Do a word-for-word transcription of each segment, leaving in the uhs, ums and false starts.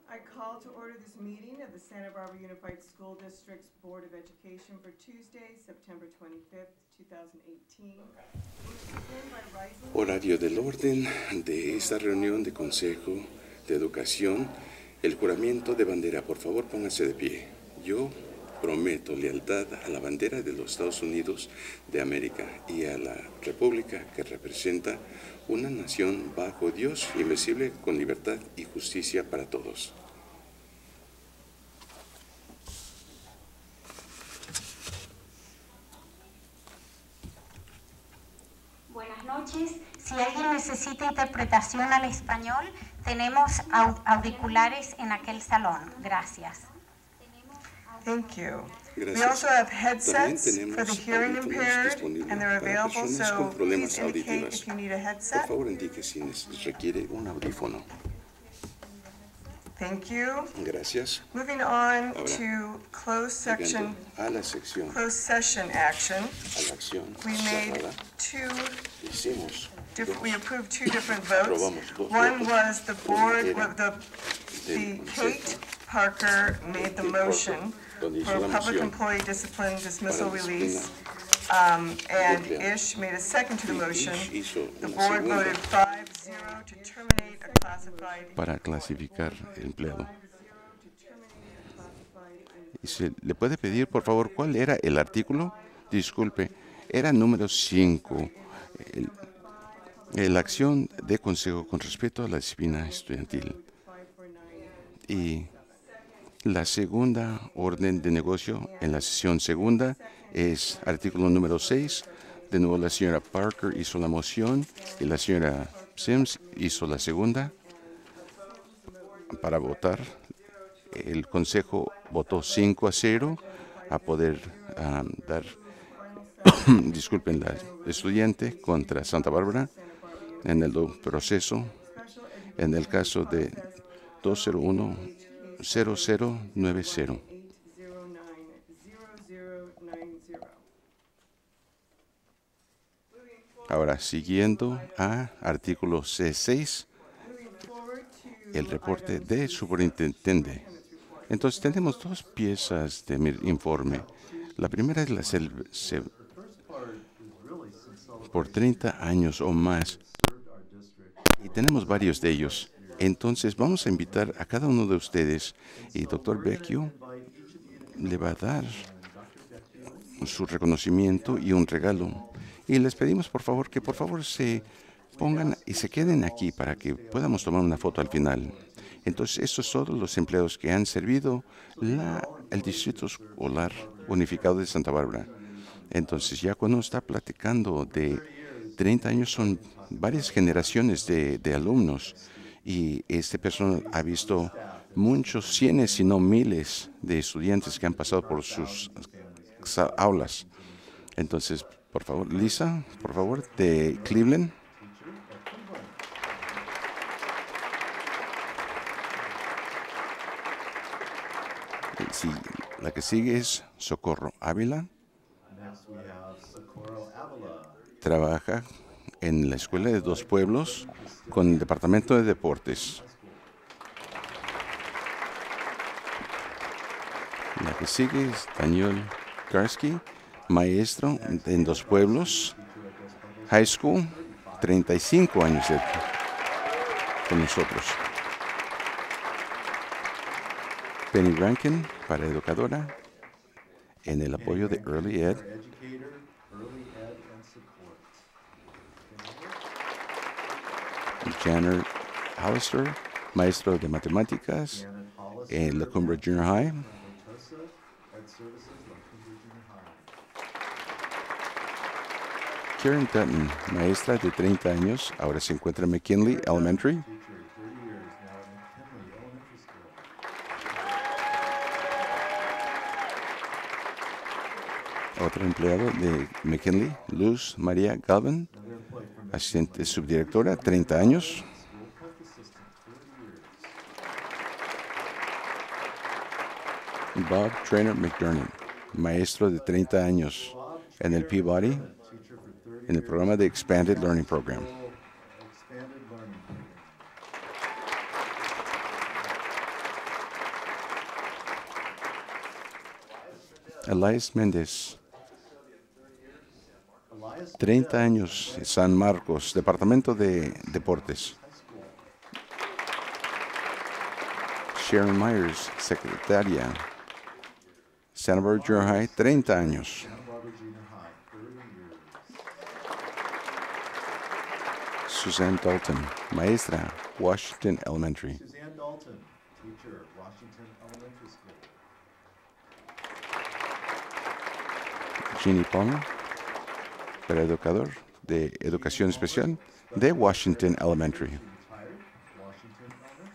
I call to order this meeting of the Santa Barbara Unified School District's Board of Education for Tuesday, September twenty-fifth, two thousand eighteen. Horario del orden de esta reunión de Consejo de Educación, el juramento de bandera. Por favor, pónganse de pie. Yo prometo lealtad a la bandera de los Estados Unidos de América y a la República que representa una nación bajo Dios, invencible, con libertad y justicia para todos. Buenas noches. Si alguien necesita interpretación al español, tenemos auriculares en aquel salón. Gracias. Thank you. Gracias. We also have headsets for the tenemos hearing audífonos impaired, disponibles and they're para available, personas so con problemas please indicate auditivos. if you need a Por headset. favor, indique si neces- requiere un audífono. Thank you. Gracias. Moving on Ahora, to closed section, Llegando a la sección, closed session action. a la acción We made cerrada, two, hicimos diff- we dos approved two different votes. Aprobamos dos One votos. was the Uno board, era with the, the del Kate Consejo, Parker made the Kate Parker, motion donde hizo for la public moción employee discipline, dismissal, para release. disciplina. Um, and Empleado. Ish made a second to the Y motion. Ish hizo The una board segunda. voted five zero to terminate a classified. Para clasificar el empleado. five zero to terminate a classified Y se le puede pedir, por favor, ¿cuál era el artículo? Disculpe, era número cinco. La acción de consejo con respecto a la disciplina estudiantil. Y la segunda orden de negocio en la sesión segunda es artículo número seis. De nuevo, la señora Parker hizo la moción y la señora Sims hizo la segunda para votar. El consejo votó cinco a cero a poder um, dar, disculpen, la estudiante contra Santa Bárbara en el proceso, en el caso de dos cero uno cero cero nueve cero. Ahora, siguiendo a artículo C seis, el reporte de superintendente. Entonces, tenemos dos piezas de mi informe. La primera es la cel- se- por treinta años o más. Y tenemos varios de ellos. Entonces, vamos a invitar a cada uno de ustedes y doctor Vecchio le va a dar su reconocimiento y un regalo. Y les pedimos, por favor, que por favor se pongan y se queden aquí para que podamos tomar una foto al final. Entonces, estos son todos los empleados que han servido la, el Distrito Escolar Unificado de Santa Bárbara. Entonces, ya cuando está platicando de treinta años, son varias generaciones de, de alumnos. Y este personal ha visto muchos, cientos, si no miles de estudiantes que han pasado por sus aulas. Entonces, por favor, Lisa, por favor, de Cleveland. Sí, la que sigue es Socorro Ávila. Trabaja en la Escuela de Dos Pueblos con el Departamento de Deportes. La que sigue es Daniel Karski, maestro en Dos Pueblos High School, treinta y cinco años de, con nosotros. Penny Rankin, para educadora, en el apoyo de Early Ed. Janet Hollister, maestro de matemáticas en La Cumbre Junior High. Karen Dutton, maestra de treinta años, ahora se encuentra en McKinley Elementary. Otro empleado de McKinley, Luz María Galvin, asistente subdirectora, treinta años. Bob Trainer McDermott, maestro de treinta años en el Peabody, en el programa de Expanded Learning Program. Elias Méndez, treinta años, San Marcos, Departamento de Deportes. Sharon Myers, secretaria, Santa Barbara Junior High, treinta años. Suzanne Dalton, maestra, Washington Elementary. Suzanne Dalton, teacher, Washington Elementary School. Jeannie Palmer, educador de educación especial de Washington Elementary. Retired, Washington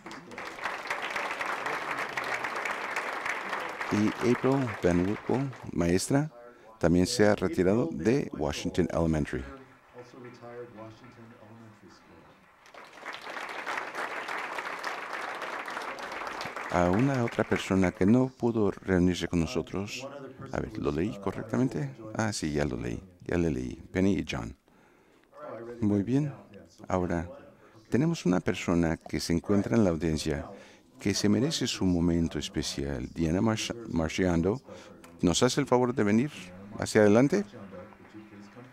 Elementary School. Y April Van Wickle, maestra, también se ha retirado de Washington Elementary. Also retired, Washington Elementary School. A una otra persona que no pudo reunirse con nosotros. A ver, ¿lo leí correctamente? Ah, sí, ya lo leí. Ya le leí. Penny y John. Muy bien. Ahora, tenemos una persona que se encuentra en la audiencia que se merece su momento especial. Diana March- Marciando, ¿nos hace el favor de venir hacia adelante? Would you please come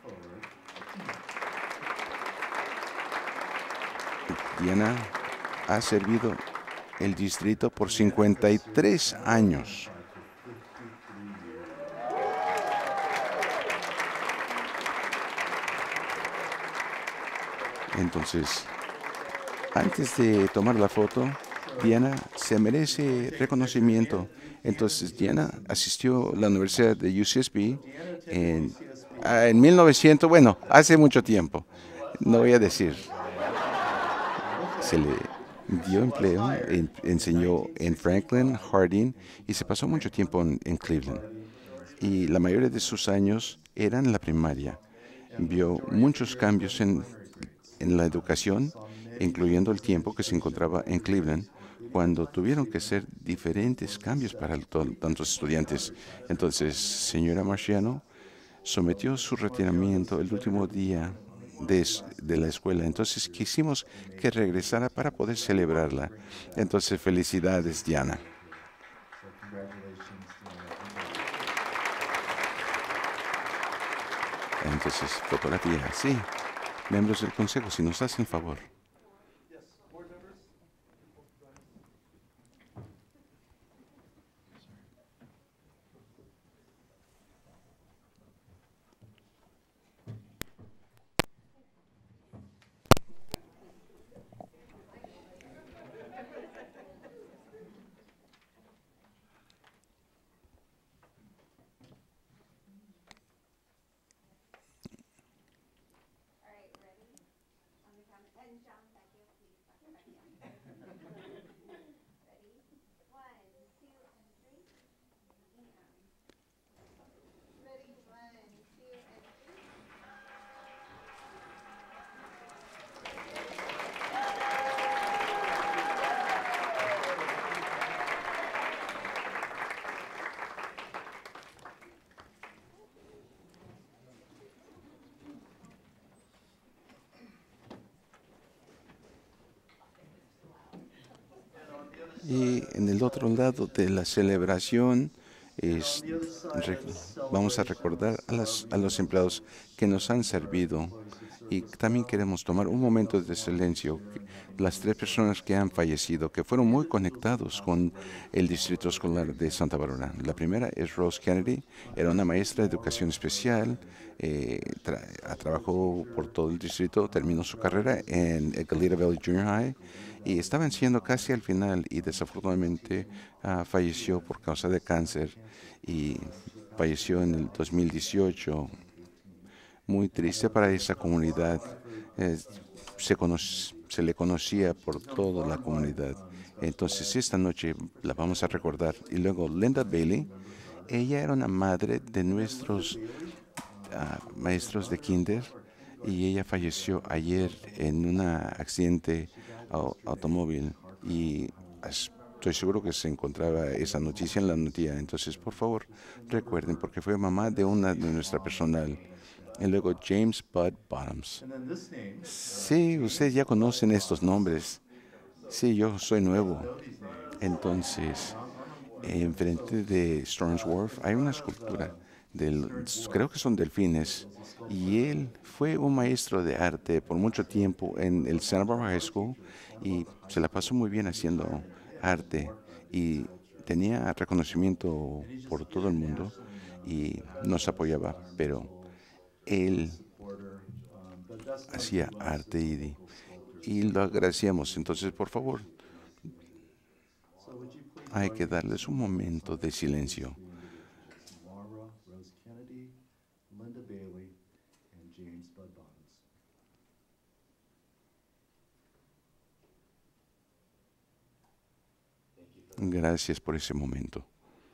forward? Diana ha servido el distrito por cincuenta y tres años. Entonces, antes de tomar la foto, Diana se merece reconocimiento. Entonces, Diana asistió a la Universidad de U C S B en, ah, en mil novecientos, bueno, hace mucho tiempo. No voy a decir. Se le dio empleo, en- enseñó en Franklin, Harding y se pasó mucho tiempo en, en Cleveland. Y la mayoría de sus años eran la primaria. Vio muchos cambios en, en la educación, incluyendo el tiempo que se encontraba en Cleveland, cuando tuvieron que hacer diferentes cambios para el- to- tantos estudiantes. Entonces, señora Marciano sometió su retiramiento el último día de, es- de la escuela. Entonces, quisimos que regresara para poder celebrarla. Entonces, felicidades, Diana. So congratulations, Diana. Entonces, fotografía, sí. Miembros del consejo, si nos hacen favor. Y en el otro lado de la celebración es, re- vamos a recordar a, las- a los empleados que nos han servido. Y también queremos tomar un momento de silencio. Las tres personas que han fallecido, que fueron muy conectados con el Distrito Escolar de Santa Bárbara. La primera es Rose Kennedy, era una maestra de educación especial, eh, tra- ah, trabajó por todo el distrito, terminó su carrera en el Galita Valley Junior High y estaba siendo casi al final y desafortunadamente ah, falleció por causa de cáncer y falleció en el dos mil dieciocho. Muy triste para esa comunidad. Eh, se, cono- se le conocía por toda la comunidad. Entonces esta noche la vamos a recordar. Y luego Linda Bailey, ella era una madre de nuestros ah, maestros de kinder y ella falleció ayer en un accidente au- automóvil y as- estoy seguro que se encontraba esa noticia en la noticia. Entonces, por favor, recuerden, porque fue mamá de una de nuestra personal. Y luego James Bud Bottoms. And then this name, Sí, ustedes ya conocen estos nombres. Sí, yo soy nuevo. Entonces, enfrente de Storms Wharf hay una escultura, del, creo que son delfines, y él fue un maestro de arte por mucho tiempo en el Santa Barbara High School y se la pasó muy bien haciendo arte y tenía reconocimiento por todo el mundo y nos apoyaba, pero él hacía arte y, y lo agradecíamos. Entonces, por favor, hay que darles un momento de silencio. Laura Rose Kennedy, Linda Bailey, and James Bud Bonds. Gracias por ese momento.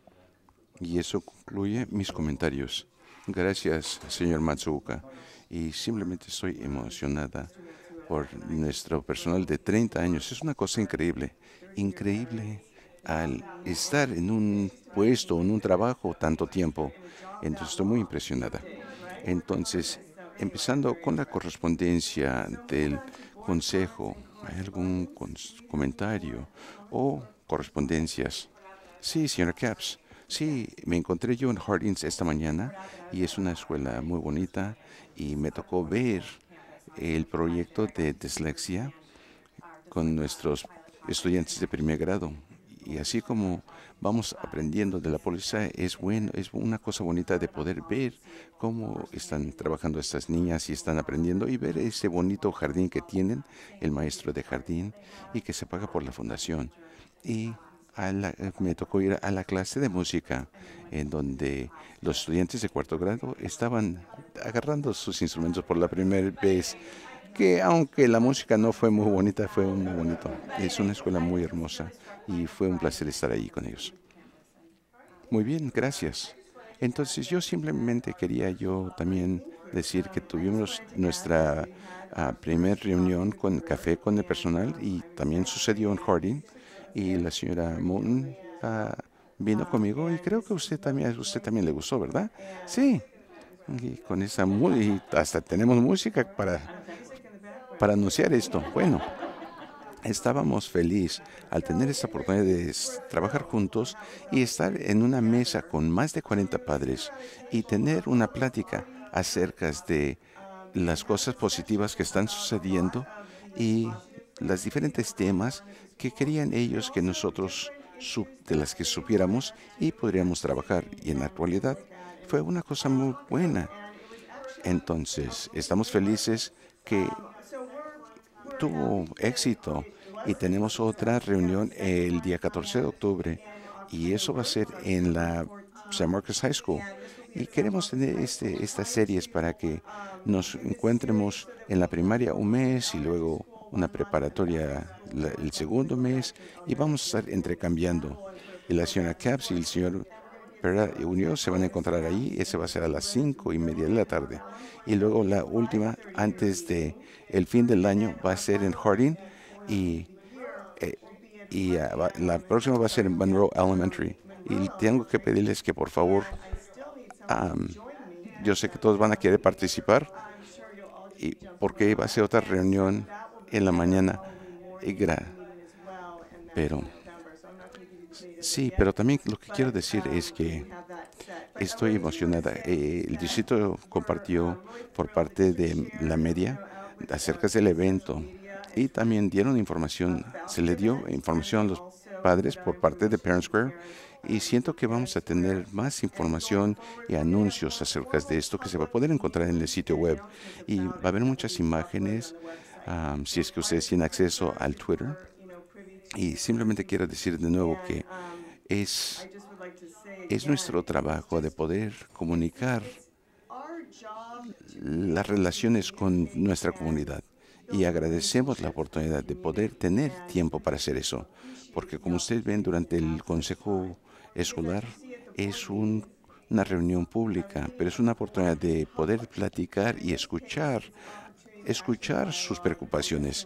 Y eso concluye mis comentarios. Gracias, señor Matsuoka. Y simplemente estoy emocionada por nuestro personal de treinta años. Es una cosa increíble, increíble al estar en un puesto, en un trabajo tanto tiempo. Entonces estoy muy impresionada. Entonces, empezando con la correspondencia del consejo, ¿hay algún cons- comentario o correspondencias? Sí, señora Capps. Sí, me encontré yo en Hardings esta mañana y es una escuela muy bonita y me tocó ver el proyecto de dislexia con nuestros estudiantes de primer grado. Y así como vamos aprendiendo de la póliza, es bueno, es una cosa bonita de poder ver cómo están trabajando estas niñas y están aprendiendo y ver ese bonito jardín que tienen, el maestro de jardín, y que se paga por la fundación. Y a la- me tocó ir a la clase de música en donde los estudiantes de cuarto grado estaban agarrando sus instrumentos por la primera vez, que aunque la música no fue muy bonita, fue muy bonito. Es una escuela muy hermosa y fue un placer estar ahí con ellos. Muy bien, gracias. Entonces yo simplemente quería yo también decir que tuvimos nuestra ah, primer reunión con café con el personal y también sucedió en Harding y la señora Moon ah, vino conmigo y creo que usted también, a usted también le gustó, ¿verdad? Sí. Y con esa mu- y hasta tenemos música para, para anunciar esto. Bueno, estábamos felices al tener esta oportunidad de s- trabajar juntos y estar en una mesa con más de cuarenta padres y tener una plática acerca de las cosas positivas que están sucediendo y los diferentes temas que querían ellos que nosotros su- de las que supiéramos y podríamos trabajar. Y en la actualidad fue una cosa muy buena. Entonces, estamos felices que tuvo éxito y tenemos otra reunión el día catorce de octubre y eso va a ser en la San Marcos High School. Y queremos tener este, estas series para que nos encuentremos en la primaria un mes y luego una preparatoria la- el segundo mes y vamos a estar intercambiando. Y la señora Capps y el señor Pera y Unión se van a encontrar ahí. Ese va a ser a las cinco y media de la tarde. Y luego la última, antes de el fin del año, va a ser en Harding y, eh, y ah, va- la próxima va a ser en Monroe Elementary. Y tengo que pedirles que por favor, am, yo sé que todos van a querer participar y porque va a ser otra reunión en la mañana. Y gra- pero sí, pero también lo que quiero decir es que estoy emocionada. Eh, el distrito compartió por parte de la media acerca del evento y también dieron información, se le dio información a los padres por parte de Parent Square y siento que vamos a tener más información y anuncios acerca de esto que se va a poder encontrar en el sitio web y va a haber muchas imágenes um, si es que ustedes tienen acceso al Twitter. Y simplemente quiero decir de nuevo que es, es nuestro trabajo de poder comunicar las relaciones con nuestra comunidad y agradecemos la oportunidad de poder tener tiempo para hacer eso, porque como ustedes ven durante el consejo escolar es un- una reunión pública, pero es una oportunidad de poder platicar y escuchar, escuchar sus preocupaciones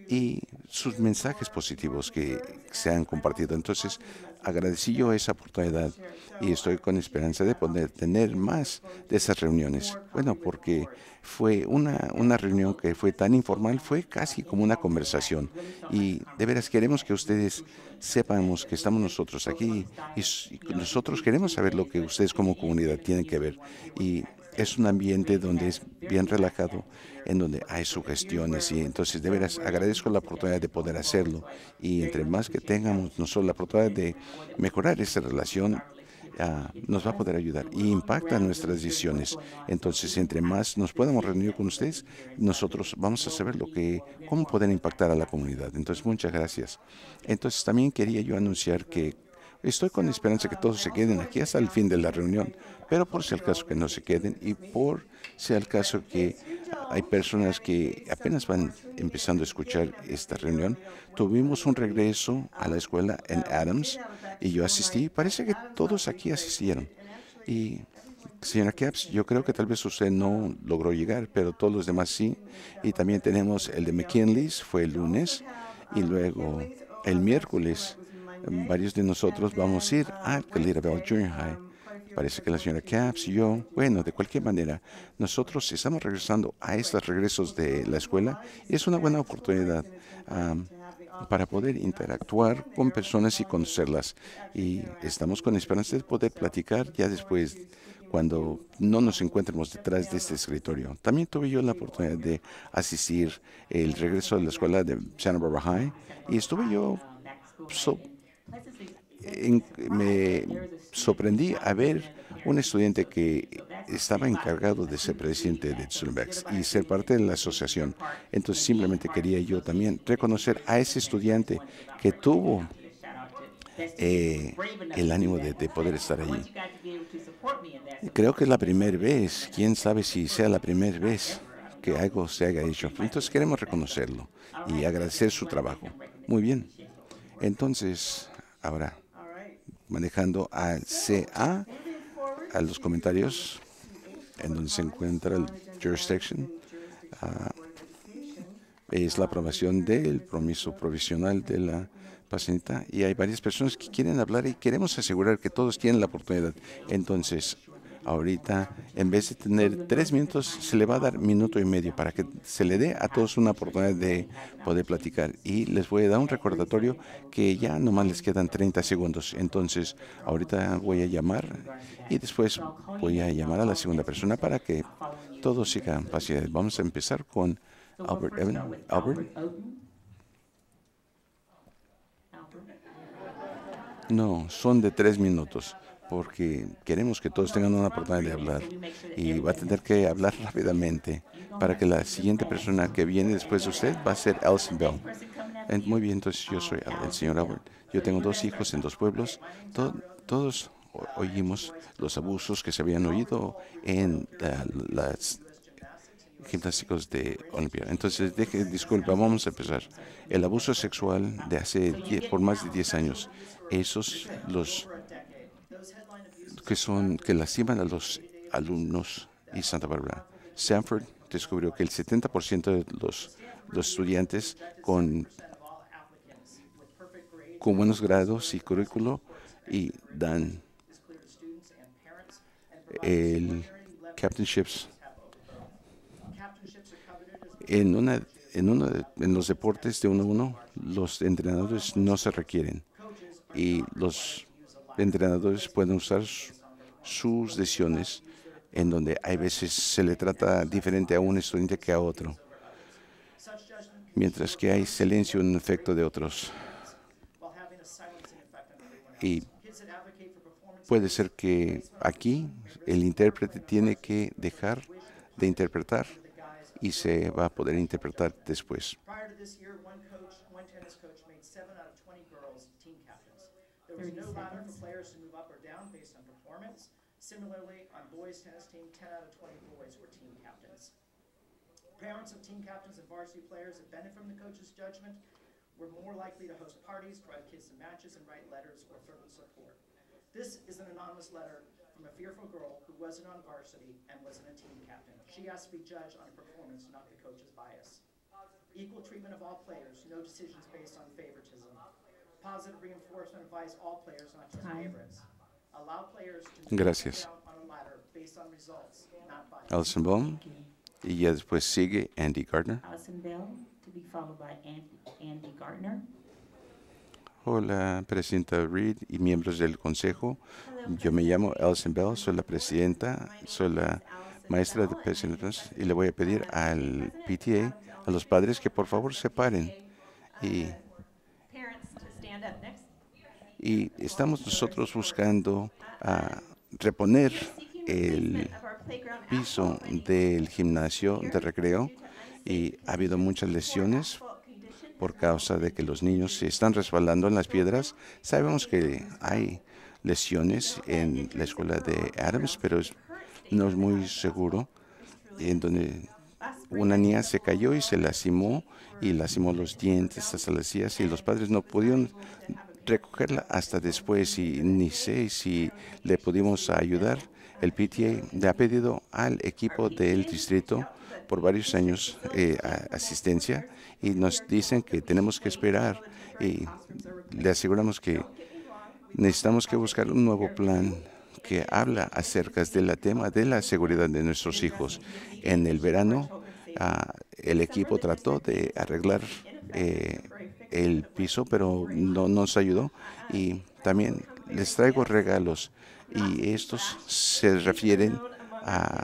y sus mensajes positivos que se han compartido. Entonces, agradecí yo esa oportunidad y estoy con esperanza de poder tener más de esas reuniones. Bueno, porque fue una, una reunión que fue tan informal, fue casi como una conversación. Y de veras queremos que ustedes sepamos que estamos nosotros aquí y, y nosotros queremos saber lo que ustedes como comunidad tienen que ver. Y es un ambiente donde es bien relajado, en donde hay sugestiones y entonces de veras agradezco la oportunidad de poder hacerlo y entre más que tengamos nosotros la oportunidad de mejorar esa relación, uh, nos va a poder ayudar y impacta nuestras decisiones. Entonces, entre más nos podamos reunir con ustedes, nosotros vamos a saber lo que, cómo poder impactar a la comunidad. Entonces, muchas gracias. Entonces, también quería yo anunciar que estoy con esperanza que todos se queden aquí hasta el fin de la reunión, pero por si al caso que no se queden y por si al caso que hay personas que apenas van empezando a escuchar esta reunión, tuvimos un regreso a la escuela en Adams y yo asistí. Parece que todos aquí asistieron. Y señora Capps, yo creo que tal vez usted no logró llegar, pero todos los demás sí. Y también tenemos el de McKinley's, fue el lunes, y luego el miércoles varios de nosotros vamos a ir a Calderville Junior High. Parece que la señora Capps y yo, bueno, de cualquier manera, nosotros estamos regresando a estos regresos de la escuela y es una buena oportunidad um, para poder interactuar con personas y conocerlas. Y estamos con esperanza de poder platicar ya después, cuando no nos encuentremos detrás de este escritorio. También tuve yo la oportunidad de asistir el regreso de la escuela de Santa Barbara High y estuve yo so, en, me sorprendí a ver un estudiante que estaba encargado de ser presidente de Zulbex y ser parte de la asociación. Entonces simplemente quería yo también reconocer a ese estudiante que tuvo eh, el ánimo de, de poder estar allí. Creo que es la primera vez, quién sabe si sea la primera vez que algo se haya hecho. Entonces queremos reconocerlo y agradecer su trabajo. Muy bien. Entonces, ahora, manejando al C A, a los comentarios, en donde se encuentra el jurisdiction, uh, es la aprobación del permiso provisional de la paciente y hay varias personas que quieren hablar y queremos asegurar que todos tienen la oportunidad. Entonces, ahorita, en vez de tener tres minutos, se le va a dar minuto y medio para que se le dé a todos una oportunidad de poder platicar. Y les voy a dar un recordatorio que ya nomás les quedan treinta segundos. Entonces, ahorita voy a llamar y después voy a llamar a la segunda persona para que todos sigan paciencia. Vamos a empezar con Albert Evan. Albert. No, son de tres minutos, porque queremos que todos tengan una oportunidad de hablar y va a tener que hablar rápidamente para que la siguiente persona que viene después de usted va a ser Alison Bell. Muy bien, entonces yo soy el señor Albert. Yo tengo dos hijos en dos pueblos. To todos oímos los abusos que se habían oído en uh, las gimnásticos de Olimpia. Entonces, deje, disculpa, vamos a empezar. El abuso sexual de hace diez, por más de diez años, esos los que son que lastiman a los alumnos y Santa Bárbara. Sanford descubrió que el setenta por ciento de los, los estudiantes con, con buenos grados y currículo y dan el captainships en una en uno de, en los deportes de uno a uno. Los entrenadores no se requieren y los entrenadores pueden usar su, sus decisiones en donde hay veces se le trata diferente a un estudiante que a otro, mientras que hay silencio en efecto de otros. Y puede ser que aquí el intérprete tiene que dejar de interpretar y se va a poder interpretar después. Similarly, on boys' tennis team, ten out of twenty boys were team captains. Parents of team captains and varsity players that benefit from the coach's judgment were more likely to host parties, drive kids to matches, and write letters or fervent support. This is an anonymous letter from a fearful girl who wasn't on varsity and wasn't a team captain. She asked to be judged on performance, not the coach's bias. equal treatment of all players, no decisions based on favoritism, positive reinforcement advise all players, not just favorites, allow players to Gracias. down on a ladder based on results, not bias. Alison Bell. Y ya después sigue Andy Gardner. Allison Bell, to be followed by Andy, Andy Gardner. Hola, Presidenta Reed y miembros del Consejo. Yo me llamo Alison Bell, soy la Presidenta, soy la maestra de presidentes y le voy a pedir al P T A, a los padres, que por favor se paren. Y, y estamos nosotros buscando uh, reponer el piso del gimnasio de recreo y ha habido muchas lesiones por causa de que los niños se están resbalando en las piedras. Sabemos que hay lesiones en la escuela de Adams, pero es, no es muy seguro, en donde una niña se cayó y se lastimó y lastimó los dientes, las encías, y los padres no pudieron recogerla hasta después y ni sé si le pudimos ayudar. El P T A le ha pedido al equipo del distrito por varios años eh, asistencia y nos dicen que tenemos que esperar y le aseguramos que necesitamos que buscar un nuevo plan que habla acerca del tema de la seguridad de nuestros hijos. En el verano, uh, el equipo trató de arreglar eh, el piso, pero no nos ayudó. Y también les traigo regalos y estos se refieren a,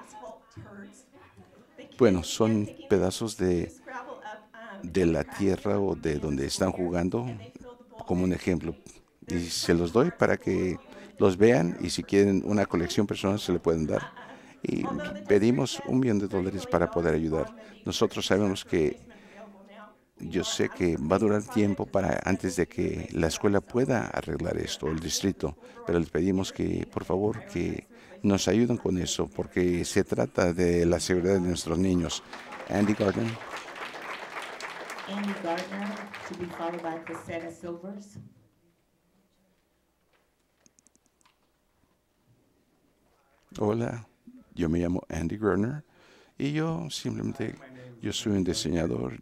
bueno, son pedazos de, de la tierra o de donde están jugando, como un ejemplo. Y se los doy para que los vean y si quieren una colección personal se le pueden dar. Y pedimos un millón de dólares para poder ayudar. Nosotros sabemos que yo sé que va a durar tiempo para antes de que la escuela pueda arreglar esto, el distrito, pero les pedimos que por favor que nos ayuden con eso porque se trata de la seguridad de nuestros niños. Andy Gardner. Andy Gardner, to be followed by Cressida Silvers. Hola, yo me llamo Andy Gardner y yo simplemente, yo soy un diseñador.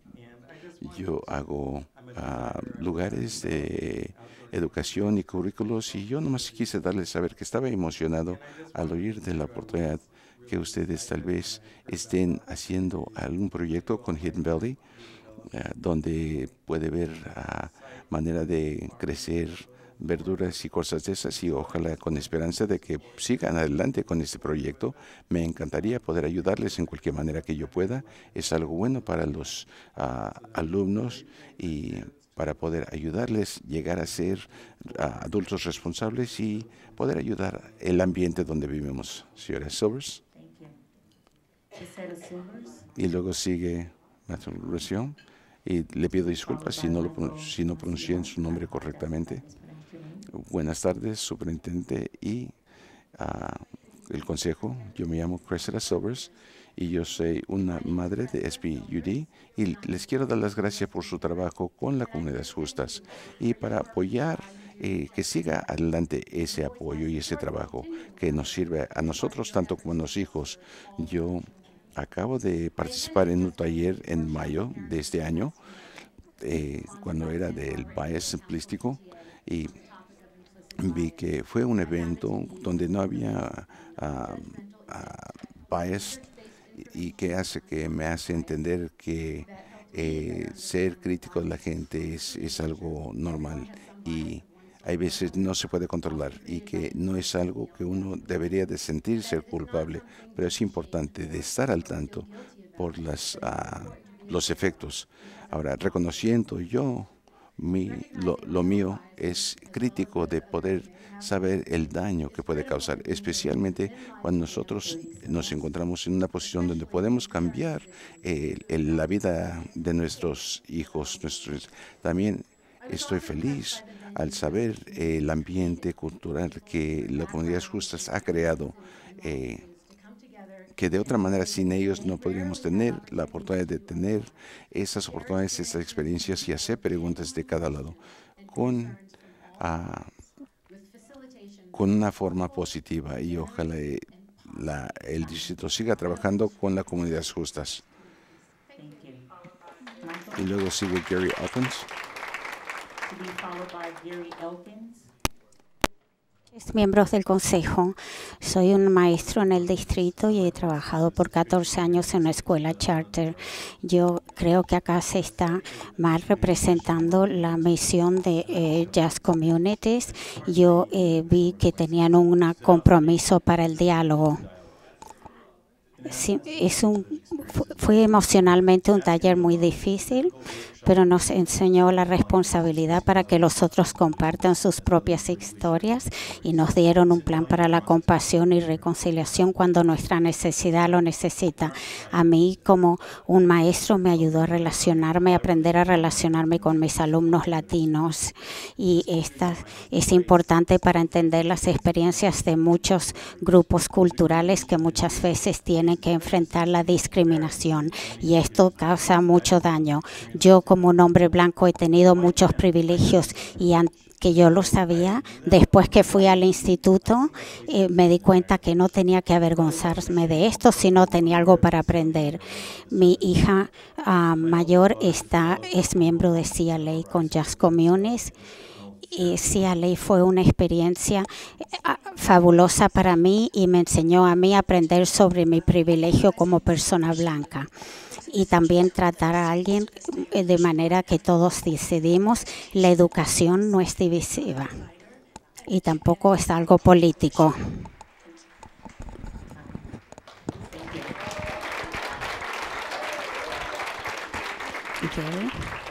Yo hago uh, lugares de educación y currículos y yo nomás quise darles saber que estaba emocionado al oír de la oportunidad que ustedes tal vez estén haciendo algún proyecto con Hidden Valley uh, donde puede ver uh, manera de crecer verduras y cosas de esas y ojalá con esperanza de que sigan adelante con este proyecto. Me encantaría poder ayudarles en cualquier manera que yo pueda. Es algo bueno para los uh, alumnos y para poder ayudarles llegar a ser uh, adultos responsables y poder ayudar el ambiente donde vivimos. Señora Silvers. Cressida Silvers. Y luego sigue Matthew Russian. Y le pido disculpas si no, lo, si no pronuncié su nombre correctamente. Buenas tardes, superintendente y uh, el consejo. Yo me llamo Cressida Silvers y yo soy una madre de S B U D y les quiero dar las gracias por su trabajo con las comunidades justas y para apoyar eh, que siga adelante ese apoyo y ese trabajo que nos sirve a nosotros tanto como a los hijos. Yo acabo de participar en un taller en mayo de este año eh, cuando era del bias simplístico y vi que fue un evento donde no había uh, uh, bias y que hace que me hace entender que eh, ser crítico de la gente es, es algo normal y hay veces no se puede controlar y que no es algo que uno debería de sentirse culpable, pero es importante de estar al tanto por las, uh, los efectos. Ahora, reconociendo yo Mi, lo, lo mío es crítico de poder saber el daño que puede causar, especialmente cuando nosotros nos encontramos en una posición donde podemos cambiar eh, el, la vida de nuestros hijos. Nuestros, también estoy feliz al saber eh, el ambiente cultural que la Comunidades Justas ha creado, eh, que de otra manera sin ellos no podríamos tener la oportunidad de tener esas oportunidades, esas experiencias y hacer preguntas de cada lado con, uh, con una forma positiva y ojalá eh, la, el distrito siga trabajando con las comunidades justas. Thank you. Y luego sigue Gary Elkins. to be followed by Gary Elkins. Miembros del Consejo, soy un maestro en el distrito y he trabajado por catorce años en una escuela charter. Yo creo que acá se está mal representando la misión de eh, Jazz Communities. Yo eh, vi que tenían un compromiso para el diálogo. Sí, es un, fue emocionalmente un taller muy difícil, pero nos enseñó la responsabilidad para que los otros compartan sus propias historias y nos dieron un plan para la compasión y reconciliación cuando nuestra necesidad lo necesita. A mí, como un maestro, me ayudó a relacionarme, a aprender a relacionarme con mis alumnos latinos, y esta es importante para entender las experiencias de muchos grupos culturales que muchas veces tienen que enfrentar la discriminación, y esto causa mucho daño. Yo, como un hombre blanco, he tenido muchos privilegios y que yo lo sabía. Después que fui al instituto, eh, me di cuenta que no tenía que avergonzarme de esto, sino tenía algo para aprender. Mi hija uh, mayor está, es miembro de C L A con Jazz Communities. Y C L A fue una experiencia fabulosa para mí y me enseñó a mí a aprender sobre mi privilegio como persona blanca. Y también tratar a alguien de manera que todos decidimos. La educación no es divisiva y tampoco es algo político. Okay.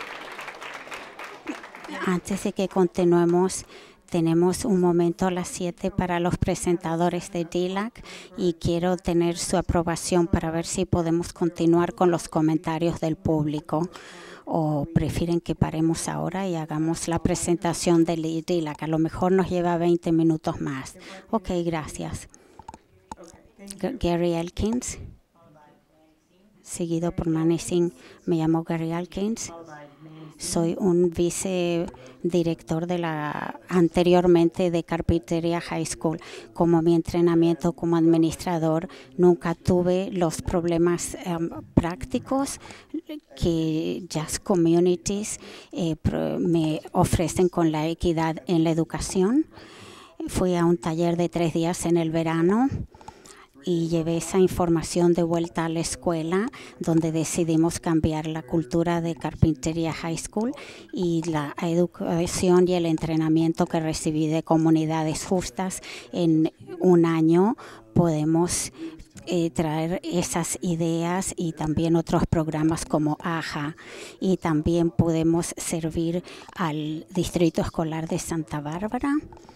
Antes de que continuemos, tenemos un momento a las siete para los presentadores de D L A C y quiero tener su aprobación para ver si podemos continuar con los comentarios del público, o prefieren que paremos ahora y hagamos la presentación de D L A C. A lo mejor nos lleva veinte minutos más. Ok, gracias. G Gary Elkins, seguido por Nancy Singh. Me llamo Gary Elkins. Soy un vicedirector de la anteriormente de Carpintería High School. Como mi entrenamiento como administrador, nunca tuve los problemas um, prácticos que Jazz Communities eh, me ofrecen con la equidad en la educación. Fui a un taller de tres días en el verano y llevé esa información de vuelta a la escuela, donde decidimos cambiar la cultura de Carpintería High School y la educación y el entrenamiento que recibí de Comunidades Justas. En un año podemos eh, traer esas ideas y también otros programas como A J A, y también podemos servir al Distrito Escolar de Santa Bárbara.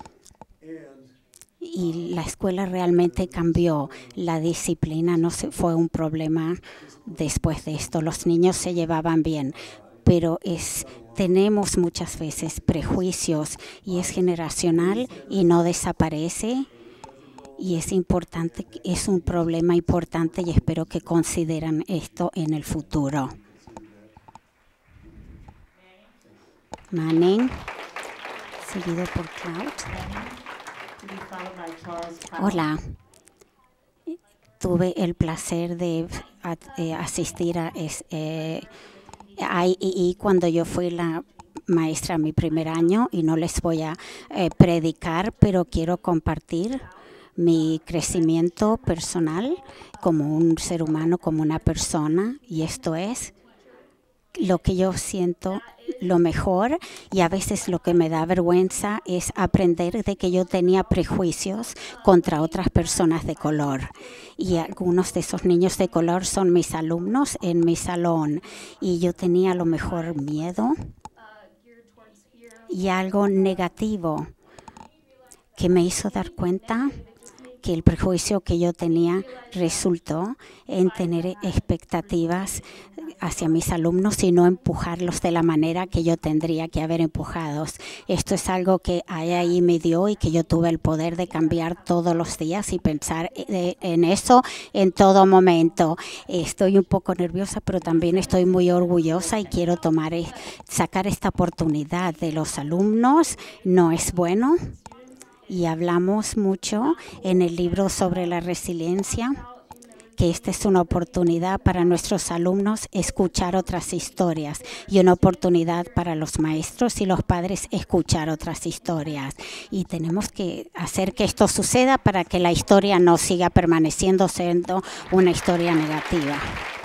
Y la escuela realmente cambió. La disciplina no se, fue un problema después de esto. Los niños se llevaban bien, pero es, tenemos muchas veces prejuicios y es generacional y no desaparece. Y es importante, es un problema importante y espero que consideren esto en el futuro. Manning, seguido por Cloud. Hola, tuve el placer de eh, asistir a eh, I E E cuando yo fui la maestra mi primer año, y no les voy a eh, predicar, pero quiero compartir mi crecimiento personal como un ser humano, como una persona, y esto es lo que yo siento lo mejor, y a veces lo que me da vergüenza es aprender de que yo tenía prejuicios contra otras personas de color, y algunos de esos niños de color son mis alumnos en mi salón, y yo tenía a lo mejor miedo y algo negativo que me hizo dar cuenta que el prejuicio que yo tenía resultó en tener expectativas hacia mis alumnos y no empujarlos de la manera que yo tendría que haber empujados. Esto es algo que ahí me dio y que yo tuve el poder de cambiar todos los días y pensar en eso en todo momento. Estoy un poco nerviosa, pero también estoy muy orgullosa y quiero tomar, sacar esta oportunidad de los alumnos. No es bueno. Y hablamos mucho en el libro sobre la resiliencia, que esta es una oportunidad para nuestros alumnos escuchar otras historias y una oportunidad para los maestros y los padres escuchar otras historias. Y tenemos que hacer que esto suceda para que la historia no siga permaneciendo siendo una historia negativa.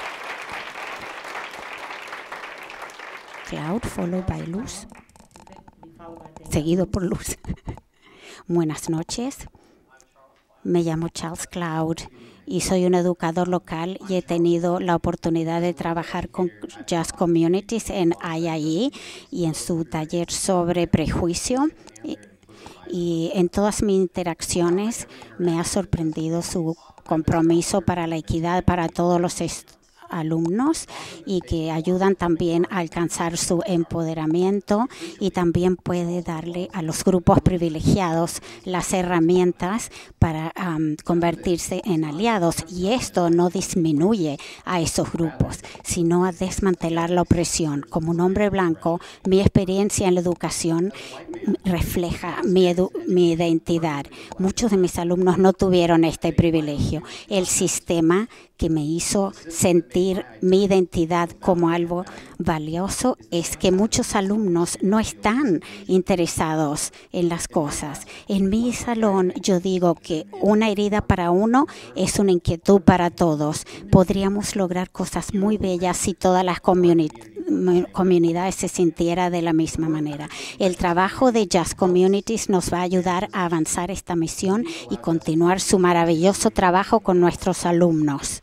Cloud, followed by Luz. Seguido por Luz. Buenas noches. Me llamo Charles Cloud y soy un educador local y he tenido la oportunidad de trabajar con Just Communities en I I E y en su taller sobre prejuicio. Y, y en todas mis interacciones me ha sorprendido su compromiso para la equidad para todos los estudiantes alumnos y que ayudan también a alcanzar su empoderamiento y también puede darle a los grupos privilegiados las herramientas para um, convertirse en aliados. Y esto no disminuye a esos grupos, sino a desmantelar la opresión. Como un hombre blanco, mi experiencia en la educación refleja mi, edu mi identidad. Muchos de mis alumnos no tuvieron este privilegio. El sistema que me hizo sentir mi identidad como algo valioso es que muchos alumnos no están interesados en las cosas. En mi salón yo digo que una herida para uno es una inquietud para todos. Podríamos lograr cosas muy bellas si todas las comunidades comunidades se sintiera de la misma manera. El trabajo de Just Communities nos va a ayudar a avanzar esta misión y continuar su maravilloso trabajo con nuestros alumnos.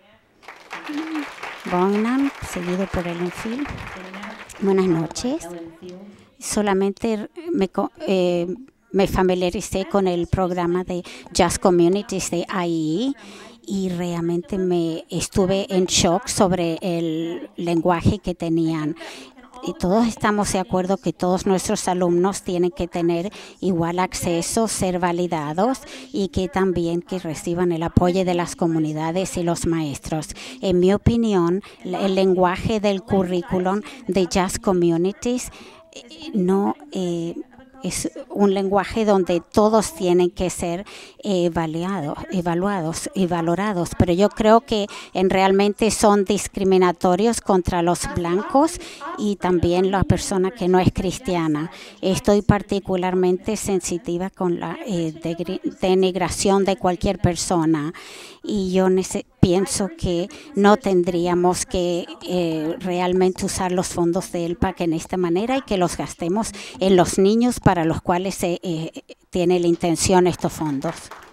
Bonham, seguido por Ellen Field. Buenas noches. Solamente me, eh, me familiaricé con el programa de Just Communities de I I E y realmente me estuve en shock sobre el lenguaje que tenían. Y todos estamos de acuerdo que todos nuestros alumnos tienen que tener igual acceso, ser validados y que también que reciban el apoyo de las comunidades y los maestros. En mi opinión, el lenguaje del currículum de Just Communities no eh, es un lenguaje donde todos tienen que ser evaluados, evaluados y valorados, pero yo creo que en realmente son discriminatorios contra los blancos y también la persona que no es cristiana. Estoy particularmente sensitiva con la eh, denigración de cualquier persona y yo pienso que no tendríamos que eh, realmente usar los fondos de E L P A C en esta manera y que los gastemos en los niños para los cuales se eh, tiene la intención estos fondos.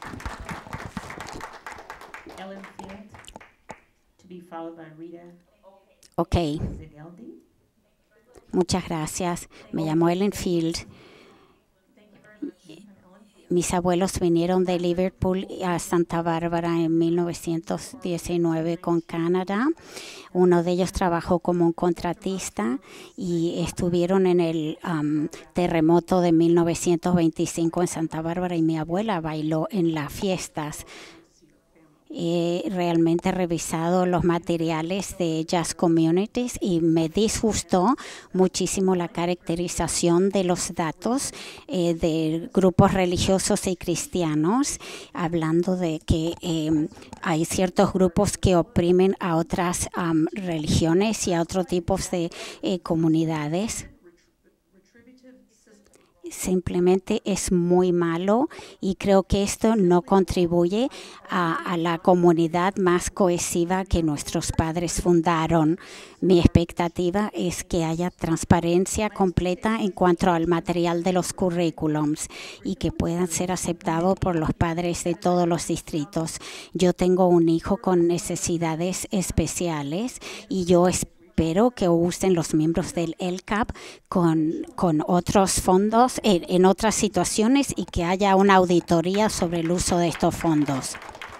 Ok. Muchas gracias. Me llamo Ellen Field. Mis abuelos vinieron de Liverpool a Santa Bárbara en mil novecientos diecinueve con Canadá. Uno de ellos trabajó como un contratista y estuvieron en el um, terremoto de mil novecientos veinticinco en Santa Bárbara y mi abuela bailó en las fiestas. He realmente revisado los materiales de Just Communities y me disgustó muchísimo la caracterización de los datos eh, de grupos religiosos y cristianos, hablando de que eh, hay ciertos grupos que oprimen a otras um, religiones y a otros tipos de eh, comunidades. Simplemente es muy malo y creo que esto no contribuye a, a la comunidad más cohesiva que nuestros padres fundaron. Mi expectativa es que haya transparencia completa en cuanto al material de los currículums y que puedan ser aceptados por los padres de todos los distritos. Yo tengo un hijo con necesidades especiales y yo espero Espero que usen los miembros del E L C A P con, con otros fondos en, en otras situaciones y que haya una auditoría sobre el uso de estos fondos.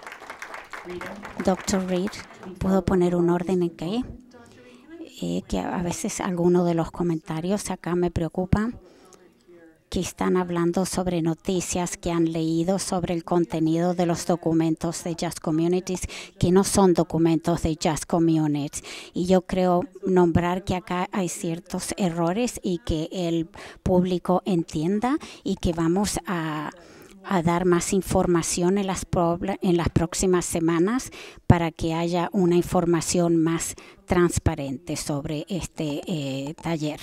Doctor Reed, ¿puedo poner un orden en qué? Eh, que a veces algunos de los comentarios acá me preocupan, que están hablando sobre noticias que han leído sobre el contenido de los documentos de Just Communities, que no son documentos de Just Communities. Y yo creo nombrar que acá hay ciertos errores y que el público entienda y que vamos a a dar más información en las, en las próximas semanas para que haya una información más transparente sobre este eh, taller.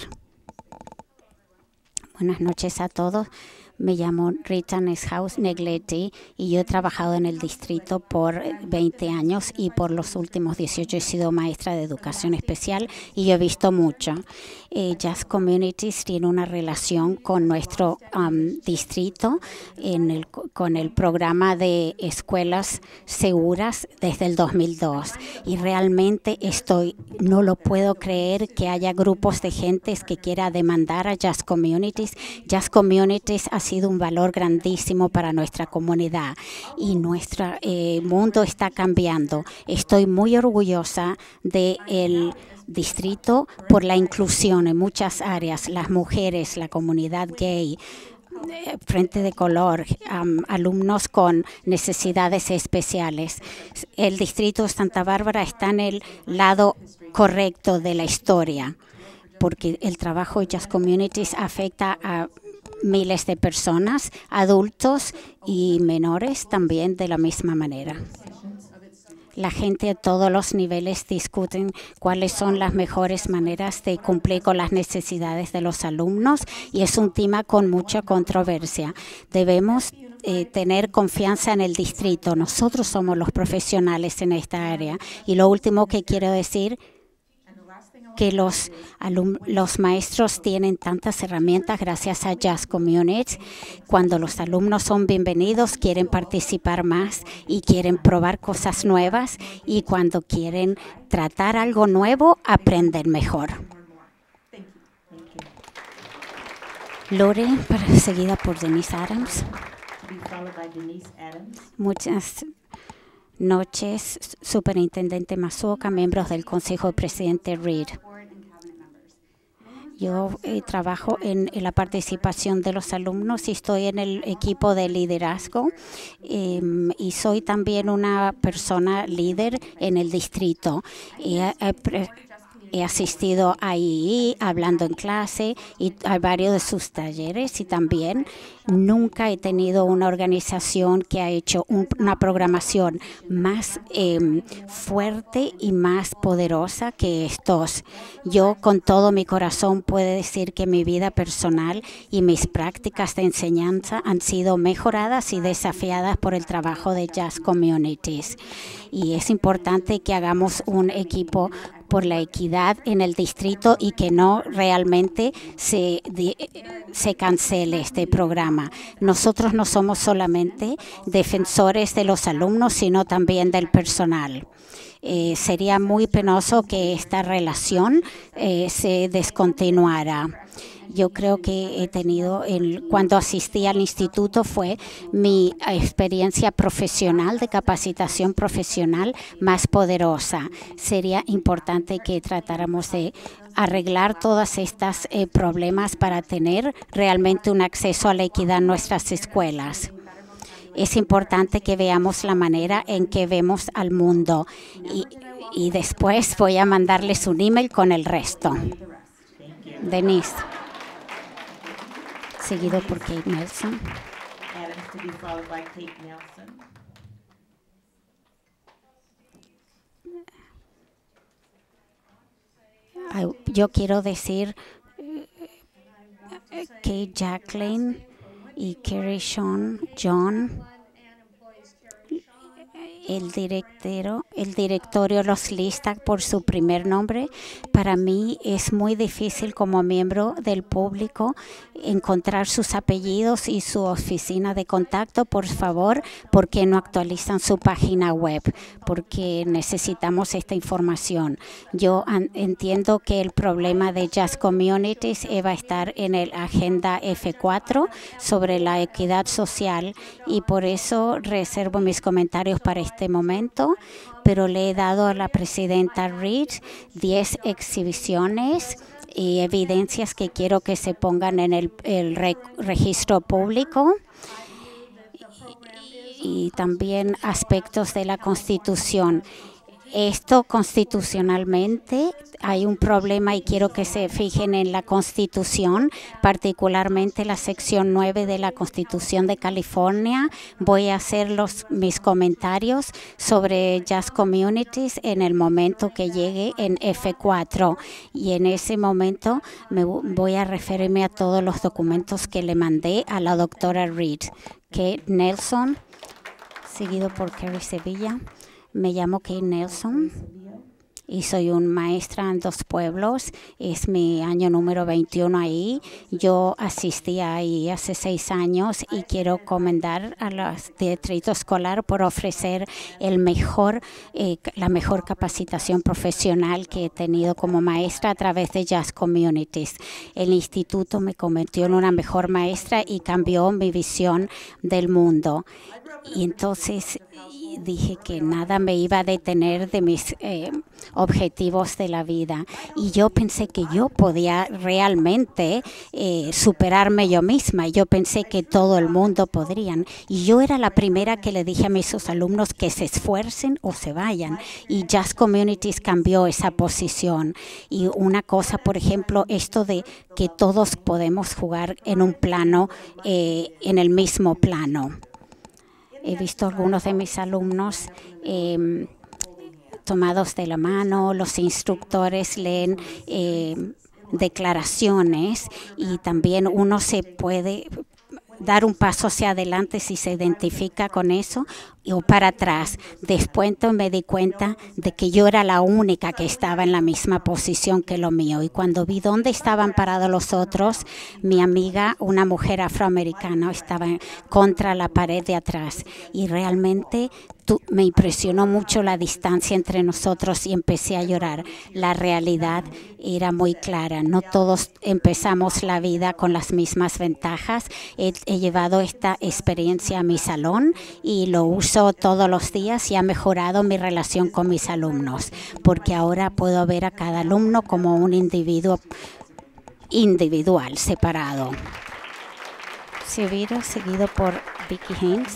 Buenas noches a todos. Me llamo Rita Neshaus Negleti y yo he trabajado en el distrito por veinte años y por los últimos dieciocho he sido maestra de educación especial y yo he visto mucho. Eh, Just Communities tiene una relación con nuestro um, distrito en el, con el programa de escuelas seguras desde el dos mil dos y realmente estoy, no lo puedo creer que haya grupos de gentes que quiera demandar a Just Communities. Just Communities ha sido un valor grandísimo para nuestra comunidad y nuestro eh, mundo está cambiando. Estoy muy orgullosa del distrito por la inclusión en muchas áreas, las mujeres, la comunidad gay, frente de color, um, alumnos con necesidades especiales. El distrito de Santa Bárbara está en el lado correcto de la historia porque el trabajo de Just Communities afecta a miles de personas, adultos y menores también de la misma manera. La gente a todos los niveles discuten cuáles son las mejores maneras de cumplir con las necesidades de los alumnos y es un tema con mucha controversia. Debemos eh, tener confianza en el distrito. Nosotros somos los profesionales en esta área. Y lo último que quiero decir que los, los maestros tienen tantas herramientas gracias a Just Communities. Cuando los alumnos son bienvenidos, quieren participar más y quieren probar cosas nuevas y cuando quieren tratar algo nuevo, aprenden mejor. Lore, para, seguida por Denise Adams. Muchas noches, Superintendente Masuoka, miembros del Consejo de Presidente Reed. Yo eh, trabajo en, en la participación de los alumnos y estoy en el equipo de liderazgo eh, y soy también una persona líder en el distrito. Y, eh, He asistido a I I, hablando en clase y a varios de sus talleres y también nunca he tenido una organización que ha hecho un, una programación más eh, fuerte y más poderosa que estos. Yo con todo mi corazón puedo decir que mi vida personal y mis prácticas de enseñanza han sido mejoradas y desafiadas por el trabajo de Just Communities. Y es importante que hagamos un equipo por la equidad en el distrito y que no realmente se, de, se cancele este programa. Nosotros no somos solamente defensores de los alumnos, sino también del personal. Eh, sería muy penoso que esta relación eh, se descontinuara. Yo creo que he tenido, el, cuando asistí al instituto, fue mi experiencia profesional, de capacitación profesional más poderosa. Sería importante que tratáramos de arreglar todos estos eh, problemas para tener realmente un acceso a la equidad en nuestras escuelas. Es importante que veamos la manera en que vemos al mundo y, y después voy a mandarles un email con el resto. Denise. Seguido por Kate Nelson. Adams to be followed by Kate Nelson. Yo quiero decir que Jacqueline y Kerry Sean, John, el directorio, el directorio los lista por su primer nombre. Para mí es muy difícil como miembro del público encontrar sus apellidos y su oficina de contacto. Por favor, ¿por qué no actualizan su página web? Porque necesitamos esta información. Yo entiendo que el problema de Just Communities va a estar en el Agenda F cuatro sobre la equidad social y por eso reservo mis comentarios para este momento, pero le he dado a la presidenta Reed diez exhibiciones y evidencias que quiero que se pongan en el, el re, registro público y, y también aspectos de la Constitución. Esto constitucionalmente hay un problema y quiero que se fijen en la Constitución, particularmente la sección nueve de la Constitución de California. Voy a hacer los, mis comentarios sobre Jazz Communities en el momento que llegue en F cuatro y en ese momento me voy a referirme a todos los documentos que le mandé a la doctora Reed. Kate Nelson, seguido por Kerry Sevilla. Me llamo Kate Nelson y soy una maestra en Dos Pueblos. Es mi año número veintiuno ahí. Yo asistí ahí hace seis años y quiero comentar a los distrito escolar por ofrecer el mejor, eh, la mejor capacitación profesional que he tenido como maestra a través de Jazz Communities. El instituto me convirtió en una mejor maestra y cambió mi visión del mundo. Y entonces dije que nada me iba a detener de mis eh, objetivos de la vida. Y yo pensé que yo podía realmente eh, superarme yo misma. Yo pensé que todo el mundo podrían. Y yo era la primera que le dije a mis alumnos que se esfuercen o se vayan. Y Jazz Communities cambió esa posición. Y una cosa, por ejemplo, esto de que todos podemos jugar en un plano, eh, en el mismo plano. He visto algunos de mis alumnos eh, tomados de la mano, los instructores leen eh, declaraciones y también uno se puede dar un paso hacia adelante si se identifica con eso o para atrás. Después me di cuenta de que yo era la única que estaba en la misma posición que lo mío. Y cuando vi dónde estaban parados los otros, mi amiga, una mujer afroamericana, estaba contra la pared de atrás. Y realmente tú, me impresionó mucho la distancia entre nosotros y empecé a llorar. La realidad era muy clara. No todos empezamos la vida con las mismas ventajas. He, he llevado esta experiencia a mi salón y lo uso todos los días y ha mejorado mi relación con mis alumnos, porque ahora puedo ver a cada alumno como un individuo individual, separado. Seguido, seguido por Vicky Haynes.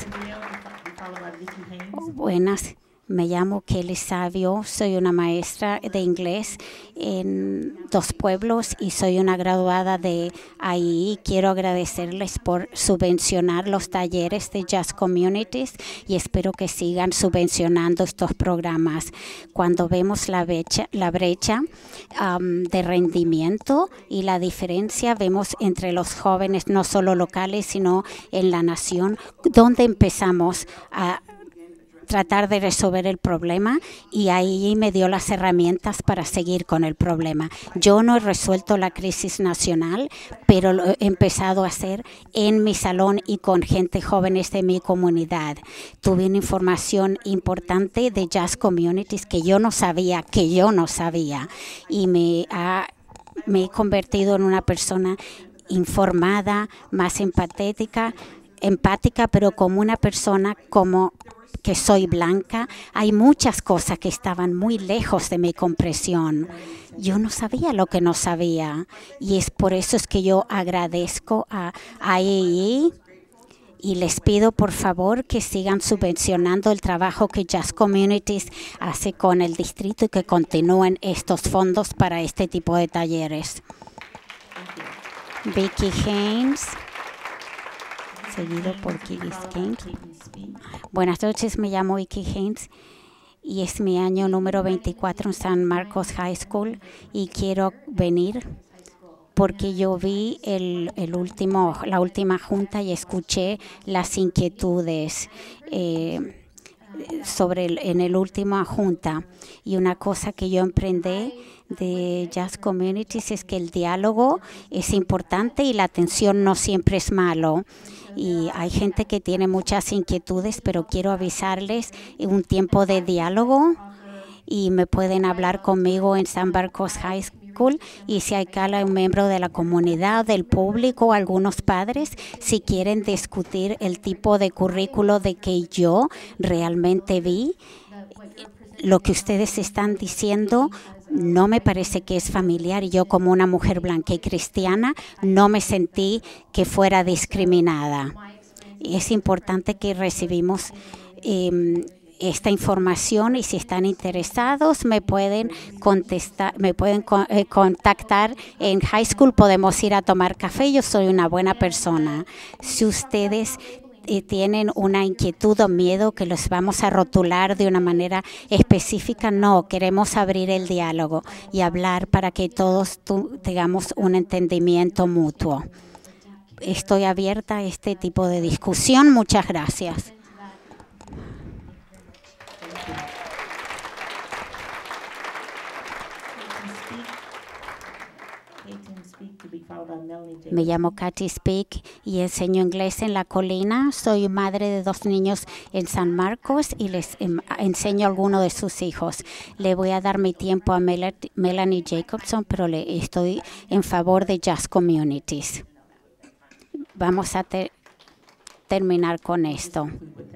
Oh, buenas. Me llamo Kelly Savio, soy una maestra de inglés en Dos Pueblos y soy una graduada de ahí. Quiero agradecerles por subvencionar los talleres de Jazz Communities y espero que sigan subvencionando estos programas. Cuando vemos la brecha, la brecha um, de rendimiento y la diferencia, vemos entre los jóvenes no solo locales, sino en la nación, donde empezamos a tratar de resolver el problema y ahí me dio las herramientas para seguir con el problema. Yo no he resuelto la crisis nacional, pero lo he empezado a hacer en mi salón y con gente jóvenes de mi comunidad. Tuve una información importante de Jazz Communities que yo no sabía, que yo no sabía y me, ha, me he convertido en una persona informada, más empatética, empática, pero como una persona como que soy blanca, hay muchas cosas que estaban muy lejos de mi comprensión. Yo no sabía lo que no sabía y es por eso es que yo agradezco a I A E y les pido por favor que sigan subvencionando el trabajo que Jazz Communities hace con el distrito y que continúen estos fondos para este tipo de talleres. Vicky Haynes, seguido por Kitty Haynes. Buenas noches, me llamo Vicky Haynes y es mi año número veinticuatro en San Marcos High School y quiero venir porque yo vi el, el último, la última junta y escuché las inquietudes eh, sobre el, en el última junta. Y una cosa que yo emprendí de Jazz Communities es que el diálogo es importante y la atención no siempre es malo. Y hay gente que tiene muchas inquietudes, pero quiero avisarles en un tiempo de diálogo y me pueden hablar conmigo en San Marcos High School y si hay cada un miembro de la comunidad, del público, algunos padres, si quieren discutir el tipo de currículo de que yo realmente vi, lo que ustedes están diciendo no me parece que es familiar y yo como una mujer blanca y cristiana no me sentí que fuera discriminada. Es importante que recibimos eh, esta información y si están interesados me pueden contestar, me pueden co eh, contactar en high school. Podemos ir a tomar café. Yo soy una buena persona. Si ustedes eh, tienen una inquietud o miedo que los vamos a rotular de una manera específica, no, queremos abrir el diálogo y hablar para que todos tengamos un entendimiento mutuo. Estoy abierta a este tipo de discusión. Muchas gracias. Me llamo Katy Speak y enseño inglés en La Colina. Soy madre de dos niños en San Marcos y les em, enseño a alguno de sus hijos. Le voy a dar mi tiempo a Mel Melanie Jacobson, pero le estoy en favor de Just Communities. Vamos a ter terminar con esto.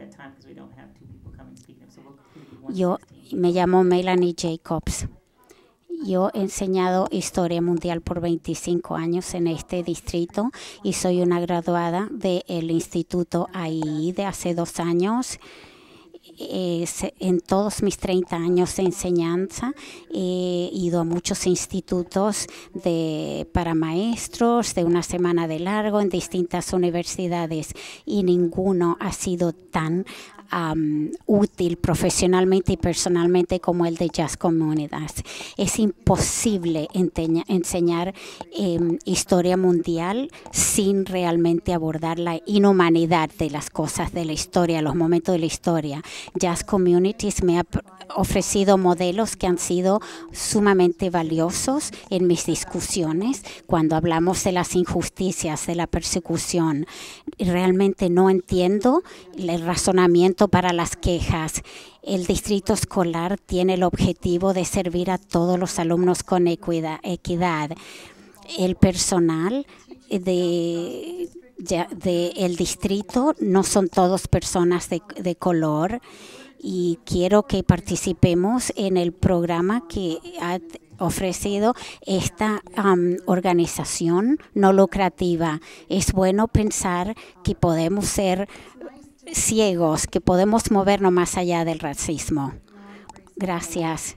Yo me llamo Melanie Jacobs. Yo he enseñado historia mundial por veinticinco años en este distrito y soy una graduada del Instituto A I I de hace dos años. Eh, en todos mis treinta años de enseñanza he ido a muchos institutos de, para maestros de una semana de largo en distintas universidades y ninguno ha sido tan Um, útil profesionalmente y personalmente como el de Just Communities. Es imposible enseñar eh, historia mundial sin realmente abordar la inhumanidad de las cosas de la historia, los momentos de la historia. Just Communities me ha ofrecido modelos que han sido sumamente valiosos en mis discusiones cuando hablamos de las injusticias, de la persecución. Realmente no entiendo el razonamiento para las quejas. El distrito escolar tiene el objetivo de servir a todos los alumnos con equidad. equidad. El personal de, de, de el distrito no son todos personas de, de color y quiero que participemos en el programa que ha ofrecido esta um, organización no lucrativa. Es bueno pensar que podemos ser ciegos, que podemos movernos más allá del racismo. Gracias.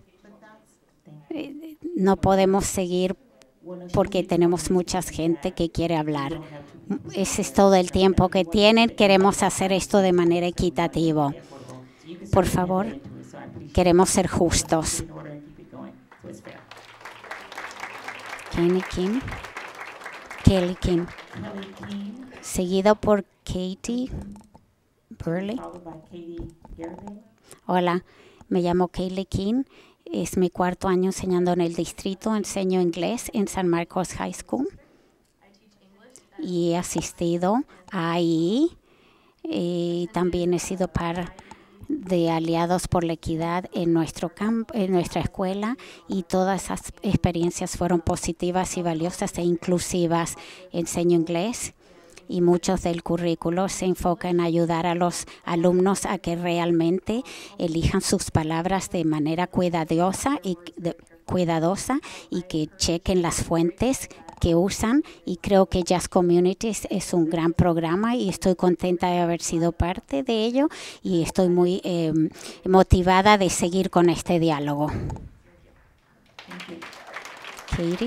No podemos seguir porque tenemos mucha gente que quiere hablar. Ese es todo el tiempo que tienen. Queremos hacer esto de manera equitativa. Por favor, queremos ser justos. Kenny Kim. Kelly Kim. Seguido por Katie Burley. Hola, me llamo Kaylee King. Es mi cuarto año enseñando en el distrito. Enseño inglés en San Marcos High School. Y he asistido a I I. Y también he sido par de Aliados por la Equidad en nuestro camp en nuestra escuela y todas esas experiencias fueron positivas y valiosas e inclusivas. Enseño inglés y muchos del currículo se enfocan en ayudar a los alumnos a que realmente elijan sus palabras de manera cuidadosa y, de, cuidadosa y que chequen las fuentes que usan, y creo que Just Communities es un gran programa y estoy contenta de haber sido parte de ello y estoy muy eh, motivada de seguir con este diálogo. Katie.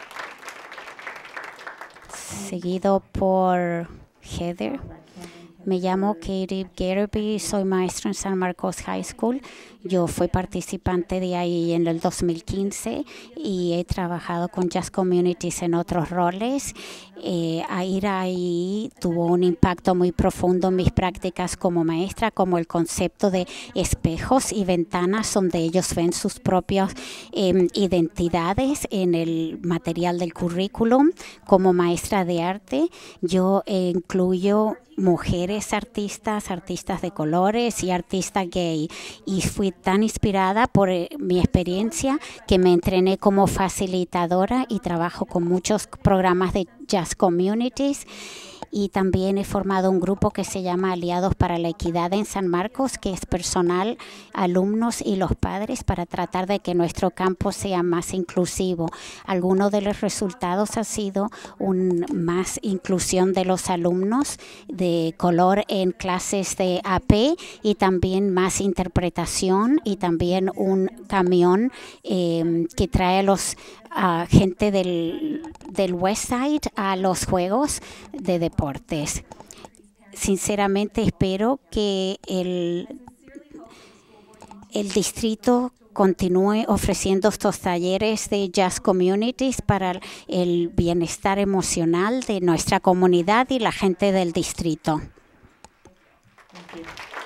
Seguido por Heather. Me llamo Katie Gareby, soy maestra en San Marcos High School. Yo fui participante de ahí en el dos mil quince y he trabajado con Just Communities en otros roles. Eh, a ir ahí tuvo un impacto muy profundo en mis prácticas como maestra, como el concepto de espejos y ventanas donde ellos ven sus propias eh, identidades en el material del currículum. Como maestra de arte, yo eh, incluyo mujeres artistas, artistas de colores y artistas gay. Y fui tan inspirada por eh, mi experiencia que me entrené como facilitadora y trabajo con muchos programas de Just Communities. y también he formado un grupo que se llama Aliados para la Equidad en San Marcos, que es personal, alumnos y los padres para tratar de que nuestro campus sea más inclusivo. Algunos de los resultados ha sido un, más inclusión de los alumnos de color en clases de A P y también más interpretación y también un camión eh, que trae a los a gente del, del West Side a los juegos de deportes. Sinceramente espero que el, el distrito continúe ofreciendo estos talleres de Just Communities para el bienestar emocional de nuestra comunidad y la gente del distrito. Thank you.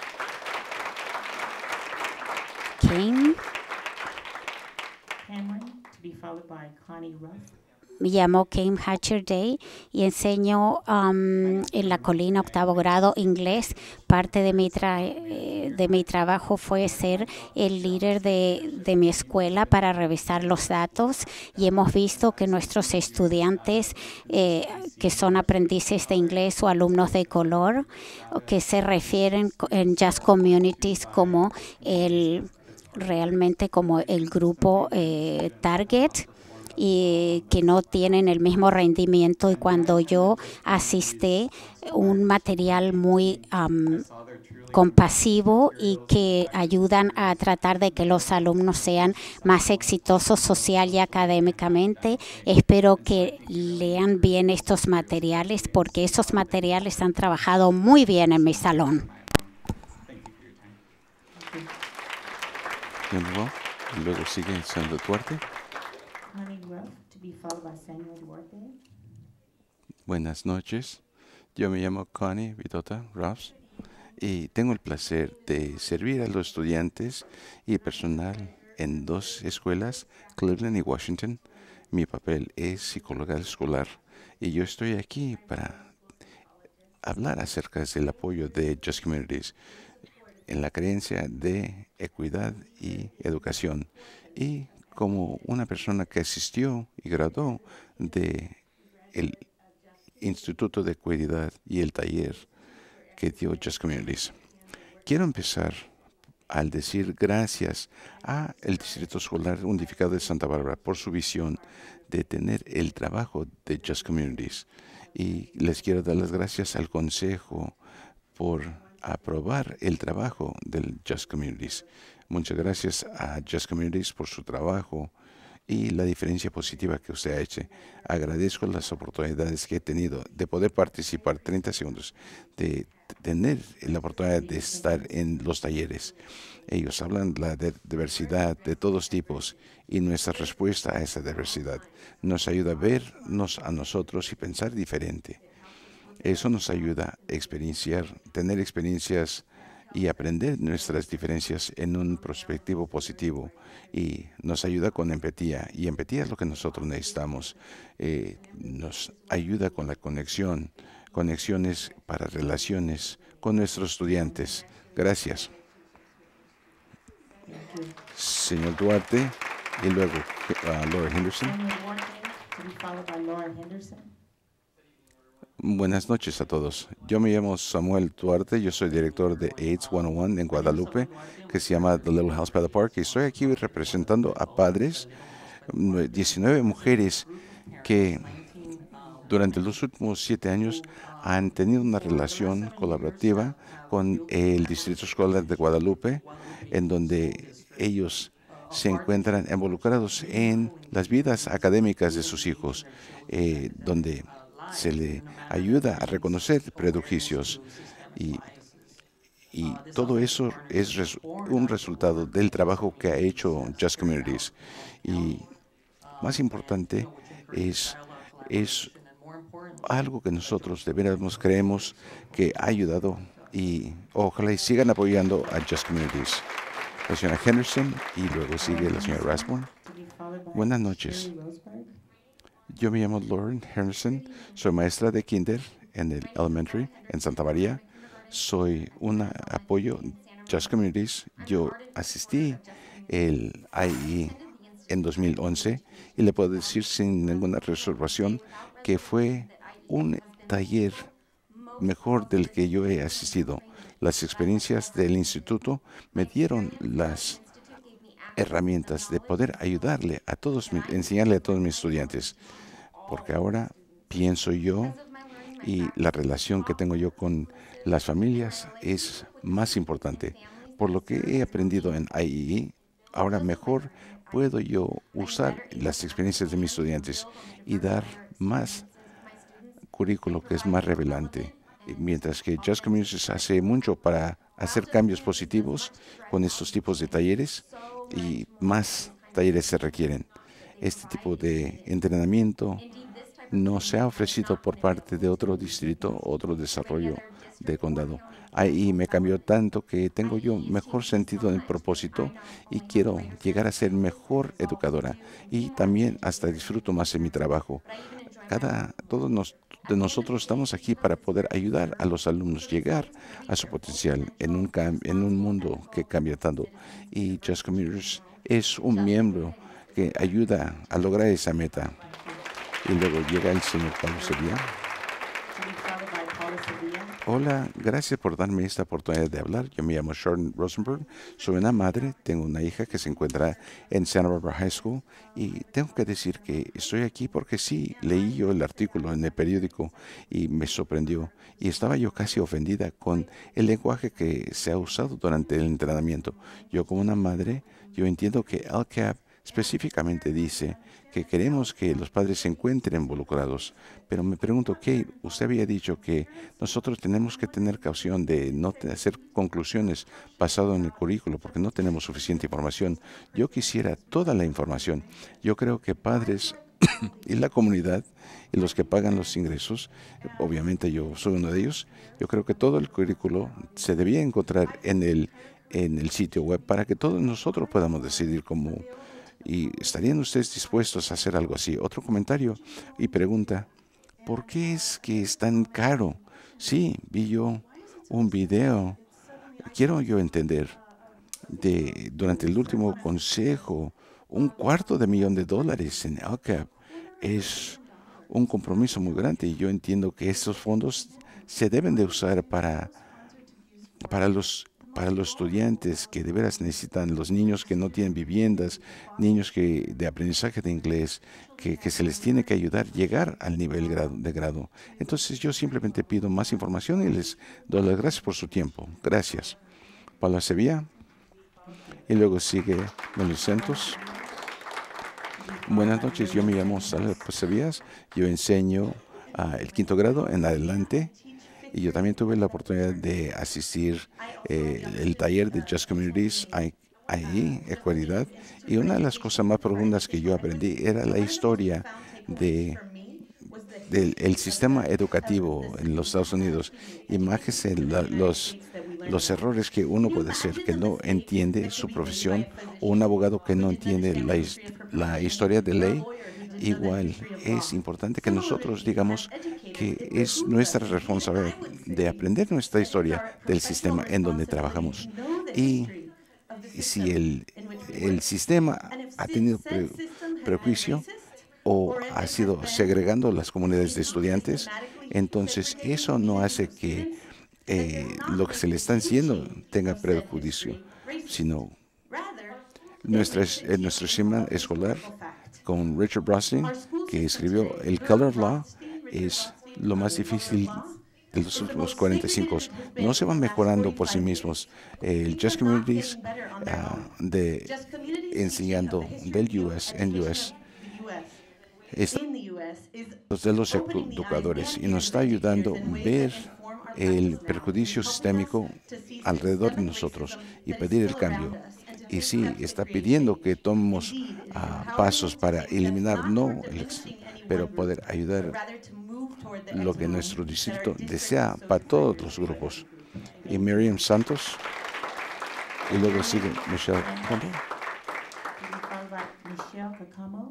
Kim. Cameron, to be followed by Connie Ruff. Me llamo Kim Hatcher Day y enseño um, en la colina octavo grado inglés. Parte de mi, tra de mi trabajo fue ser el líder de, de mi escuela para revisar los datos y hemos visto que nuestros estudiantes eh, que son aprendices de inglés o alumnos de color o que se refieren en Just Communities como el realmente como el grupo eh, target y que no tienen el mismo rendimiento, y cuando yo asisté un material muy um, compasivo y que ayudan a tratar de que los alumnos sean más exitosos social y académicamente. Espero que lean bien estos materiales porque esos materiales han trabajado muy bien en mi salón. Y luego sigue Sandra Duarte. Connie Ruff, to be followed by Samuel Duarte. Buenas noches. Yo me llamo Connie Vidota Ruffs y tengo el placer de servir a los estudiantes y personal en dos escuelas, Cleveland y Washington. Mi papel es psicóloga escolar y yo estoy aquí para hablar acerca del apoyo de Just Communities en la creencia de equidad y educación, y como una persona que asistió y graduó de el Instituto de Equidad y el taller que dio Just Communities. Quiero empezar al decir gracias a el Distrito Escolar Unificado de Santa Bárbara por su visión de tener el trabajo de Just Communities, y les quiero dar las gracias al Consejo por aprobar el trabajo del Just Communities. Muchas gracias a Just Communities por su trabajo y la diferencia positiva que usted ha hecho. Agradezco las oportunidades que he tenido de poder participar, treinta segundos, de tener la oportunidad de estar en los talleres. Ellos hablan de la diversidad de todos tipos y nuestra respuesta a esa diversidad nos ayuda a vernos a nosotros y pensar diferente. Eso nos ayuda a experienciar, tener experiencias y aprender nuestras diferencias en un perspectivo positivo, y nos ayuda con empatía, y empatía es lo que nosotros necesitamos. Eh, nos ayuda con la conexión, conexiones para relaciones con nuestros estudiantes. Gracias. Señor Duarte, y luego uh, Laura Henderson. Samuel Duarte, to be followed by Laura Henderson. Buenas noches a todos. Yo me llamo Samuel Duarte, yo soy director de AIDS ciento uno en Guadalupe, que se llama The Little House by the Park, y estoy aquí representando a padres, diecinueve mujeres que durante los últimos siete años han tenido una relación colaborativa con el Distrito Escolar de Guadalupe, en donde ellos se encuentran involucrados en las vidas académicas de sus hijos, eh, donde se le ayuda a reconocer prejuicios, y, y todo eso es res, un resultado del trabajo que ha hecho Just Communities. Y más importante es, es algo que nosotros de veras creemos que ha ayudado, y ojalá y sigan apoyando a Just Communities. La señora Henderson y luego sigue la señora Rasburn. Buenas noches. Yo me llamo Lauren Henderson, soy maestra de kinder en el elementary en Santa María. Soy un apoyo Just Communities. Yo asistí el I E en dos mil once y le puedo decir sin ninguna reservación que fue un taller mejor del que yo he asistido. Las experiencias del instituto me dieron las herramientas de poder ayudarle a todos, mi- enseñarle a todos mis estudiantes, porque ahora pienso yo y la relación que tengo yo con las familias es más importante. Por lo que he aprendido en I E E, ahora mejor puedo yo usar las experiencias de mis estudiantes y dar más currículo que es más revelante. Y mientras que Just Communities hace mucho para hacer cambios positivos con estos tipos de talleres y más talleres se requieren. Este tipo de entrenamiento no se ha ofrecido por parte de otro distrito, otro desarrollo de condado. Ahí me cambió tanto que tengo yo mejor sentido del propósito y quiero llegar a ser mejor educadora y también hasta disfruto más en mi trabajo. Cada, todos nos, de nosotros estamos aquí para poder ayudar a los alumnos llegar a su potencial en un, cam- en un mundo que cambia tanto. Y Just Communities es un miembro que ayuda a lograr esa meta. Y luego llega el señor Pablo Sevilla. To be followed by Paula Sevilla. Hola, gracias por darme esta oportunidad de hablar. Yo me llamo Sharon Rosenberg, soy una madre, tengo una hija que se encuentra en Santa Barbara High School y tengo que decir que estoy aquí porque sí, leí yo el artículo en el periódico y me sorprendió y estaba yo casi ofendida con el lenguaje que se ha usado durante el entrenamiento. Yo como una madre, yo entiendo que L C A P específicamente dice que queremos que los padres se encuentren involucrados. Pero me pregunto, Kate, usted había dicho que nosotros tenemos que tener caución de no te- hacer conclusiones basado en el currículo porque no tenemos suficiente información. Yo quisiera toda la información. Yo creo que padres y la comunidad y los que pagan los ingresos, obviamente yo soy uno de ellos, yo creo que todo el currículo se debía encontrar en el, en el sitio web para que todos nosotros podamos decidir cómo. ¿Y estarían ustedes dispuestos a hacer algo así? Otro comentario y pregunta, ¿por qué es que es tan caro? Sí, vi yo un video, quiero yo entender, de durante el último consejo, un cuarto de millón de dólares en L C A P es un compromiso muy grande y yo entiendo que estos fondos se deben de usar para para los, para los estudiantes que de veras necesitan, los niños que no tienen viviendas, niños que de aprendizaje de inglés, que, que se les tiene que ayudar a llegar al nivel grado, de grado. Entonces yo simplemente pido más información y les doy las gracias por su tiempo. Gracias. Paula Sevilla. Y luego sigue Melo Santos. Buenas noches, yo me llamo Salvador Sevillas, yo enseño ah, el quinto grado en adelante. Y yo también tuve la oportunidad de asistir eh, el taller de Just Communities ahí, Ecualidad. Y una de las cosas más profundas que yo aprendí era la historia de, del el sistema educativo en los Estados Unidos. Imagínense la- los, los errores que uno puede hacer, que no entiende su profesión, o un abogado que no entiende la, his- la historia de ley. Igual es importante que nosotros digamos que es nuestra responsabilidad de aprender nuestra historia del sistema en donde trabajamos. Y si el, el sistema ha tenido pre- prejuicio o ha sido segregando las comunidades de estudiantes, entonces eso no hace que eh, lo que se le está haciendo tenga prejuicio, sino nuestra, eh, nuestro sistema escolar con Richard Brosnan, que escribió el Color Law, es lo más difícil de los últimos cuarenta y cinco. No se van mejorando por sí mismos. El Just Communities ah, de enseñando del U S en U S está de los educadores y nos está ayudando a ver el perjuicio sistémico alrededor de nosotros y pedir el cambio. Y sí, está pidiendo que tomemos ah, pasos para eliminar, no, el ex- pero poder ayudar lo que nuestro distrito desea para todos los grupos. Y Miriam Santos, y luego sigue Michelle Campbell. To be followed by Michelle Kakamo.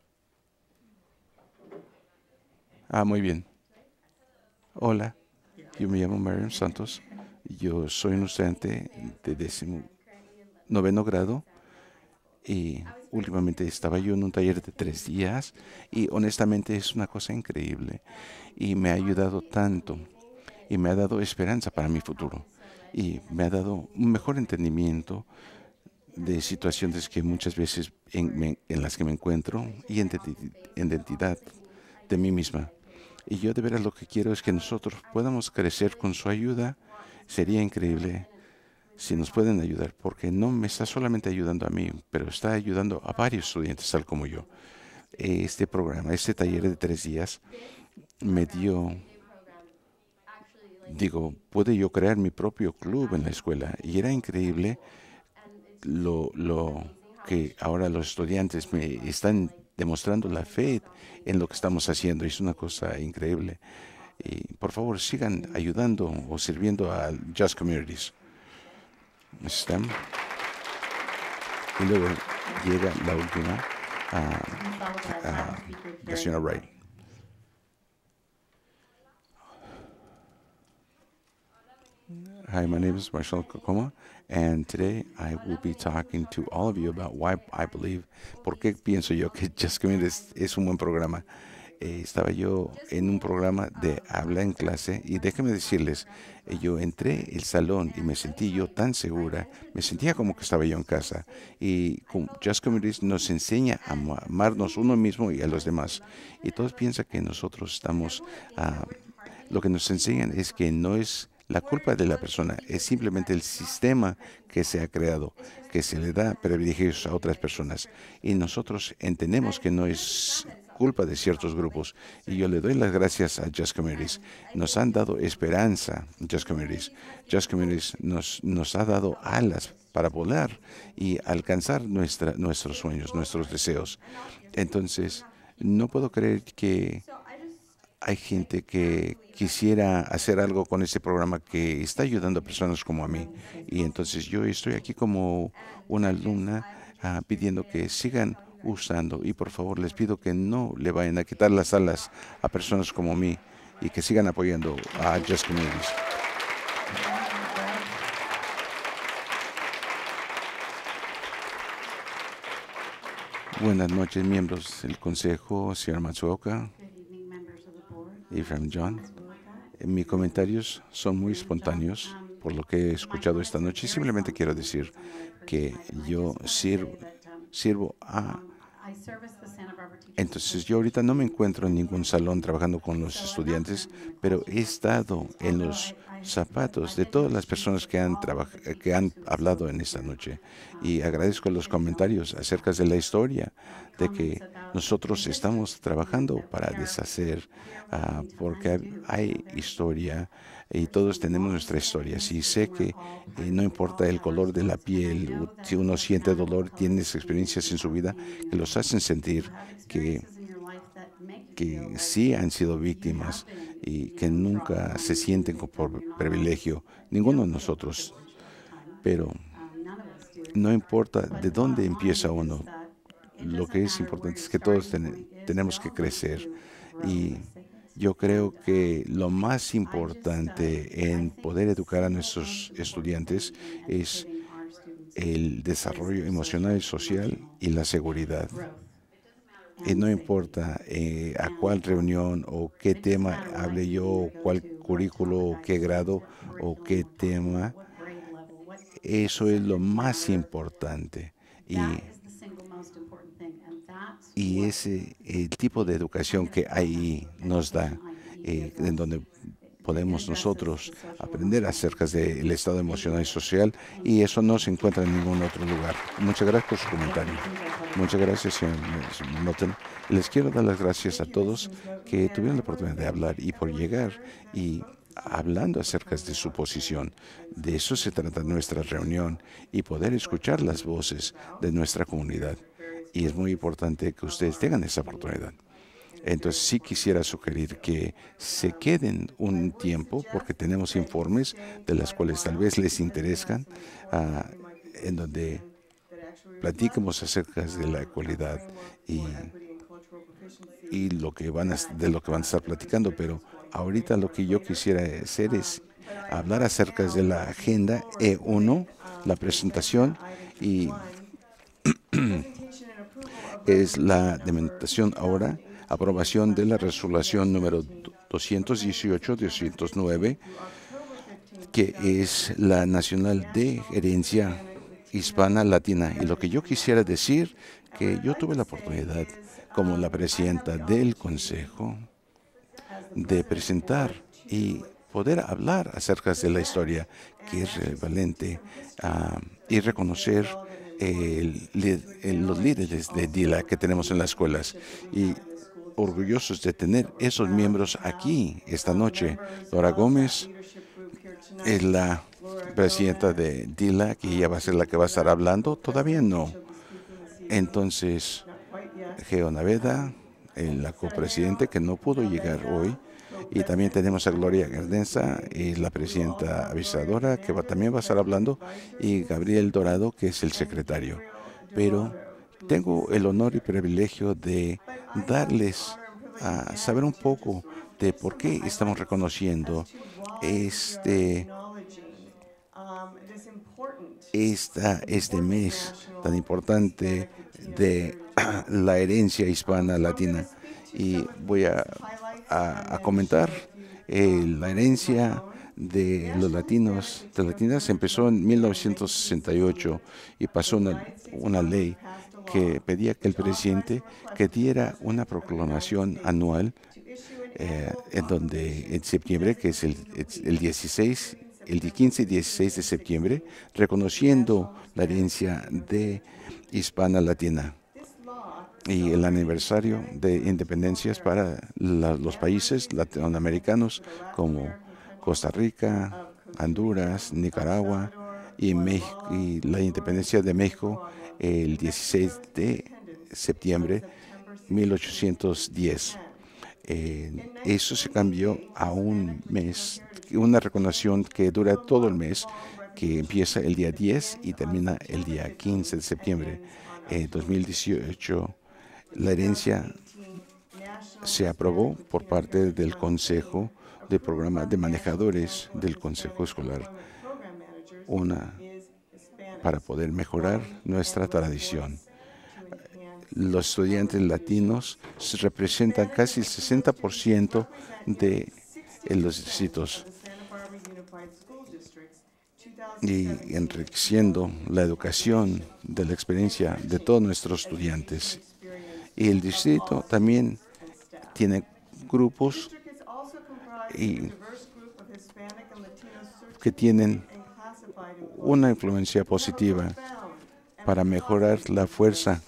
Ah, muy bien. Hola, yo me llamo Miriam Santos. Yo soy un estudiante de décimo noveno grado y últimamente estaba yo en un taller de tres días y honestamente es una cosa increíble y me ha ayudado tanto. y me ha dado esperanza para mi futuro. Y me ha dado un mejor entendimiento de situaciones que muchas veces en, me- en las que me encuentro y en identi- identidad de mí misma. Y yo de veras lo que quiero es que nosotros podamos crecer con su ayuda. Sería increíble si nos pueden ayudar, porque no me está solamente ayudando a mí, pero está ayudando a varios estudiantes tal como yo. Este programa, este taller de tres días me dio, digo, pude yo crear mi propio club en la escuela y era increíble lo, lo que ahora los estudiantes me están demostrando la fe en lo que estamos haciendo. Es una cosa increíble. Y por favor, sigan ayudando o sirviendo a Just Communities. ¿Están? Y luego llega la última, ah, Followed by ah, final speaker, la Gary señora Miller. Wright. Hi, my name is Marshall Kokoma, and today I will be talking to all of you about why I believe, por qué pienso yo que Just Communities es, es un buen programa. Eh, estaba yo en un programa de habla en clase y déjenme decirles, eh, yo entré al salón y me sentí yo tan segura, me sentía como que estaba yo en casa. Y con Just Communities nos enseña a ama- amarnos uno mismo y a los demás. Y todos piensan que nosotros estamos, ah, lo que nos enseñan es que no es la culpa de la persona, es simplemente el sistema que se ha creado, que se le da privilegios a otras personas. Y nosotros entendemos que no es culpa de ciertos grupos. Y yo le doy las gracias a Just Communities. Nos han dado esperanza, Just Communities. Just Communities nos, nos ha dado alas para volar y alcanzar nuestra, nuestros sueños, nuestros deseos. Entonces, no puedo creer que hay gente que quisiera hacer algo con este programa que está ayudando a personas como a mí. Y entonces yo estoy aquí como una alumna ah, pidiendo que sigan usando y por favor les pido que no le vayan a quitar las alas a personas como mí y que sigan apoyando a Just Communities. Buenas noches, miembros del Consejo, señor Matsuoka y Frank John. Eh, Mis comentarios son muy espontáneos por lo que he escuchado esta noche. Simplemente quiero decir que yo sirvo, sirvo a... Entonces yo ahorita no me encuentro en ningún salón trabajando con los estudiantes, pero he estado en los zapatos de todas las personas que han, trabaj- que han hablado en esta noche. Y agradezco los comentarios acerca de la historia, de que nosotros estamos trabajando para deshacer, ah, porque hay hay historia y todos tenemos nuestra historia. Si sé que eh, no importa el color de la piel, u- si uno siente dolor, tienes experiencias en su vida que los hacen sentir que, que sí han sido víctimas y que nunca se sienten con por privilegio, ninguno de nosotros. Pero no importa de dónde empieza uno, lo que es importante es que todos ten- tenemos que crecer. Y yo creo que lo más importante en poder educar a nuestros estudiantes es el desarrollo emocional y social y la seguridad. Y no importa eh, a cuál reunión o qué tema hable yo, o cuál currículo, o qué grado o qué tema, eso es lo más importante. Y, y ese el tipo de educación que ahí nos da, eh, en donde podemos nosotros aprender acerca del estado emocional y social, y eso no se encuentra en ningún otro lugar. Muchas gracias por su comentario. Muchas gracias, señor Milton. Les quiero dar las gracias a todos que tuvieron la oportunidad de hablar y por llegar y hablando acerca de su posición. De eso se trata nuestra reunión y poder escuchar las voces de nuestra comunidad. Y es muy importante que ustedes tengan esa oportunidad. Entonces sí quisiera sugerir que se queden un tiempo porque tenemos informes de las cuales tal vez les interesan, ah, en donde platiquemos acerca de la ecualidad y, y lo que van a, de lo que van a estar platicando, pero ahorita lo que yo quisiera hacer es hablar acerca de la agenda E uno, la presentación, y es la delimitación ahora, aprobación de la resolución número doscientos dieciocho doscientos nueve, que es la Nacional de Herencia Hispana Latina. Y lo que yo quisiera decir, que yo tuve la oportunidad, como la presidenta del Consejo, de presentar y poder hablar acerca de la historia que es relevante uh, y reconocer el, el, los líderes de D I L A C que tenemos en las escuelas. Y orgullosos de tener esos miembros aquí esta noche. Laura Gómez es la presidenta de D I L A C y ella va a ser la que va a estar hablando. Todavía no. Entonces, Geo Naveda, la copresidente que no pudo llegar hoy. Y también tenemos a Gloria Gardenza, y la presidenta avisadora, que va, también va a estar hablando, y Gabriel Dorado, que es el secretario. Pero tengo el honor y privilegio de darles a saber un poco de por qué estamos reconociendo este, esta, este mes tan importante de la herencia hispana latina. Y voy a, a, a comentar eh, la herencia de los latinos, de latinas. Empezó en mil novecientos sesenta y ocho y pasó una, una ley que pedía que el presidente que diera una proclamación anual eh, en donde en septiembre, que es el, el dieciséis, el quince y dieciséis de septiembre, reconociendo la herencia de hispana latina y el aniversario de independencias para la, los países latinoamericanos como Costa Rica, Honduras, Nicaragua y, México, y la independencia de México el dieciséis de septiembre de mil ochocientos diez. Eh, eso se cambió a un mes, una reconoción que dura todo el mes, que empieza el día diez y termina el día quince de septiembre de dos mil dieciocho. La herencia se aprobó por parte del Consejo de Programa de Manejadores del Consejo Escolar, una para poder mejorar nuestra tradición. Los estudiantes latinos representan casi el sesenta por ciento de los distritos y enriqueciendo la educación de la experiencia de todos nuestros estudiantes. Y el distrito también tiene grupos y que tienen una influencia positiva para mejorar la fuerza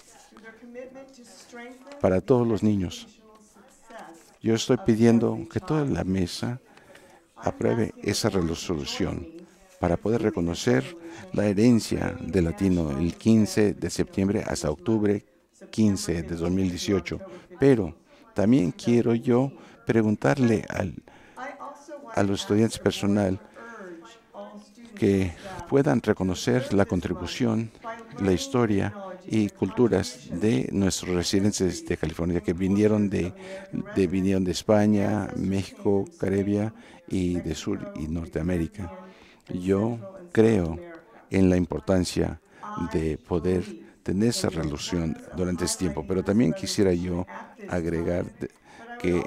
para todos los niños. Yo estoy pidiendo que toda la mesa apruebe esa resolución para poder reconocer la herencia de latino el quince de septiembre hasta octubre quince de dos mil dieciocho. Pero también quiero yo preguntarle al, a los estudiantes personal que puedan reconocer la contribución, la historia y culturas de nuestros residentes de California que vinieron de, de, vinieron de España, México, Caribe y de Sur y Norteamérica. Yo creo en la importancia de poder tener esa relación durante este tiempo, pero también quisiera yo agregar que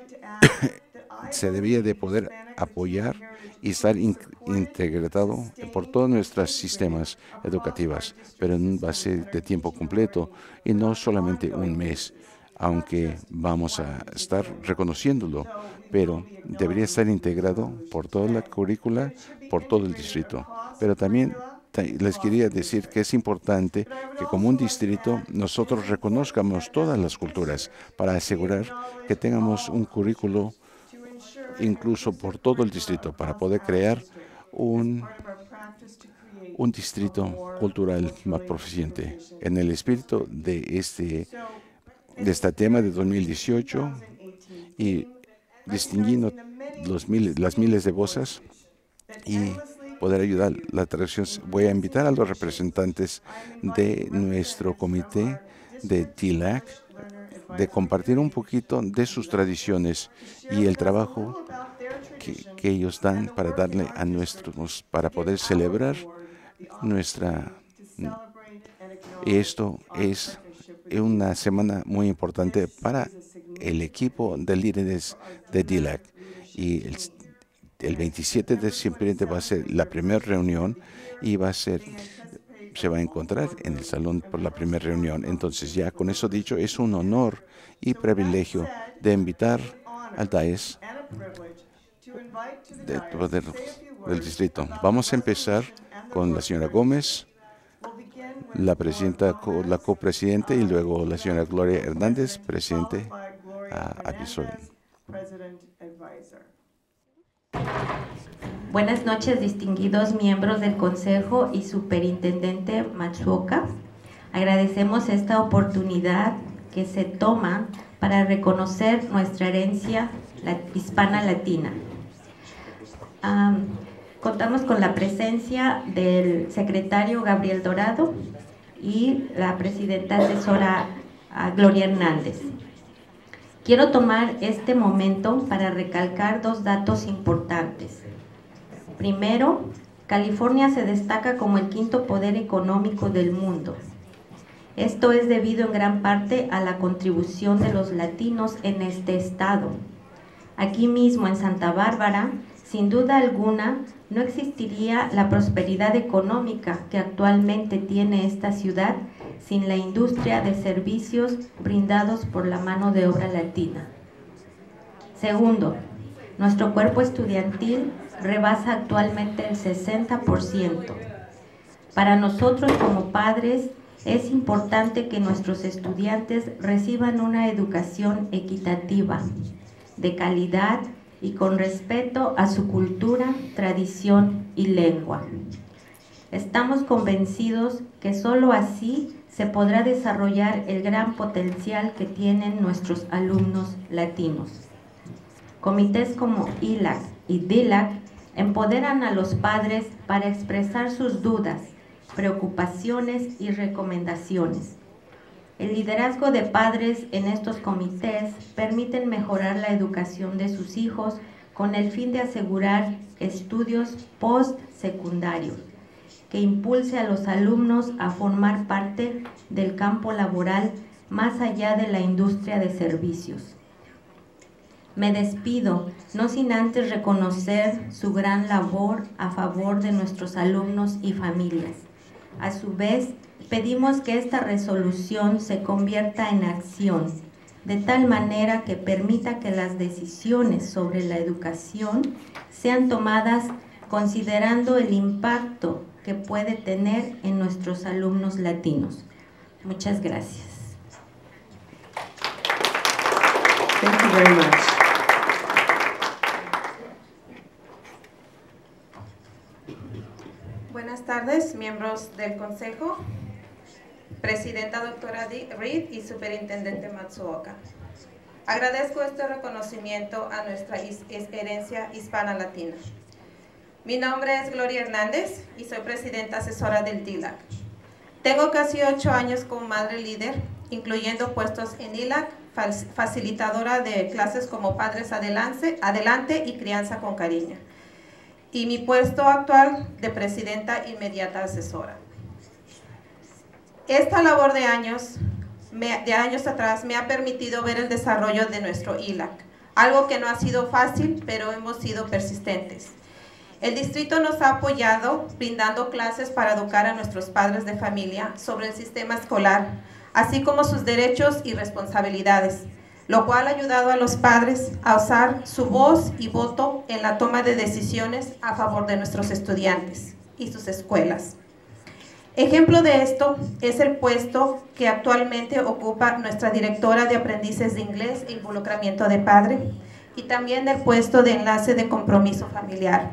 se debía de poder apoyar y estar in, integrado por todos nuestros sistemas educativos, pero en base de tiempo completo y no solamente un mes, aunque vamos a estar reconociéndolo, pero debería estar integrado por toda la currícula, por todo el distrito. Pero también les quería decir que es importante que como un distrito nosotros reconozcamos todas las culturas para asegurar que tengamos un currículo incluso por todo el distrito para poder crear un, un distrito cultural más proficiente. En el espíritu de este, de este tema de dos mil dieciocho y distinguiendo los miles, las miles de voces y poder ayudar la traducción, voy a invitar a los representantes de nuestro comité de D I L A C de compartir un poquito de sus tradiciones y el trabajo que, que ellos dan para darle a nuestros, para poder celebrar nuestra. Esto es una semana muy importante para el equipo de líderes de D L A C. Y el, el veintisiete de septiembre va a ser la primera reunión y va a ser, se va a encontrar en el salón por la primera reunión. Entonces, ya con eso dicho, es un honor y privilegio de invitar al D A E S de poder, del distrito. Vamos a empezar con la señora Gómez, la presidenta, la copresidente, y luego la señora Gloria Hernández, presidente uh, advisor. Buenas noches, distinguidos miembros del Consejo y Superintendente Matsuoka. Agradecemos esta oportunidad que se toma para reconocer nuestra herencia hispana latina. Um, contamos con la presencia del secretario Gabriel Dorado y la presidenta asesora uh, Gloria Hernández. Quiero tomar este momento para recalcar dos datos importantes. Primero, California se destaca como el quinto poder económico del mundo. Esto es debido en gran parte a la contribución de los latinos en este estado. Aquí mismo en Santa Bárbara, sin duda alguna, no existiría la prosperidad económica que actualmente tiene esta ciudad sin la industria de servicios brindados por la mano de obra latina. Segundo, nuestro cuerpo estudiantil rebasa actualmente el sesenta por ciento. Para nosotros como padres, es importante que nuestros estudiantes reciban una educación equitativa, de calidad y con respeto a su cultura, tradición y lengua. Estamos convencidos que solo así se podrá desarrollar el gran potencial que tienen nuestros alumnos latinos. Comités como I L A C y D L A C empoderan a los padres para expresar sus dudas, preocupaciones y recomendaciones. El liderazgo de padres en estos comités permiten mejorar la educación de sus hijos con el fin de asegurar estudios post-secundarios que impulse a los alumnos a formar parte del campo laboral más allá de la industria de servicios. Me despido, no sin antes reconocer su gran labor a favor de nuestros alumnos y familias. A su vez, pedimos que esta resolución se convierta en acción, de tal manera que permita que las decisiones sobre la educación sean tomadas considerando el impacto que puede tener en nuestros alumnos latinos. Muchas gracias. Thank you very much. Buenas tardes, miembros del Consejo, Presidenta doctora Reed y Superintendente Matsuoka. Agradezco este reconocimiento a nuestra herencia hispana-latina. Mi nombre es Gloria Hernández y soy Presidenta Asesora del D L A C. Tengo casi ocho años como madre líder, incluyendo puestos en I L A C, facilitadora de clases como Padres Adelante, Adelante y Crianza con Cariño, y mi puesto actual de Presidenta Inmediata Asesora. Esta labor de años, de años atrás me ha permitido ver el desarrollo de nuestro I L A C, algo que no ha sido fácil, pero hemos sido persistentes. El distrito nos ha apoyado brindando clases para educar a nuestros padres de familia sobre el sistema escolar, así como sus derechos y responsabilidades, lo cual ha ayudado a los padres a usar su voz y voto en la toma de decisiones a favor de nuestros estudiantes y sus escuelas. Ejemplo de esto es el puesto que actualmente ocupa nuestra directora de aprendices de inglés e involucramiento de padre, y también el puesto de enlace de compromiso familiar.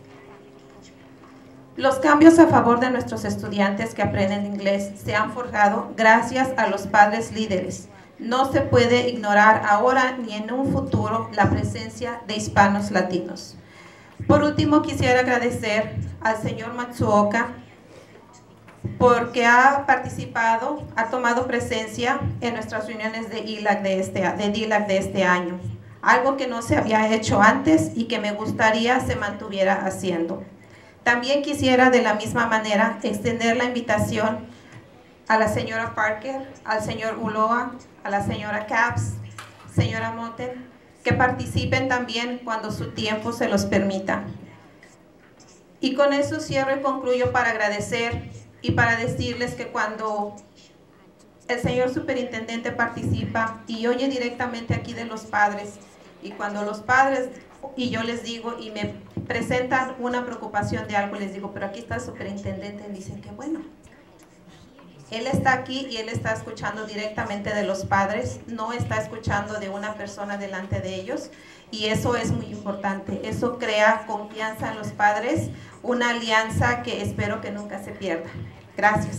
Los cambios a favor de nuestros estudiantes que aprenden inglés se han forjado gracias a los padres líderes. No se puede ignorar ahora ni en un futuro la presencia de hispanos latinos. Por último, quisiera agradecer al señor Matsuoka porque ha participado, ha tomado presencia en nuestras reuniones de I L A C de, este, de D L A C de este año, algo que no se había hecho antes y que me gustaría se mantuviera haciendo. También quisiera de la misma manera extender la invitación a la señora Parker, al señor Ulloa, a la señora Capps, señora Moten, que participen también cuando su tiempo se los permita. Y con eso cierro y concluyo para agradecer y para decirles que cuando el señor superintendente participa y oye directamente aquí de los padres, y cuando los padres y yo les digo y me presentan una preocupación de algo, les digo, pero aquí está el superintendente, y dicen que bueno, él está aquí y él está escuchando directamente de los padres, no está escuchando de una persona delante de ellos, y eso es muy importante. Eso crea confianza en los padres, una alianza que espero que nunca se pierda. Gracias.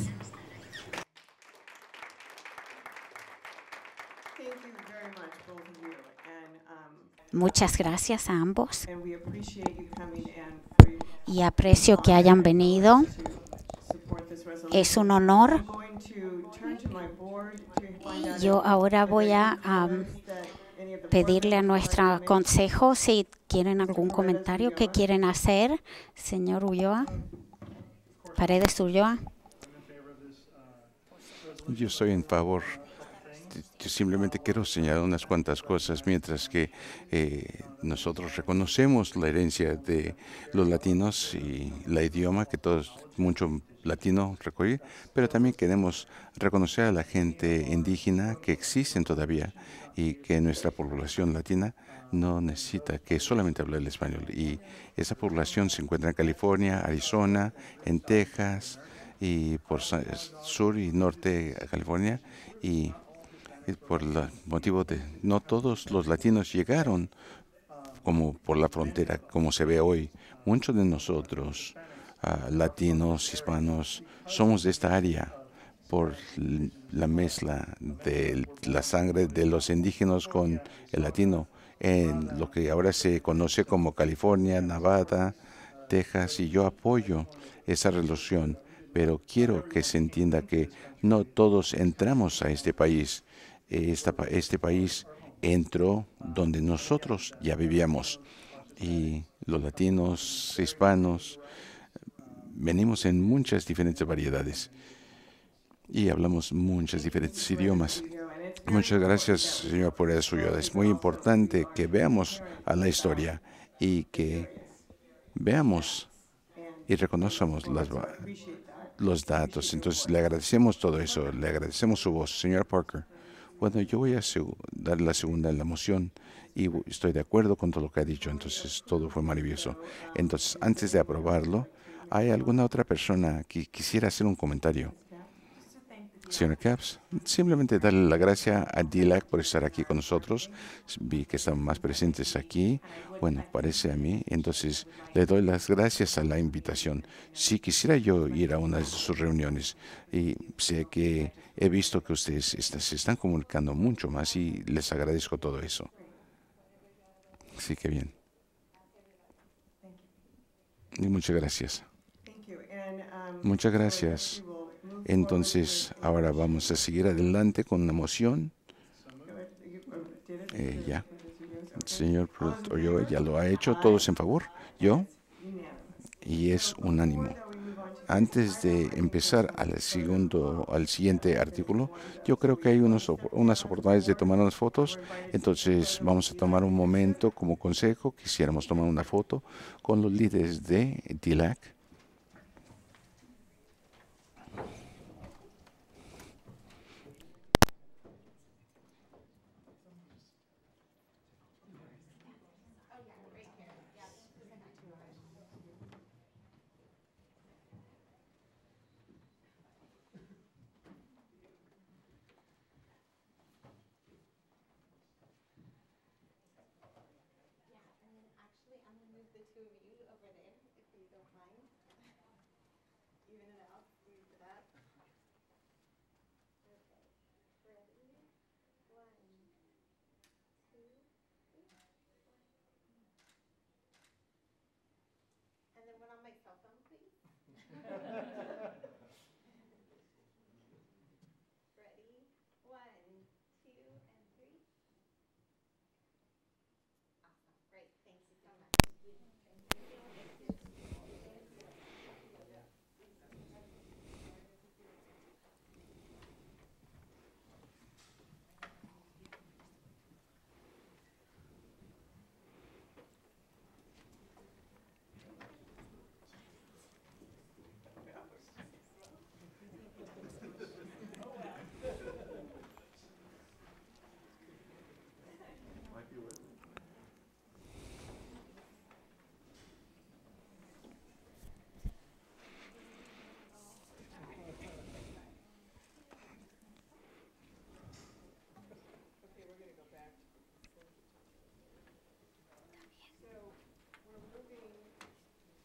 Thank you very much, both of you, and, um, Muchas gracias a ambos and we appreciate you coming and for you y aprecio que hayan venido. to support this resolution. Es un honor. I'm going to turn to my board to find out Yo if- ahora if voy there are a any um, comments that any of the board pedirle a members nuestro would like to make. consejo si quieren algún comentario que quieren hacer. Señor Ulloa, Paredes Ulloa. Yo estoy en favor. Yo simplemente quiero señalar unas cuantas cosas, mientras que eh, nosotros reconocemos la herencia de los latinos y la idioma que todos, mucho latino recoge, pero también queremos reconocer a la gente indígena que existen todavía y que nuestra población latina no necesita que solamente hable el español. Y esa población se encuentra en California, Arizona, en Texas y por sa- sur y norte de California, y y por el motivo de no todos los latinos llegaron como por la frontera, como se ve hoy. Muchos de nosotros, uh, latinos, hispanos, somos de esta área por l- la mezcla de la sangre de los indígenas con el latino, en lo que ahora se conoce como California, Nevada, Texas, y yo apoyo esa relación, pero quiero que se entienda que no todos entramos a este país. Esta pa- este país entró donde nosotros ya vivíamos, y los latinos, hispanos, venimos en muchas diferentes variedades y hablamos muchos diferentes idiomas. Muchas gracias, señor, por eso. Es muy importante que veamos a la historia y que veamos y reconozcamos las, va- los datos. Entonces, le agradecemos todo eso, le agradecemos su voz. Señor Parker, bueno, yo voy a segu- dar la segunda en la moción y bu- estoy de acuerdo con todo lo que ha dicho, entonces todo fue maravilloso. Entonces, antes de aprobarlo, ¿hay alguna otra persona que quisiera hacer un comentario? Señora Capps, simplemente darle la gracia a D L A C por estar aquí con nosotros. Vi que están más presentes aquí. Bueno, parece a mí. Entonces, le doy las gracias a la invitación. Si quisiera yo ir a una de sus reuniones, y sé que he visto que ustedes est- se están comunicando mucho más, y les agradezco todo eso. Sí, que bien. Y muchas gracias. Thank you. And, um, Muchas so I gracias. guess we will move forward Entonces, with- ahora vamos a seguir adelante con una moción. You, uh, did it? Eh, Did- ya. did you use- okay. Señor All those in Oyoa favor? ya lo ha hecho. ¿Todos en favor? ¿Yo? Unanimous. Y es unánimo. Before that we move on to Antes de empezar al, segundo, al siguiente artículo, yo creo que hay unos, op- unas oportunidades de tomar unas fotos. Entonces, vamos a tomar un momento como consejo. Quisiéramos tomar una foto con los líderes de D L A C.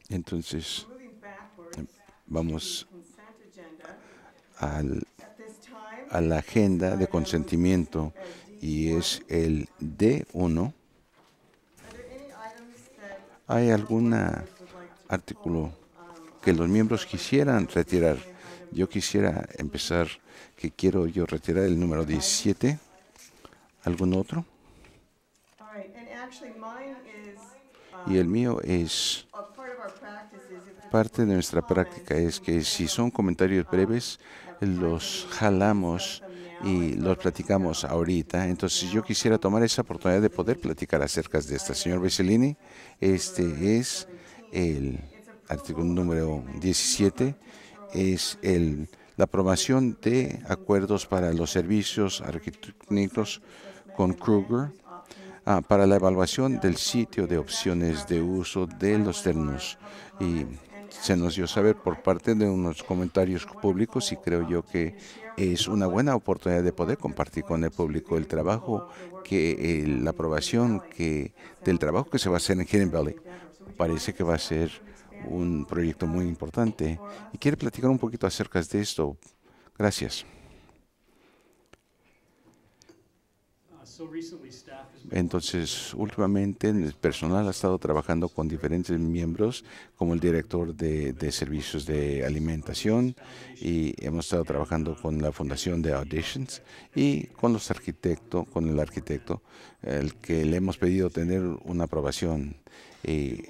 Entonces, Moving backwards em, to vamos the consent agenda. al- At this time, a la agenda de consentimiento y es el D uno. are there any items that ¿Hay algún would like to artículo um, que los miembros quisieran retirar? Yo quisiera empezar que quiero yo retirar el número diecisiete. ¿Algún otro? all right, and actually mine is, um, Y el mío es, a part of our practice is if the parte de nuestra práctica es que si son comentarios breves, los jalamos y los platicamos ahorita. Entonces yo quisiera tomar esa oportunidad de poder platicar acerca de esta. Señor Veselini, este es el artículo número diecisiete, es el, la aprobación de acuerdos para los servicios arquitectónicos con Kruger ah, para la evaluación del sitio de opciones de uso de los terrenos. Y se nos dio saber por parte de unos comentarios públicos y creo yo que es una buena oportunidad de poder compartir con el público el trabajo, que eh, la aprobación que del trabajo que se va a hacer en Hidden Valley. Parece que va a ser un proyecto muy importante y quiere platicar un poquito acerca de esto. Gracias. Entonces, últimamente el personal ha estado trabajando con diferentes miembros, como el director de, de servicios de alimentación, y hemos estado trabajando con la fundación de Auditions y con los arquitectos, con el arquitecto, el que le hemos pedido tener una aprobación. Y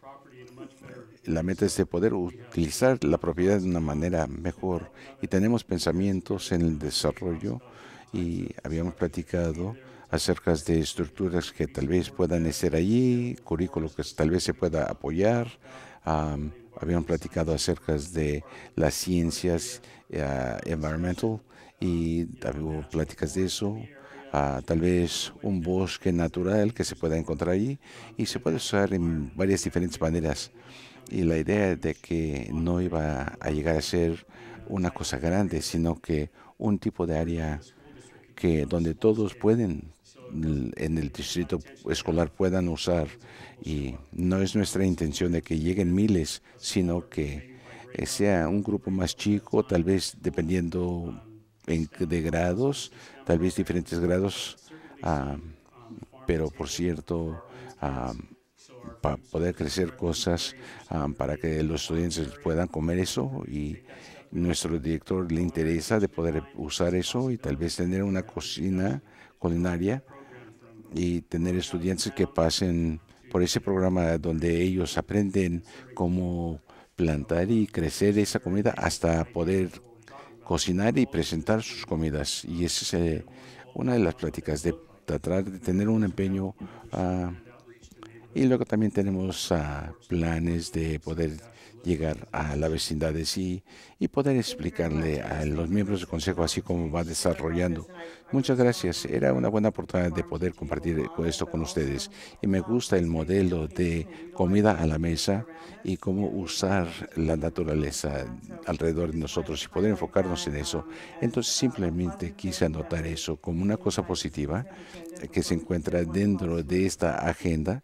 la meta es de poder utilizar la propiedad de una manera mejor. Y tenemos pensamientos en el desarrollo y habíamos platicado acerca de estructuras que tal vez puedan estar allí, currículo que tal vez se pueda apoyar. Um, habíamos platicado acerca de las ciencias uh, environmental y hubo pláticas de eso. Uh, tal vez un bosque natural que se pueda encontrar allí y se puede usar en varias diferentes maneras. Y la idea de que no iba a llegar a ser una cosa grande, sino que un tipo de área que donde todos pueden en el distrito escolar puedan usar, y no es nuestra intención de que lleguen miles, sino que eh, sea un grupo más chico, tal vez dependiendo en, de grados, tal vez diferentes grados, uh, pero por cierto, uh, para poder crecer cosas, um, para que los estudiantes puedan comer eso, y nuestro director le interesa de poder usar eso y tal vez tener una cocina culinaria y tener estudiantes que pasen por ese programa donde ellos aprenden cómo plantar y crecer esa comida hasta poder cocinar y presentar sus comidas. Y esa es eh, una de las pláticas, de tratar de tener un empeño. Uh, y luego también tenemos uh, planes de poder llegar a las vecindades y, y poder explicarle a los miembros del consejo así como va desarrollando. Muchas gracias. Era una buena oportunidad de poder compartir esto con ustedes. Y me gusta el modelo de comida a la mesa y cómo usar la naturaleza alrededor de nosotros y poder enfocarnos en eso. Entonces simplemente quise anotar eso como una cosa positiva que se encuentra dentro de esta agenda.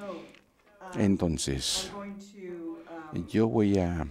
Entonces, yo voy a,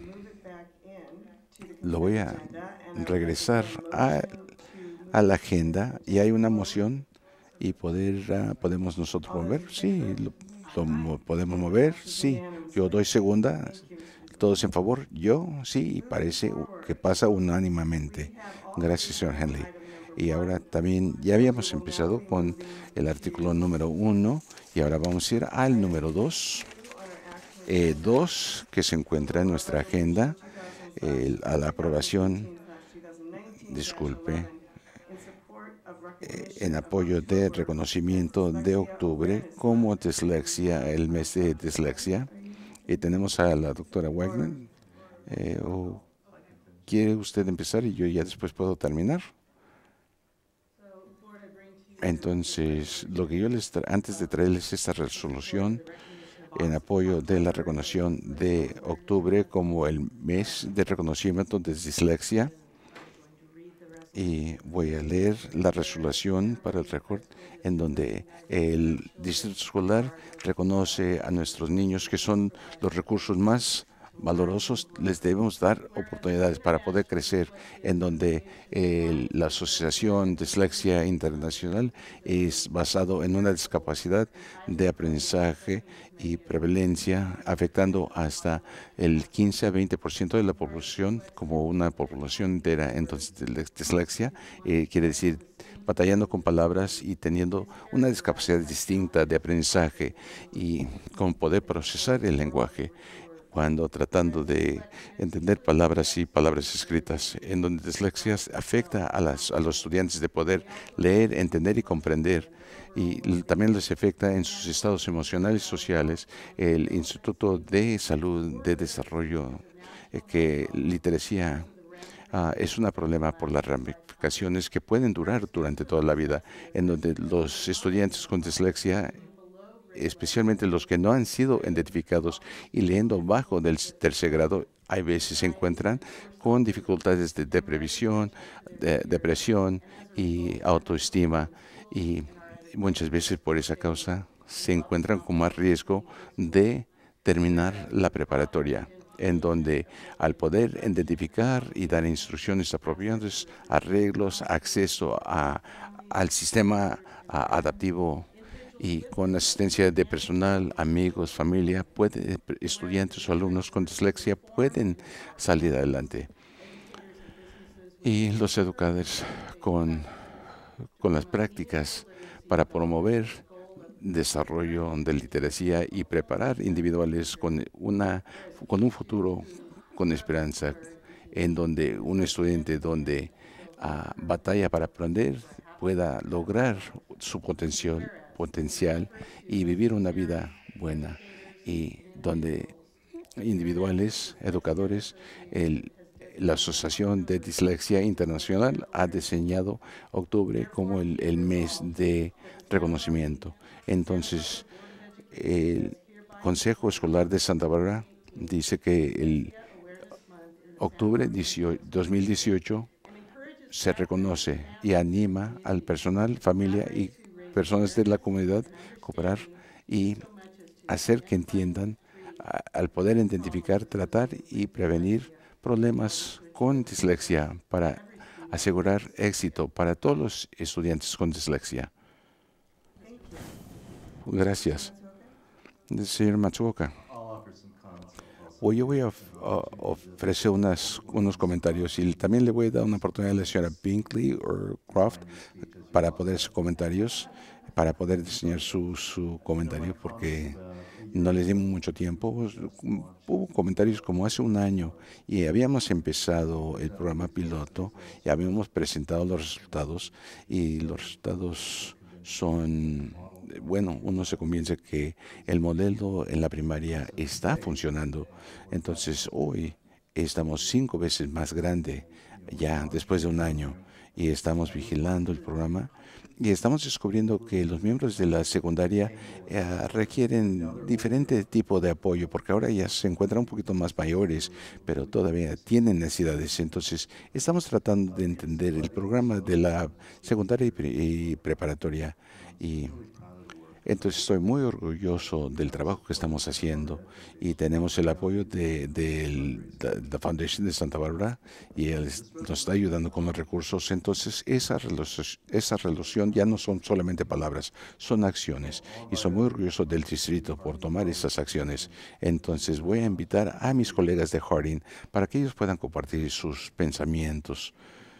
lo voy a regresar a, a la agenda y hay una moción y poder, uh, podemos nosotros mover, sí, lo, lo podemos mover, sí, yo doy segunda, todos en favor, yo, sí, y parece que pasa unánimemente. Gracias, señor Henley. Y ahora también ya habíamos empezado con el artículo número uno y ahora vamos a ir al número dos. Eh, dos que se encuentra en nuestra agenda, eh, a la aprobación, disculpe, eh, en apoyo de reconocimiento de octubre como dislexia, el mes de dislexia. Y tenemos a la doctora Wagner. Eh, ¿o ¿Quiere usted empezar y yo ya después puedo terminar? Entonces, lo que yo les tra antes de traerles esta resolución en apoyo de la reconocimiento de octubre como el mes de reconocimiento de dislexia, y voy a leer la resolución para el récord en donde el distrito escolar reconoce a nuestros niños que son los recursos más valorosos. Les debemos dar oportunidades para poder crecer, en donde eh, la Asociación Dislexia Internacional es basado en una discapacidad de aprendizaje y prevalencia afectando hasta el quince a veinte por ciento de la población como una población entera. Entonces, dislexia eh, quiere decir batallando con palabras y teniendo una discapacidad distinta de aprendizaje y con poder procesar el lenguaje cuando tratando de entender palabras y palabras escritas, en donde dislexia afecta a, las, a los estudiantes de poder leer, entender y comprender, y también les afecta en sus estados emocionales y sociales. El Instituto de Salud de Desarrollo, eh, que literacia Uh, es un problema por las ramificaciones que pueden durar durante toda la vida, en donde los estudiantes con dislexia, especialmente los que no han sido identificados y leyendo bajo del tercer grado, hay veces se encuentran con dificultades de depresión, de depresión y autoestima, y muchas veces por esa causa se encuentran con más riesgo de terminar la preparatoria, en donde al poder identificar y dar instrucciones apropiadas, arreglos, acceso a, al sistema a, adaptivo y con asistencia de personal, amigos, familia, puede, estudiantes o alumnos con dislexia pueden salir adelante. Y los educadores con, con las prácticas para promover desarrollo de literacia y preparar individuales con, una, con un futuro con esperanza, en donde un estudiante donde uh, batalla para aprender pueda lograr su potencial, potencial y vivir una vida buena, y donde individuales, educadores, el, la Asociación de Dislexia Internacional ha diseñado octubre como el, el mes de reconocimiento. Entonces, el Consejo Escolar de Santa Bárbara dice que el octubre dos mil dieciocho se reconoce y anima al personal, familia y personas de la comunidad a cooperar y hacer que entiendan, a, al poder identificar, tratar y prevenir problemas con dislexia para asegurar éxito para todos los estudiantes con dislexia. Gracias. Señor Matsuoka. Hoy yo voy a of- a- ofrecer unas, unos comentarios y también le voy a dar una oportunidad a la señora Binkley o Croft para poder hacer comentarios, para poder diseñar su, su comentario, porque no les dimos mucho tiempo. Hubo comentarios como hace un año y habíamos empezado el programa piloto y habíamos presentado los resultados, y los resultados son, bueno, uno se convence que el modelo en la primaria está funcionando. Entonces hoy estamos cinco veces más grande ya después de un año, y estamos vigilando el programa y estamos descubriendo que los miembros de la secundaria eh, requieren diferente tipo de apoyo, porque ahora ya se encuentran un poquito más mayores, pero todavía tienen necesidades. Entonces estamos tratando de entender el programa de la secundaria y, pre y preparatoria, y entonces estoy muy orgulloso del trabajo que estamos haciendo, y tenemos el apoyo de, de la Foundation de Santa Bárbara, y él nos está ayudando con los recursos. Entonces esa, esa resolución ya no son solamente palabras, son acciones, y soy muy orgulloso del distrito por tomar esas acciones. Entonces voy a invitar a mis colegas de Harding para que ellos puedan compartir sus pensamientos.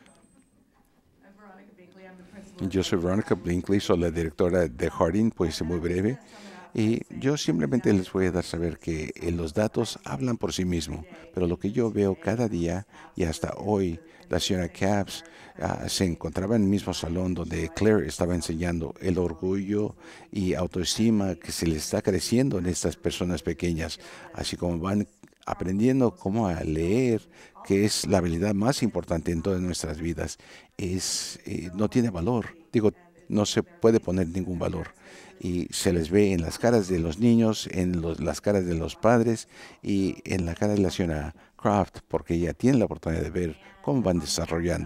Yo soy Veronica Binkley, soy la directora de Harding, pues muy breve, y yo simplemente les voy a dar a saber que eh, los datos hablan por sí mismos, pero lo que yo veo cada día, y hasta hoy, la señora Capps uh, se encontraba en el mismo salón donde Claire estaba enseñando, el orgullo y autoestima que se les está creciendo en estas personas pequeñas, así como van aprendiendo cómo a leer, que es la habilidad más importante en todas nuestras vidas. Es, eh, no tiene valor, digo, no se puede poner ningún valor, y se les ve en las caras de los niños, en los, las caras de los padres y en la cara de la señora Croft, porque ella tiene la oportunidad de ver cómo van desarrollando.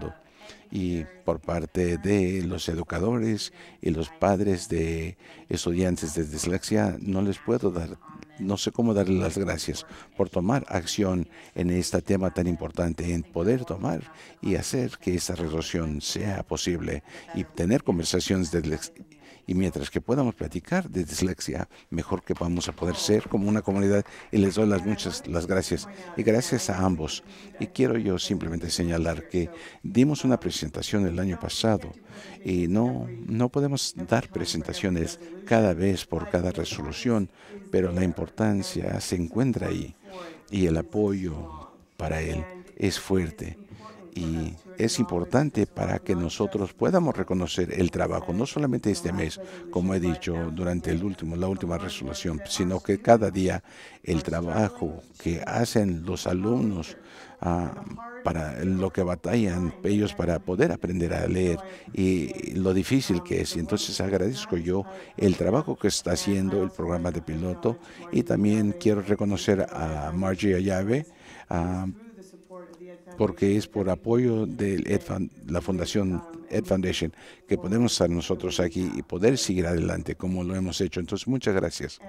y por parte de los educadores y los padres de estudiantes de dislexia, no les puedo dar, no sé cómo darles las gracias por tomar acción en este tema tan importante, en poder tomar y hacer que esta resolución sea posible y tener conversaciones de dislexia. Y mientras que podamos platicar de dislexia, mejor que vamos a poder ser como una comunidad. Y les doy las muchas las gracias. Y gracias a ambos. Y quiero yo simplemente señalar que dimos una presentación el año pasado. Y no, no podemos dar presentaciones cada vez por cada resolución, pero la importancia se encuentra ahí. Y el apoyo para él es fuerte. Y es importante para que nosotros podamos reconocer el trabajo, no solamente este mes, como he dicho durante el último, la última resolución, sino que cada día el trabajo que hacen los alumnos uh, para lo que batallan ellos para poder aprender a leer y lo difícil que es. Y entonces agradezco yo el trabajo que está haciendo el programa de piloto y también quiero reconocer a Margie Ayave, uh, porque es por apoyo de Ed, la Fundación Ed Foundation que podemos estar nosotros aquí y poder seguir adelante como lo hemos hecho. Entonces, muchas gracias.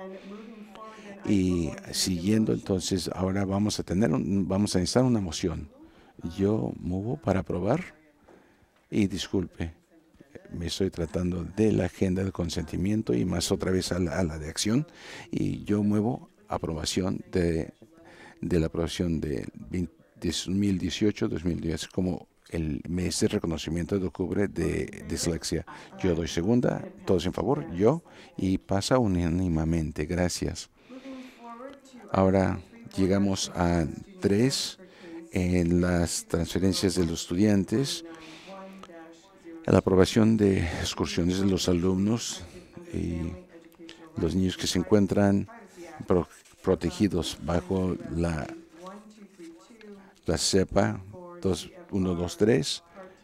Y siguiendo, entonces, ahora vamos a tener, un, vamos a necesitar una moción. Yo muevo para aprobar y disculpe, me estoy tratando de la agenda del consentimiento y más otra vez a la, a la de acción y yo muevo aprobación de, de la aprobación de dos mil dieciocho dos mil diez como el mes de reconocimiento de octubre de dislexia. Yo doy segunda, todos en favor, yo, y pasa unánimamente. Gracias. Ahora llegamos a tres en las transferencias de los estudiantes, a la aprobación de excursiones de los alumnos y los niños que se encuentran pro protegidos bajo la la CEPA dos uno dos tres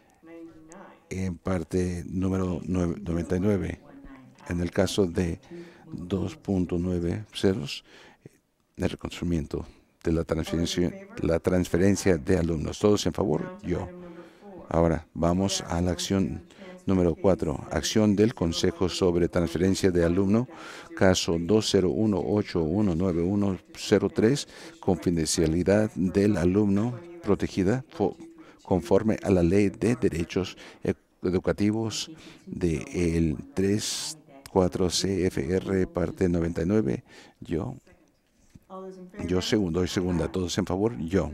en parte número noventa y nueve. En el caso de dos punto nueve ceros, el reconocimiento de la transferencia, la transferencia de alumnos. ¿Todos en favor? Yo. Ahora vamos a la acción número cuatro. Acción del Consejo sobre transferencia de alumno, caso dos cero uno ocho uno nueve uno cero tres, confidencialidad del alumno protegida conforme a la Ley de Derechos Educativos del tres cuatro C F R, parte noventa y nueve. Yo. Yo segundo y segunda. ¿Todos en favor? Yo.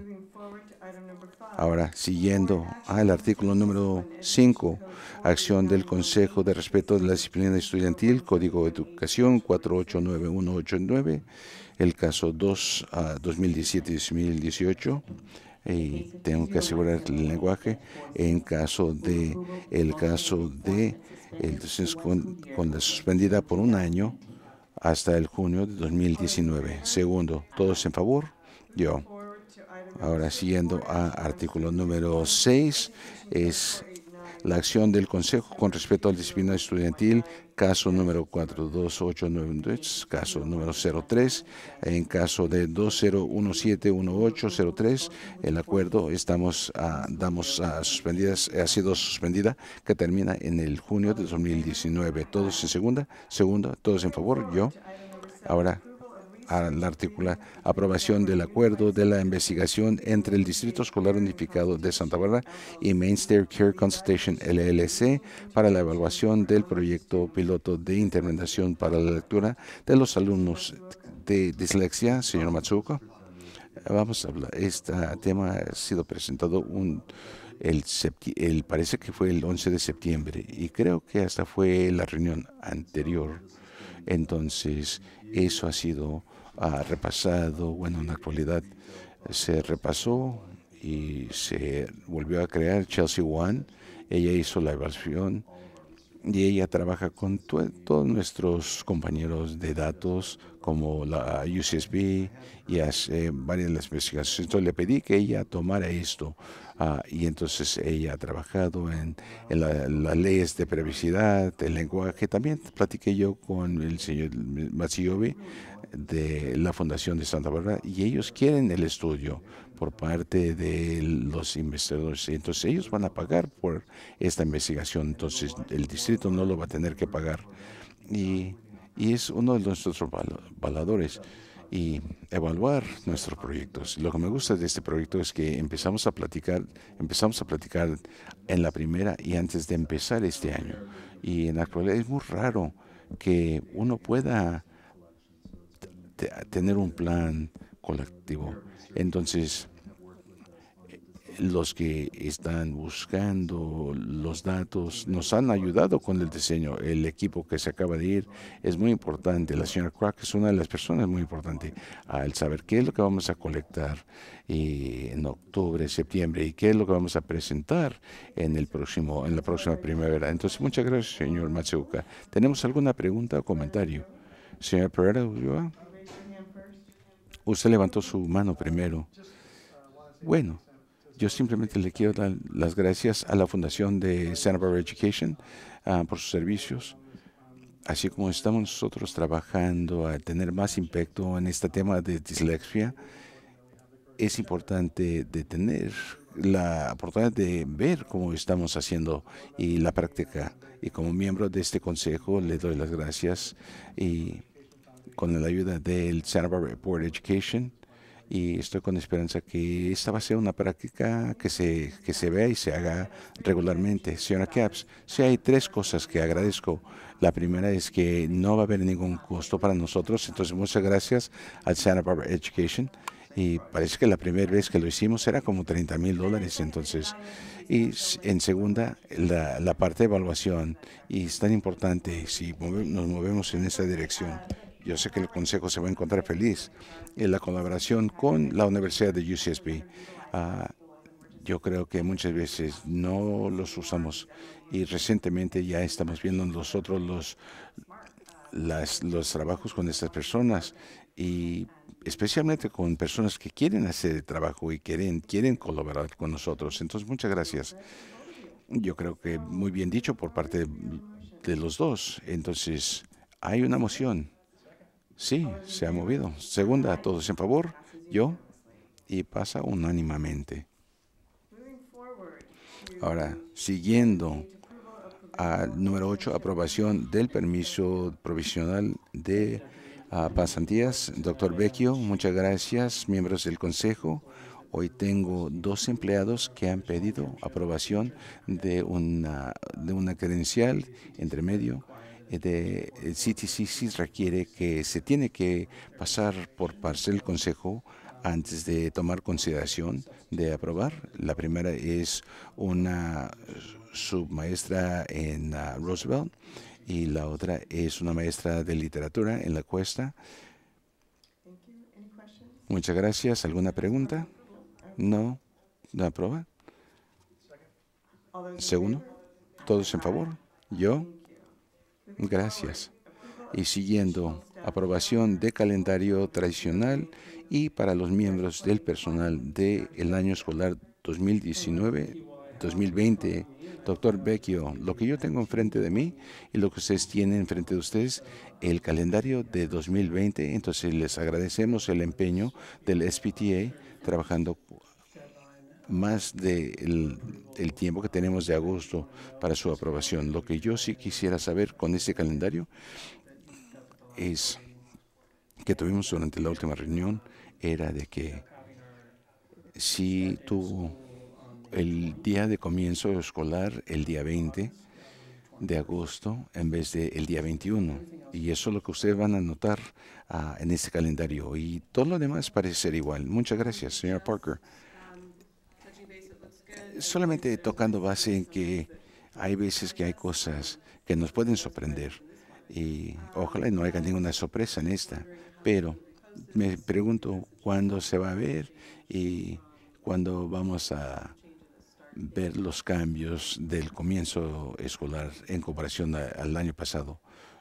Ahora, siguiendo al artículo número cinco, acción del Consejo de Respeto de la Disciplina Estudiantil, Código de Educación cuatro ocho nueve uno ocho nueve, el caso dos, uh, dos mil diecisiete dos mil dieciocho. Y tengo que asegurar el lenguaje en caso de el caso de el, con, con la suspendida por un año hasta el junio de dos mil diecinueve. Segundo, ¿todos en favor? Yo. Ahora, siguiendo a artículo número seis, es la acción del Consejo con respecto a la disciplina estudiantil, caso número cuatro dos ocho nueve dos, caso número cero tres, en caso de dos cero uno siete uno ocho cero tres, el acuerdo estamos a, damos a suspendidas, ha sido suspendida, que termina en el junio de dos mil diecinueve. ¿Todos en segunda? Segunda, ¿todos en favor? Yo. Ahora, al artículo aprobación del acuerdo de la investigación entre el Distrito Escolar Unificado de Santa Bárbara y Mainstream Care Consultation L L C para la evaluación del proyecto piloto de intervención para la lectura de los alumnos de dislexia. Señor Matsuoka, vamos a hablar. Este tema ha sido presentado un, el, el parece que fue el once de septiembre y creo que hasta fue la reunión anterior. Entonces, eso ha sido ha repasado, bueno, en la actualidad se repasó y se volvió a crear Chelsea One. Ella hizo la evaluación y ella trabaja con todos nuestros compañeros de datos como la U C S B y hace varias de las investigaciones. Entonces le pedí que ella tomara esto Ah, y entonces ella ha trabajado en, en la- las leyes de privacidad, el lenguaje. También platiqué yo con el señor Matsiovi de la Fundación de Santa Bárbara y ellos quieren el estudio por parte de los investigadores. Entonces ellos van a pagar por esta investigación. Entonces el distrito no lo va a tener que pagar. Y, y es uno de nuestros val- valores y evaluar nuestros proyectos. Lo que me gusta de este proyecto es que empezamos a platicar, empezamos a platicar en la primera y antes de empezar este año. Y en la actualidad es muy raro que uno pueda te- tener un plan colectivo. Entonces, los que están buscando los datos nos han ayudado con el diseño. El equipo que se acaba de ir es muy importante. La señora Crack es una de las personas muy importantes al saber qué es lo que vamos a colectar y en octubre, septiembre y qué es lo que vamos a presentar en el próximo, en la próxima primavera. Entonces, muchas gracias, señor Matsuoka. ¿Tenemos alguna pregunta o comentario? Señor Pereira Ulloa, Raise your hand first. usted levantó su mano primero. Bueno, yo simplemente le quiero dar las gracias a la Fundación de Santa Barbara Education ah, por sus servicios, así como estamos nosotros trabajando a tener más impacto en este tema de dislexia. Es importante de tener la oportunidad de ver cómo estamos haciendo y la práctica. Y como miembro de este consejo le doy las gracias y con la ayuda del Santa Barbara Board of Education, y estoy con esperanza que esta va a ser una práctica que se, que se vea y se haga regularmente. Señora Capps, sí hay tres cosas que agradezco. La primera es que no va a haber ningún costo para nosotros, entonces muchas gracias al Santa Barbara Education. Y parece que la primera vez que lo hicimos era como treinta mil dólares, entonces. Y s- en segunda, la, la parte de evaluación. Y es tan importante si move- nos movemos en esa dirección. Yo sé que el Consejo se va a encontrar feliz en la colaboración con la Universidad de U C S B. Ah, yo creo que muchas veces no los usamos y recientemente ya estamos viendo nosotros los, las- los trabajos con estas personas y especialmente con personas que quieren hacer el trabajo y quieren, quieren colaborar con nosotros. Entonces, muchas gracias. Yo creo que muy bien dicho por parte de, de los dos. Entonces, hay una moción. Sí, se ha movido. Segunda, todos en favor. Yo. Y pasa unánimamente. Moving forward to Ahora, siguiendo approval of al número ocho, aprobación del permiso provisional de ah, pasantías. Doctor Vecchio, muchas gracias, miembros del Consejo. Hoy tengo dos empleados que han pedido aprobación de una, de una credencial entre medio. eh, De, el C T C sí requiere que se tiene que pasar por parte del Consejo antes de tomar consideración de aprobar. La primera es una submaestra en ah, Roosevelt y la otra es una maestra de literatura en la Cuesta. Thank you. Any questions? Muchas gracias. ¿Alguna pregunta? No. ¿La aprueba? All those in Segundo. favor? ¿Todos en favor? Yo. Thank you. Moving Gracias. forward, approval of Y siguiendo, aprobación de calendario tradicional y para los miembros del personal del año escolar dos mil diecinueve dos mil veinte. Doctor Vecchio, lo que yo tengo enfrente de mí y lo que ustedes tienen enfrente de ustedes, el calendario de dos mil veinte. Entonces les agradecemos el empeño del S P T A trabajando más del el tiempo que tenemos de agosto para su aprobación. Lo que yo sí quisiera saber con este calendario es que tuvimos durante la última reunión era de que si tuvo el día de comienzo escolar el día veinte de agosto en vez de el día veintiuno. Y eso es lo que ustedes van a notar ah, en este calendario. Y todo lo demás parece ser igual. Muchas gracias, señor Parker. Solamente tocando base en que hay veces que hay cosas que nos pueden sorprender. Y ojalá no haya ninguna sorpresa en esta. Pero me pregunto cuándo se va a ver y cuándo vamos a ver los cambios del comienzo escolar en comparación a- al año pasado.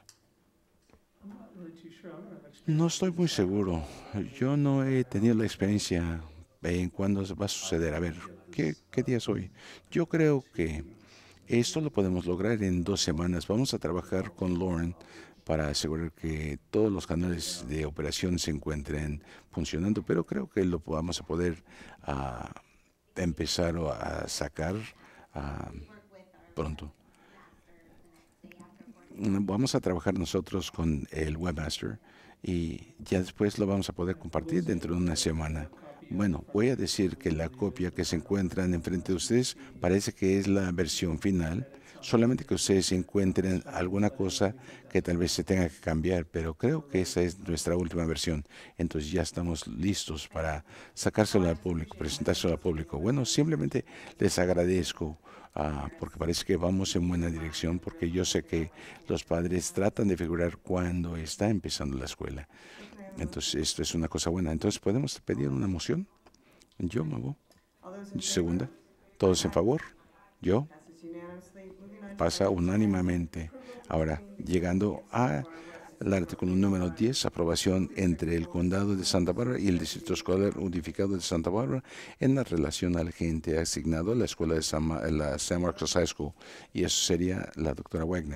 No estoy muy seguro. Yo no he tenido la experiencia en cuándo va a suceder. A ver, ¿Qué, qué día es hoy? Yo creo que esto lo podemos lograr en dos semanas. Vamos a trabajar con Lauren para asegurar que todos los canales de operación se encuentren funcionando, pero creo que lo vamos a poder uh, empezar a sacar uh, pronto. Vamos a trabajar nosotros con el webmaster y ya después lo vamos a poder compartir dentro de una semana. Bueno, voy a decir que la copia que se encuentra enfrente de ustedes parece que es la versión final, solamente que ustedes encuentren alguna cosa que tal vez se tenga que cambiar, pero creo que esa es nuestra última versión. Entonces ya estamos listos para sacárselo al público, presentárselo al público. Bueno, simplemente les agradezco uh, porque parece que vamos en buena dirección, porque yo sé que los padres tratan de figurar cuando está empezando la escuela. Entonces, esto es una cosa buena. Entonces, ¿podemos pedir una moción? Yo, Mabo. Segunda. ¿Todos en favor? Yo. Pasa unánimemente. Ahora, llegando al artículo número diez, aprobación entre el Condado de Santa Bárbara y el Distrito Escolar Unificado de Santa Bárbara en la relación al agente asignado a la escuela de San, la San Marcos High School. Y eso sería la doctora Wagner.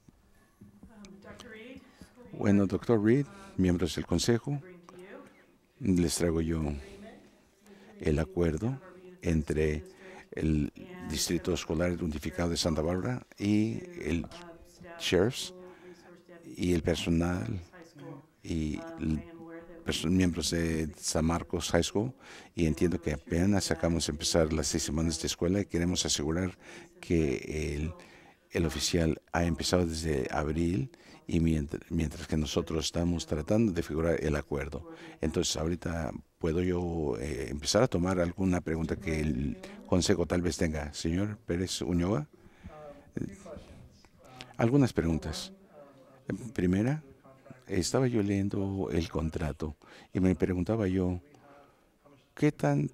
Bueno, doctor Reed, miembros del Consejo, les traigo yo el acuerdo entre el Distrito Escolar Unificado de Santa Bárbara y el Sheriff's y el personal y el, miembros de San Marcos High School, y entiendo que apenas acabamos de empezar las seis semanas de escuela y queremos asegurar que el, el oficial ha empezado desde abril y mientras, mientras que nosotros estamos tratando de figurar el acuerdo. Entonces, ahorita puedo yo eh, empezar a tomar alguna pregunta que el Consejo tal vez tenga. Señor Pérez Uñoa, eh, algunas preguntas. Primera, estaba yo leyendo el contrato y me preguntaba yo, ¿qué tan,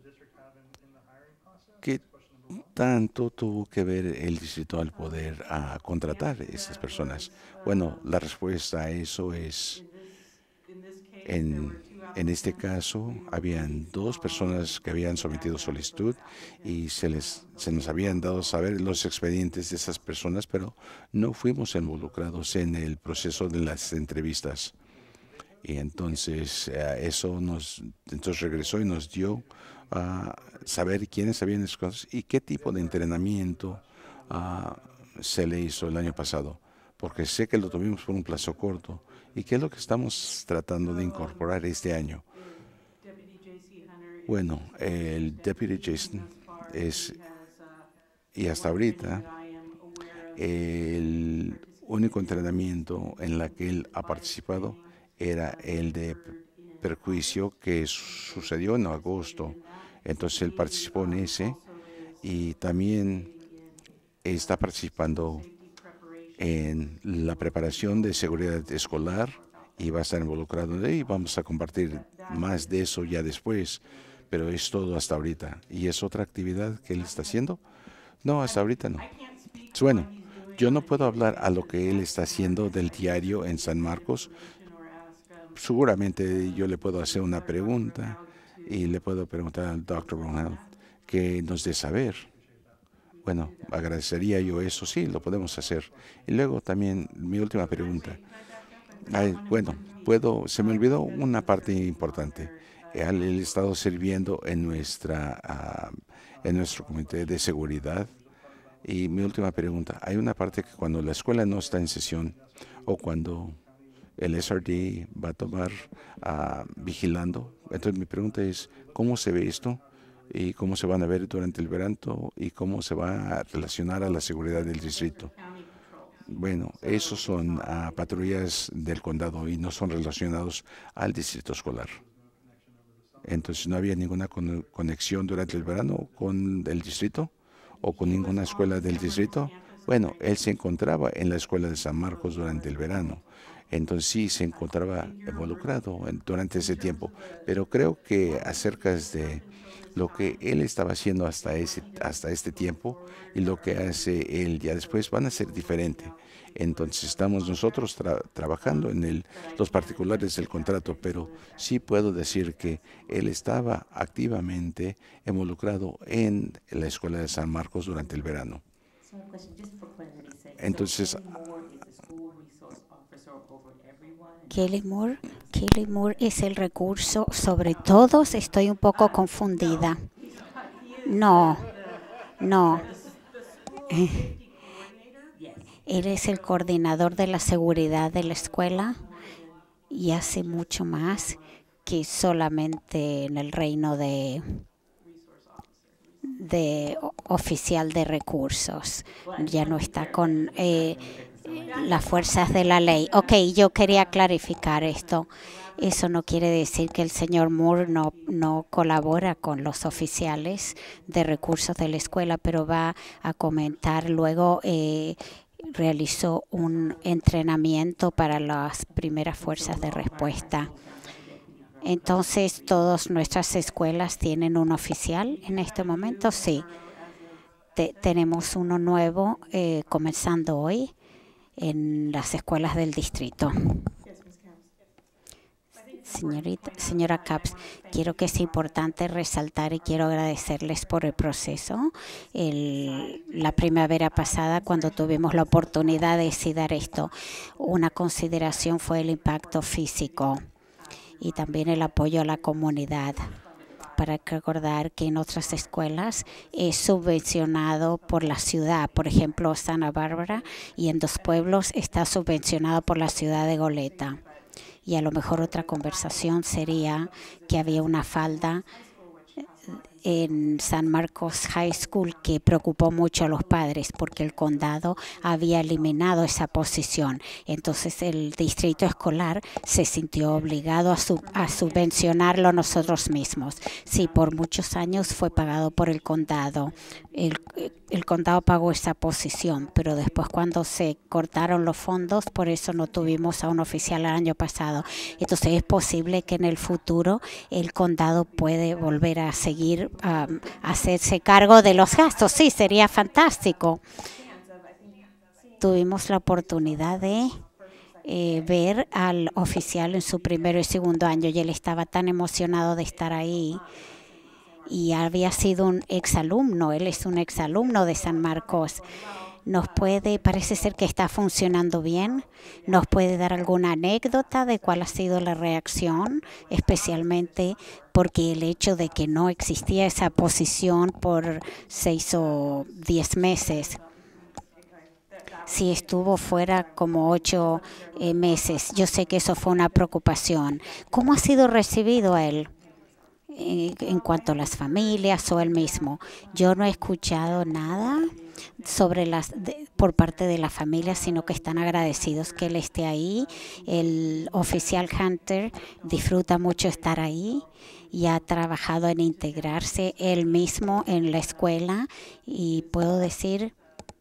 qué tanto tuvo que ver el distrito al poder a contratar a esas personas? Bueno, la respuesta a eso es, en, en este caso, habían dos personas que habían sometido solicitud y se, les, se nos habían dado a saber los expedientes de esas personas, pero no fuimos involucrados en el proceso de las entrevistas. Y entonces eh, eso nos entonces regresó y nos dio a uh, saber quiénes habían esas cosas y qué tipo de entrenamiento uh, se le hizo el año pasado, porque sé que lo tuvimos por un plazo corto. ¿Y qué es lo que estamos tratando de incorporar este año? Bueno, el Deputy Jason es, y hasta ahorita, el único entrenamiento en la que él ha participado era el de perjuicio que sucedió en agosto. Entonces él participó en ese y también está participando en la preparación de seguridad escolar y va a estar involucrado en ahí. Vamos a compartir más de eso ya después, pero es todo hasta ahorita. ¿Y es otra actividad que él está haciendo? No, hasta ahorita no. Bueno, yo no puedo hablar a lo que él está haciendo del diario en San Marcos. Seguramente yo le puedo hacer una pregunta y le puedo preguntar al doctor Ronald que nos dé saber. Bueno, agradecería yo eso, sí, lo podemos hacer. Y luego también mi última pregunta. Ay, bueno, puedo, se me olvidó una parte importante. Él ha estado sirviendo en nuestra, uh, en nuestro comité de seguridad. Y mi última pregunta, hay una parte que cuando la escuela no está en sesión o cuando el S R D va a tomar uh, vigilando. Entonces mi pregunta es, ¿cómo se ve esto? ¿Y cómo se van a ver durante el verano? ¿Y cómo se va a relacionar a la seguridad del distrito? Bueno, esos son uh, patrullas del condado y no son relacionados al distrito escolar. Entonces, ¿no había ninguna con conexión durante el verano con el distrito o con ninguna escuela del distrito? Bueno, él se encontraba en la escuela de San Marcos durante el verano. Entonces sí se encontraba involucrado en, durante ese tiempo. Pero creo que acerca de lo que él estaba haciendo hasta, ese, hasta este tiempo y lo que hace él ya después van a ser diferentes. Entonces estamos nosotros tra trabajando en el, los particulares del contrato, pero sí puedo decir que él estaba activamente involucrado en la Escuela de San Marcos durante el verano. Entonces, Kelly Moore, Kelly Moore es el recurso sobre todos. Estoy un poco confundida. No, no. Él es el coordinador de la seguridad de la escuela y hace mucho más que solamente en el reino de, de oficial de recursos. Ya no está con eh, las fuerzas de la ley. Ok, yo quería clarificar esto. Eso no quiere decir que el señor Moore no, no colabora con los oficiales de recursos de la escuela, pero va a comentar luego. Eh, realizó un entrenamiento para las primeras fuerzas de respuesta. Entonces, ¿todas nuestras escuelas tienen un oficial en este momento? Sí. Te, tenemos uno nuevo eh, comenzando hoy en las escuelas del distrito. Señorita, señora Capps, quiero que es importante resaltar y quiero agradecerles por el proceso. El, la primavera pasada, cuando tuvimos la oportunidad de decidir esto, una consideración fue el impacto físico y también el apoyo a la comunidad. Para recordar que en otras escuelas es subvencionado por la ciudad, por ejemplo, Santa Bárbara, y en dos pueblos está subvencionado por la ciudad de Goleta. Y a lo mejor otra conversación sería que había una falda en San Marcos High School que preocupó mucho a los padres porque el condado había eliminado esa posición. Entonces el distrito escolar se sintió obligado a, sub, a subvencionarlo nosotros mismos. Sí, por muchos años fue pagado por el condado. El, el condado pagó esa posición, pero después cuando se cortaron los fondos, por eso no tuvimos a un oficial el año pasado. Entonces es posible que en el futuro el condado puede volver a seguir Um, hacerse cargo de los gastos. Sí, sería fantástico. Tuvimos la oportunidad de eh, ver al oficial en su primero y segundo año y él estaba tan emocionado de estar ahí y había sido un exalumno. Él es un exalumno de San Marcos. Nos puede, parece ser que está funcionando bien. ¿Nos puede dar alguna anécdota de cuál ha sido la reacción, especialmente porque el hecho de que no existía esa posición por seis o diez meses? Si estuvo fuera como ocho eh, meses, yo sé que eso fue una preocupación. ¿Cómo ha sido recibido él? En cuanto a las familias o él mismo, yo no he escuchado nada sobre las de, por parte de la familia, sino que están agradecidos que él esté ahí. El oficial Hunter disfruta mucho estar ahí y ha trabajado en integrarse él mismo en la escuela y puedo decir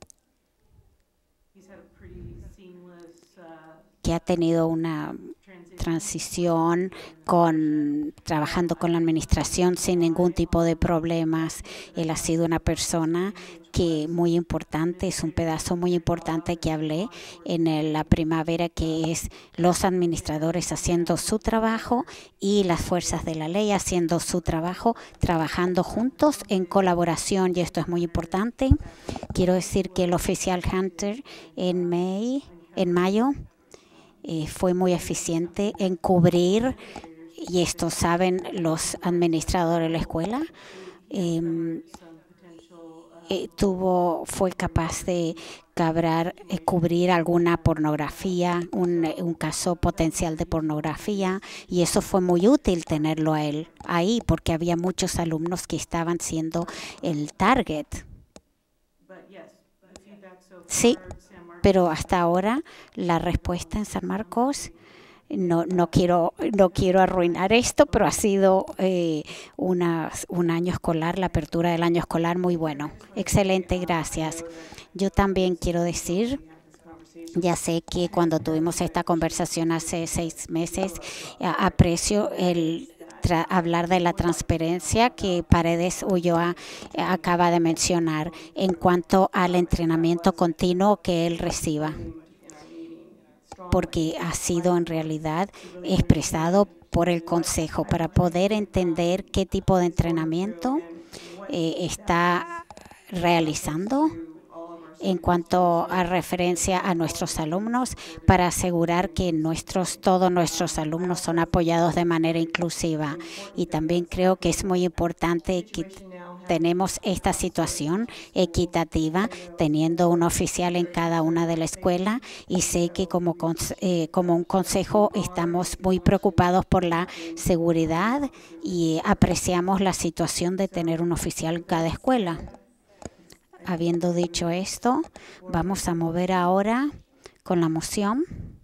que ha tenido una transición con trabajando con la administración sin ningún tipo de problemas. Él ha sido una persona que muy importante, es un pedazo muy importante que hablé en el, la primavera, que es los administradores haciendo su trabajo y las fuerzas de la ley haciendo su trabajo, trabajando juntos en colaboración, y esto es muy importante. Quiero decir que el oficial Hunter en, May, en mayo Eh, fue muy eficiente en cubrir, y esto saben los administradores de la escuela, eh, eh, tuvo, fue capaz de cabrar, eh, cubrir alguna pornografía, un, un caso potencial de pornografía, y eso fue muy útil tenerlo a él ahí porque había muchos alumnos que estaban siendo el target. Sí. Pero hasta ahora la respuesta en San Marcos, no, no, quiero, no quiero arruinar esto, pero ha sido eh, una, un año escolar, la apertura del año escolar muy bueno. Excelente, gracias. Yo también quiero decir, ya sé que cuando tuvimos esta conversación hace seis meses, aprecio el tra- hablar de la transparencia que Paredes Ulloa eh, acaba de mencionar en cuanto al entrenamiento continuo que él reciba, porque ha sido en realidad expresado por el Consejo para poder entender qué tipo de entrenamiento eh, está realizando en cuanto a referencia a nuestros alumnos para asegurar que nuestros, todos nuestros alumnos son apoyados de manera inclusiva. Y también creo que es muy importante que tenemos esta situación equitativa, teniendo un oficial en cada una de la escuela, y sé que como, eh, como un consejo estamos muy preocupados por la seguridad y apreciamos la situación de tener un oficial en cada escuela. Habiendo dicho esto, vamos a mover ahora con la moción.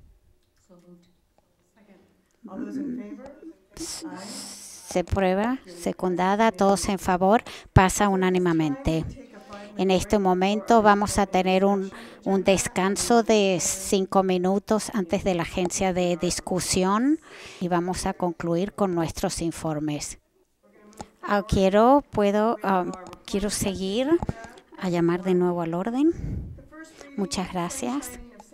Se aprueba, secundada, todos en favor, pasa unánimemente. En este momento vamos a tener un, un descanso de cinco minutos antes de la agencia de discusión y vamos a concluir con nuestros informes. Uh, quiero, puedo, uh, quiero seguir a llamar de nuevo al orden. Muchas gracias.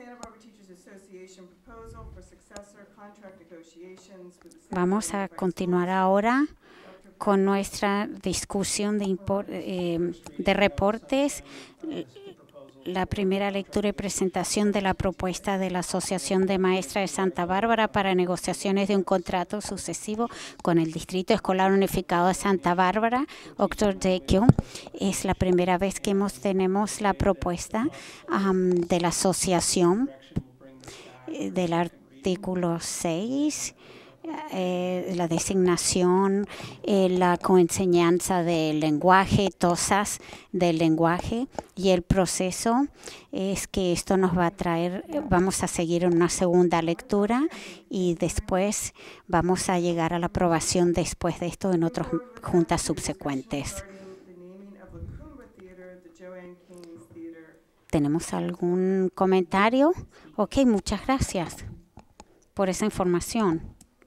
Vamos a continuar ahora con nuestra discusión de, eh, de reportes. La primera lectura y presentación de la propuesta de la Asociación de Maestras de Santa Bárbara para negociaciones de un contrato sucesivo con el Distrito Escolar Unificado de Santa Bárbara, doctor Vecchio. Es la primera vez que hemos, tenemos la propuesta um, de la asociación eh, del artículo seis. Eh, la designación, eh, la coenseñanza del lenguaje, tosas del lenguaje, y el proceso es que esto nos va a traer, vamos a seguir en una segunda lectura y después vamos a llegar a la aprobación después de esto en otras juntas subsecuentes. ¿Tenemos algún comentario? Ok, muchas gracias por esa información.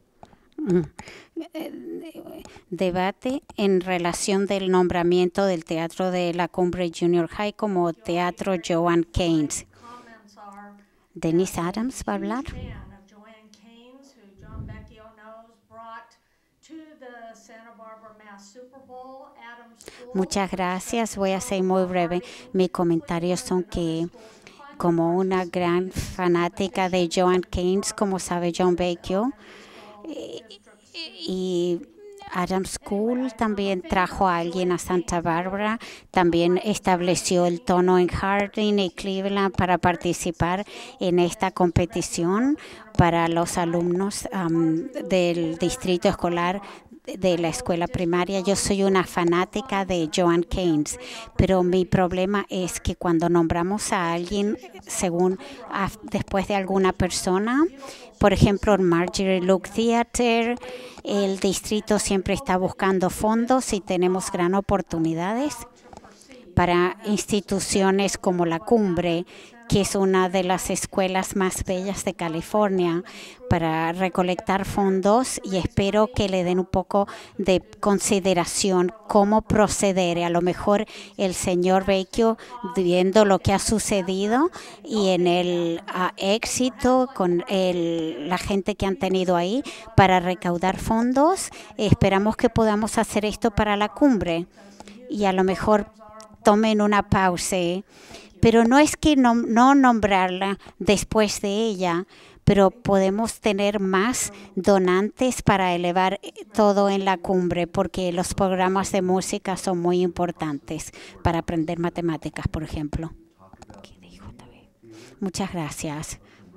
Debate en relación del nombramiento del Teatro de la Cumbre Junior High como Teatro Joan Keynes. Denise Adams va a hablar. Muchas gracias. Voy a ser muy breve. Mis comentarios son que como una gran fanática de Joan Keynes, como sabe John Vecchio, y Adams School también trajo a alguien a Santa Bárbara, también estableció el tono en Harding y Cleveland para participar en esta competición para los alumnos um, del distrito escolar de la escuela primaria. Yo soy una fanática de Joan Keynes, pero mi problema es que cuando nombramos a alguien según a, después de alguna persona, por ejemplo, en Marjorie Luke Theater, el distrito siempre está buscando fondos y tenemos gran oportunidades para instituciones como la Cumbre, que es una de las escuelas más bellas de California, para recolectar fondos, y espero que le den un poco de consideración cómo proceder. A lo mejor el señor Vecchio, viendo lo que ha sucedido y en el uh, éxito con el, la gente que han tenido ahí para recaudar fondos, esperamos que podamos hacer esto para la Cumbre, y a lo mejor tomen una pausa. Pero no es que no, no nombrarla después de ella, pero podemos tener más donantes para elevar todo en la Cumbre, porque los programas de música son muy importantes para aprender matemáticas, por ejemplo. Muchas gracias.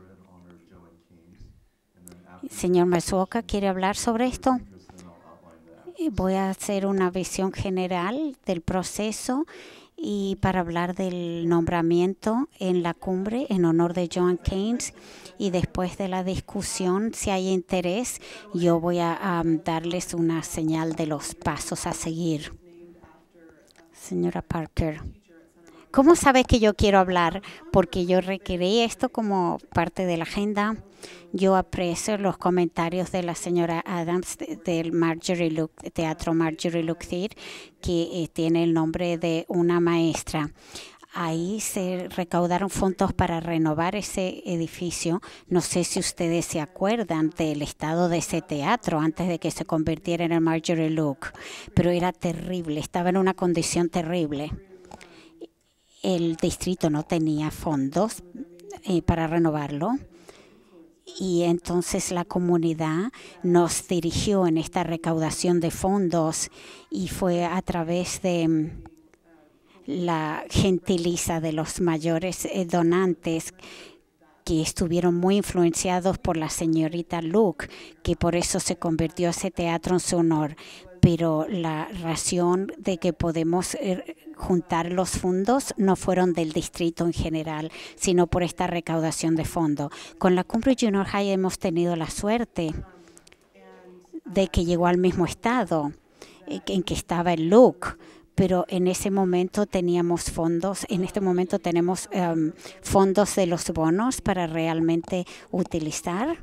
Señor Matsuoka, ¿quiere hablar sobre esto? Voy a hacer una visión general del proceso y para hablar del nombramiento en la Cumbre en honor de Joan Keynes, y después de la discusión, si hay interés, yo voy a um, darles una señal de los pasos a seguir. Señora Parker, ¿cómo sabe que yo quiero hablar? Porque yo requerí esto como parte de la agenda. Yo aprecio los comentarios de la señora Adams de- del Marjorie Luke, Teatro Marjorie Luke Theatre, que eh, tiene el nombre de una maestra. Ahí se recaudaron fondos para renovar ese edificio. No sé si ustedes se acuerdan del estado de ese teatro antes de que se convirtiera en el Marjorie Luke, pero era terrible, estaba en una condición terrible. El distrito no tenía fondos eh, para renovarlo. Y entonces la comunidad nos dirigió en esta recaudación de fondos y fue a través de mm, la gentiliza de los mayores eh, donantes que estuvieron muy influenciados por la señorita Luke, que por eso se convirtió ese teatro en su honor. Pero la razón de que podemos eh, juntar los fondos no fueron del distrito en general, sino por esta recaudación de fondos. Con la Cumbre Junior High hemos tenido la suerte de que llegó al mismo estado eh, en que estaba el Luke, pero en ese momento teníamos fondos, en este momento tenemos um, fondos de los bonos para realmente utilizar.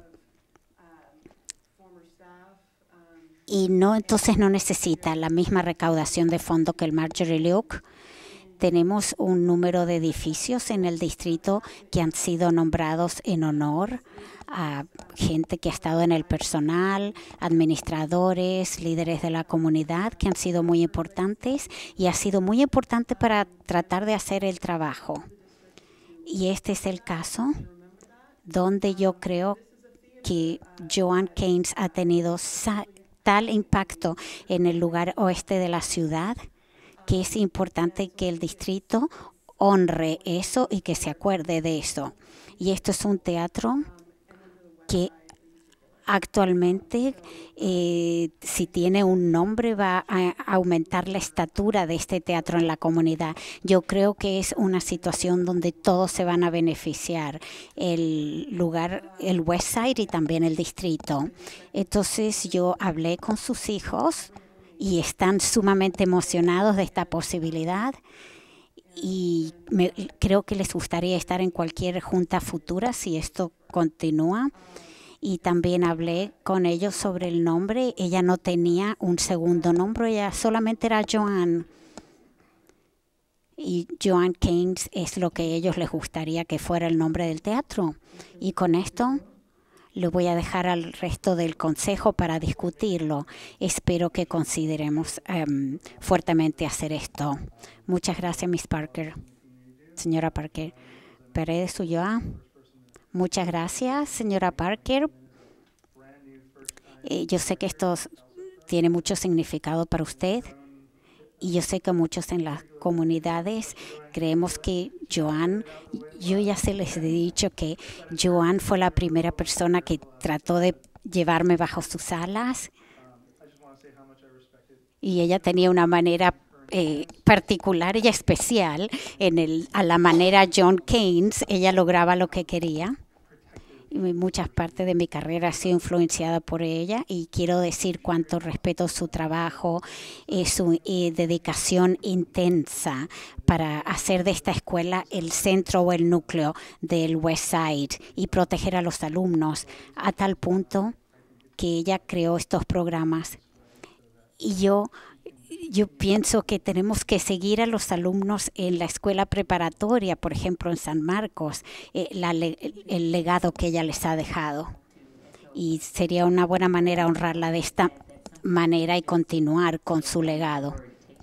Y no, entonces no necesita la misma recaudación de fondos que el Marjorie Luke. Tenemos un número de edificios en el distrito que han sido nombrados en honor a gente que ha estado en el personal, administradores, líderes de la comunidad que han sido muy importantes y ha sido muy importante para tratar de hacer el trabajo. Y este es el caso donde yo creo que Joan Keynes ha tenido sa- tal impacto en el lugar oeste de la ciudad que es importante que el distrito honre eso y que se acuerde de eso. Y esto es un teatro que actualmente, eh, si tiene un nombre, va a aumentar la estatura de este teatro en la comunidad. Yo creo que es una situación donde todos se van a beneficiar, el lugar, el West Side y también el distrito. Entonces yo hablé con sus hijos y están sumamente emocionados de esta posibilidad. Y me, creo que les gustaría estar en cualquier junta futura si esto continúa. Y también hablé con ellos sobre el nombre. Ella no tenía un segundo nombre, ella solamente era Joan. Y Joan Keynes es lo que a ellos les gustaría que fuera el nombre del teatro. Y con esto lo voy a dejar al resto del consejo para discutirlo. Espero que consideremos um, fuertemente hacer esto. Muchas gracias, Miss Parker. Señora Parker. Paredes Ulloa. Muchas gracias, señora Parker. Eh, yo sé que esto tiene mucho significado para usted y yo sé que muchos en las comunidades creemos que Joan, yo ya se les he dicho que Joan fue la primera persona que trató de llevarme bajo sus alas y ella tenía una manera Eh, particular y especial en el, a la manera Joan Keynes. Ella lograba lo que quería. Y muchas partes de mi carrera ha sido influenciada por ella y quiero decir cuánto respeto su trabajo, eh, su eh, dedicación intensa para hacer de esta escuela el centro o el núcleo del West Side y proteger a los alumnos a tal punto que ella creó estos programas. Y yo Yo pienso que tenemos que seguir a los alumnos en la escuela preparatoria, por ejemplo, en San Marcos, eh, la, el legado que ella les ha dejado. Y sería una buena manera honrarla de esta manera y continuar con su legado.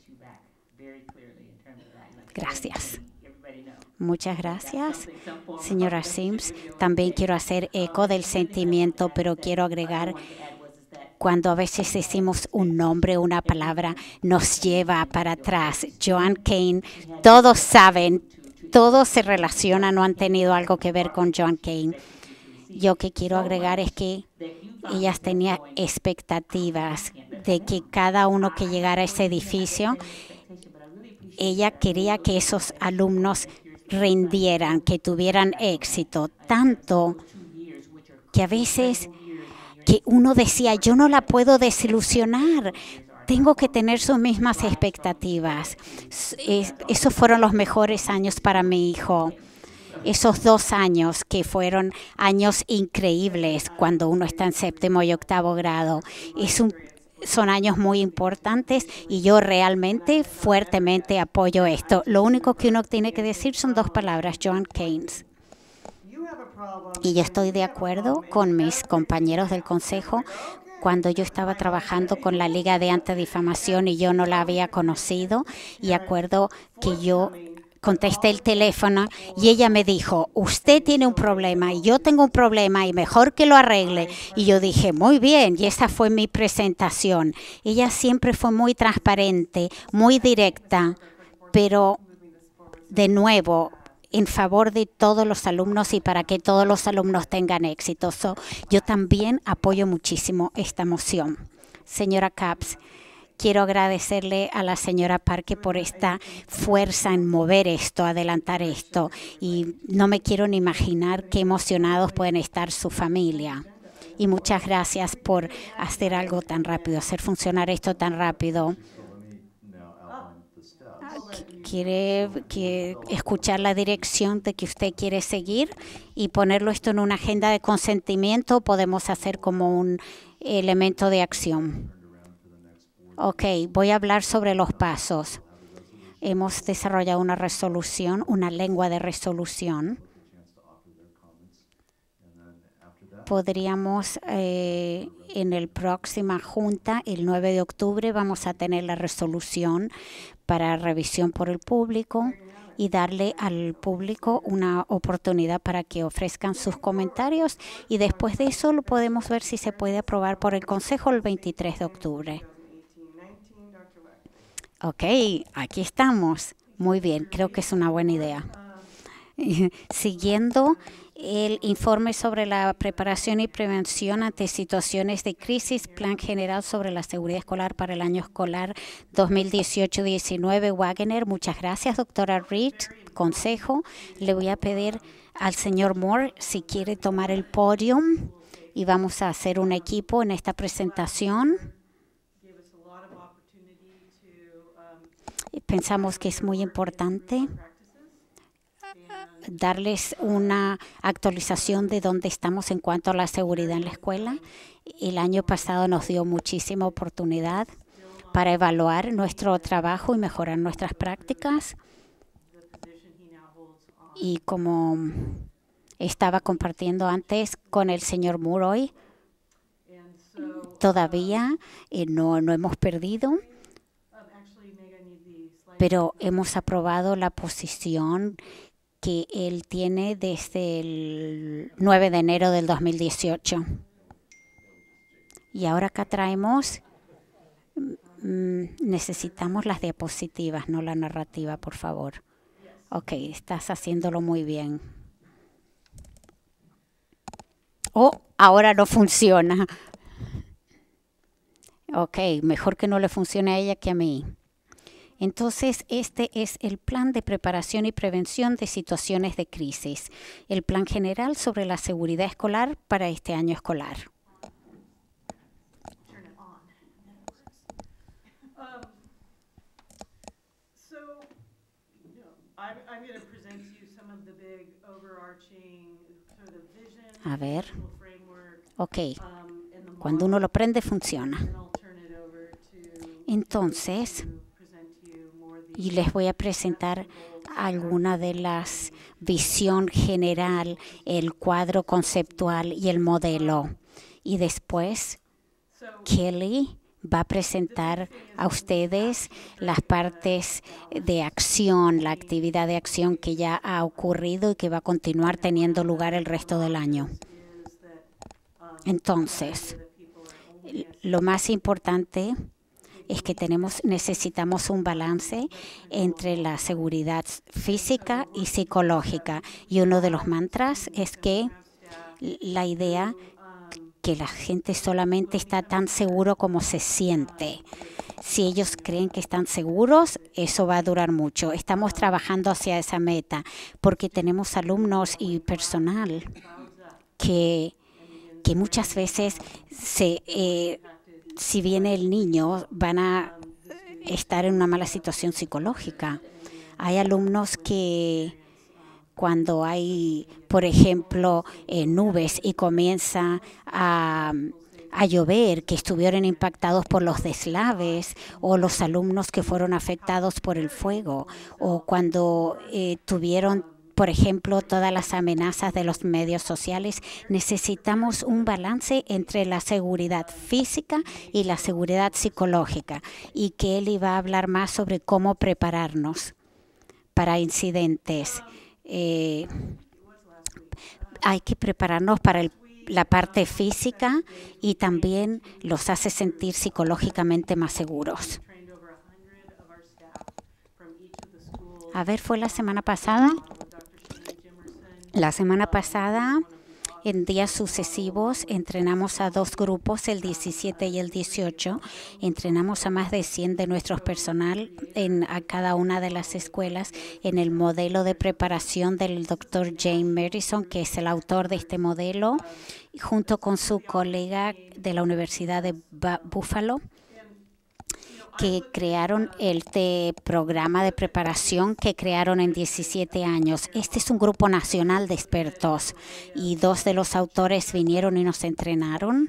Gracias. Muchas gracias, señora Sims. También quiero hacer eco del sentimiento, pero quiero agregar cuando a veces decimos un nombre, una palabra, nos lleva para atrás. Joan Keynes, todos saben, todos se relacionan o han tenido algo que ver con Joan Keynes. Yo que quiero agregar es que ellas tenían expectativas de que cada uno que llegara a ese edificio, ella quería que esos alumnos rindieran, que tuvieran éxito, tanto que a veces que uno decía, yo no la puedo desilusionar, tengo que tener sus mismas expectativas. Es, esos fueron los mejores años para mi hijo. esos dos años que fueron años increíbles cuando uno está en séptimo y octavo grado. Es un, son años muy importantes y yo realmente fuertemente apoyo esto. Lo único que uno tiene que decir son dos palabras, John Keynes. Y yo estoy de acuerdo con mis compañeros del consejo. Cuando yo estaba trabajando con la Liga de Antidifamación y yo no la había conocido, y acuerdo que yo contesté el teléfono y ella me dijo, usted tiene un problema y yo tengo un problema y mejor que lo arregle. Y yo dije, muy bien, y esa fue mi presentación. Ella siempre fue muy transparente, muy directa, pero de nuevo, en favor de todos los alumnos y para que todos los alumnos tengan éxito. So, yo también apoyo muchísimo esta moción. Señora Capps, quiero agradecerle a la señora Parque por esta fuerza en mover esto, adelantar esto. Y no me quiero ni imaginar qué emocionados pueden estar su familia. Y muchas gracias por hacer algo tan rápido, hacer funcionar esto tan rápido. Quiere que escuchar la dirección de que usted quiere seguir y ponerlo esto en una agenda de consentimiento, podemos hacer como un elemento de acción. Ok, voy a hablar sobre los pasos. Hemos desarrollado una resolución, una lengua de resolución. Podríamos, eh, en la próxima junta, el nueve de octubre, vamos a tener la resolución para revisión por el público y darle al público una oportunidad para que ofrezcan sus comentarios y después de eso lo podemos ver si se puede aprobar por el Consejo el veintitrés de octubre. Ok, aquí estamos. Muy bien, creo que es una buena idea. Siguiendo el informe sobre la preparación y prevención ante situaciones de crisis, Plan General sobre la Seguridad Escolar para el año escolar dos mil dieciocho diecinueve, Wagoner. Muchas gracias, doctora Reed. Consejo, le voy a pedir al señor Moore si quiere tomar el podio y vamos a hacer un equipo en esta presentación. Pensamos que es muy importante darles una actualización de dónde estamos en cuanto a la seguridad en la escuela. El año pasado nos dio muchísima oportunidad para evaluar nuestro trabajo y mejorar nuestras prácticas. Y como estaba compartiendo antes con el señor Moore hoy, todavía eh, no, no hemos perdido, pero hemos aprobado la posición que él tiene desde el nueve de enero del dos mil dieciocho. Y ahora acá traemos, mm, necesitamos las diapositivas, no la narrativa, por favor. Ok, estás haciéndolo muy bien. Oh, ahora no funciona. Ok, mejor que no le funcione a ella que a mí. Entonces, este es el Plan de Preparación y Prevención de Situaciones de Crisis, el Plan General sobre la Seguridad Escolar para este año escolar. A ver. Ok. Cuando uno lo prende, funciona. Entonces, y les voy a presentar alguna de las visión general, el cuadro conceptual y el modelo. Y después, Kelly va a presentar a ustedes las partes de acción, la actividad de acción que ya ha ocurrido y que va a continuar teniendo lugar el resto del año. Entonces, lo más importante es que tenemos, necesitamos un balance entre la seguridad física y psicológica. Y uno de los mantras es que la idea que la gente solamente está tan seguro como se siente. Si ellos creen que están seguros, eso va a durar mucho. Estamos trabajando hacia esa meta porque tenemos alumnos y personal que, que muchas veces se... Eh, si viene el niño, van a estar en una mala situación psicológica. Hay alumnos que cuando hay, por ejemplo, eh, nubes y comienza a, a llover, que estuvieron impactados por los deslaves, o los alumnos que fueron afectados por el fuego, o cuando eh, tuvieron, por ejemplo, todas las amenazas de los medios sociales. Necesitamos un balance entre la seguridad física y la seguridad psicológica. Y Kelly va a hablar más sobre cómo prepararnos para incidentes. Eh, hay que prepararnos para el, la parte física, y también los hace sentir psicológicamente más seguros. A ver, ¿fue la semana pasada? La semana pasada, en días sucesivos, entrenamos a dos grupos, el diecisiete y el dieciocho. Entrenamos a más de cien de nuestro personal en a cada una de las escuelas en el modelo de preparación del doctor James Madison, que es el autor de este modelo, junto con su colega de la Universidad de Buffalo, que crearon este programa de preparación que crearon en diecisiete años. Este es un grupo nacional de expertos, y dos de los autores vinieron y nos entrenaron.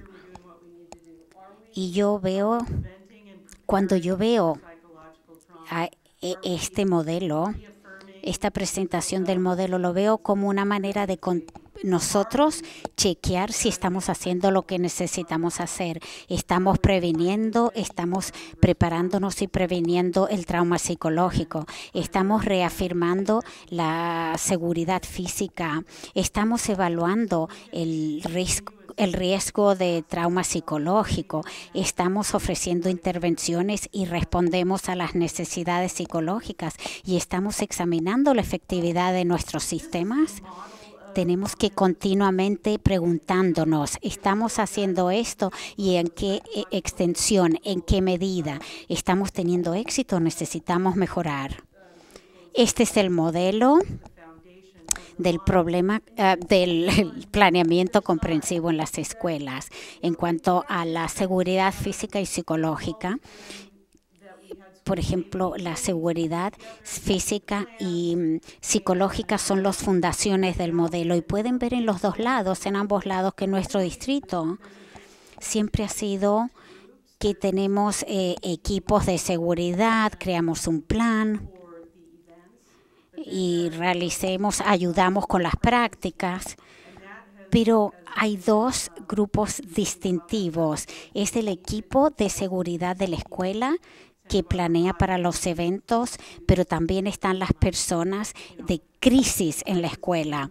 Y yo veo, cuando yo veo a este modelo, esta presentación del modelo, lo veo como una manera de nosotros chequear si estamos haciendo lo que necesitamos hacer. Estamos previniendo, estamos preparándonos y previniendo el trauma psicológico. Estamos reafirmando la seguridad física. Estamos evaluando el riesgo el riesgo de trauma psicológico. Estamos ofreciendo intervenciones y respondemos a las necesidades psicológicas, y estamos examinando la efectividad de nuestros sistemas. Tenemos que continuamente preguntándonos, ¿estamos haciendo esto y en qué extensión, en qué medida? ¿Estamos teniendo éxito? ¿Necesitamos mejorar? Este es el modelo del problema uh, del planeamiento comprensivo en las escuelas en cuanto a la seguridad física y psicológica. Por ejemplo, la seguridad física y um, psicológica son las fundaciones del modelo, y pueden ver en los dos lados, en ambos lados, que nuestro distrito siempre ha sido que tenemos eh, equipos de seguridad, creamos un plan y realicemos, ayudamos con las prácticas, pero hay dos grupos distintivos. Es el equipo de seguridad de la escuela que planea para los eventos, pero también están las personas de crisis en la escuela.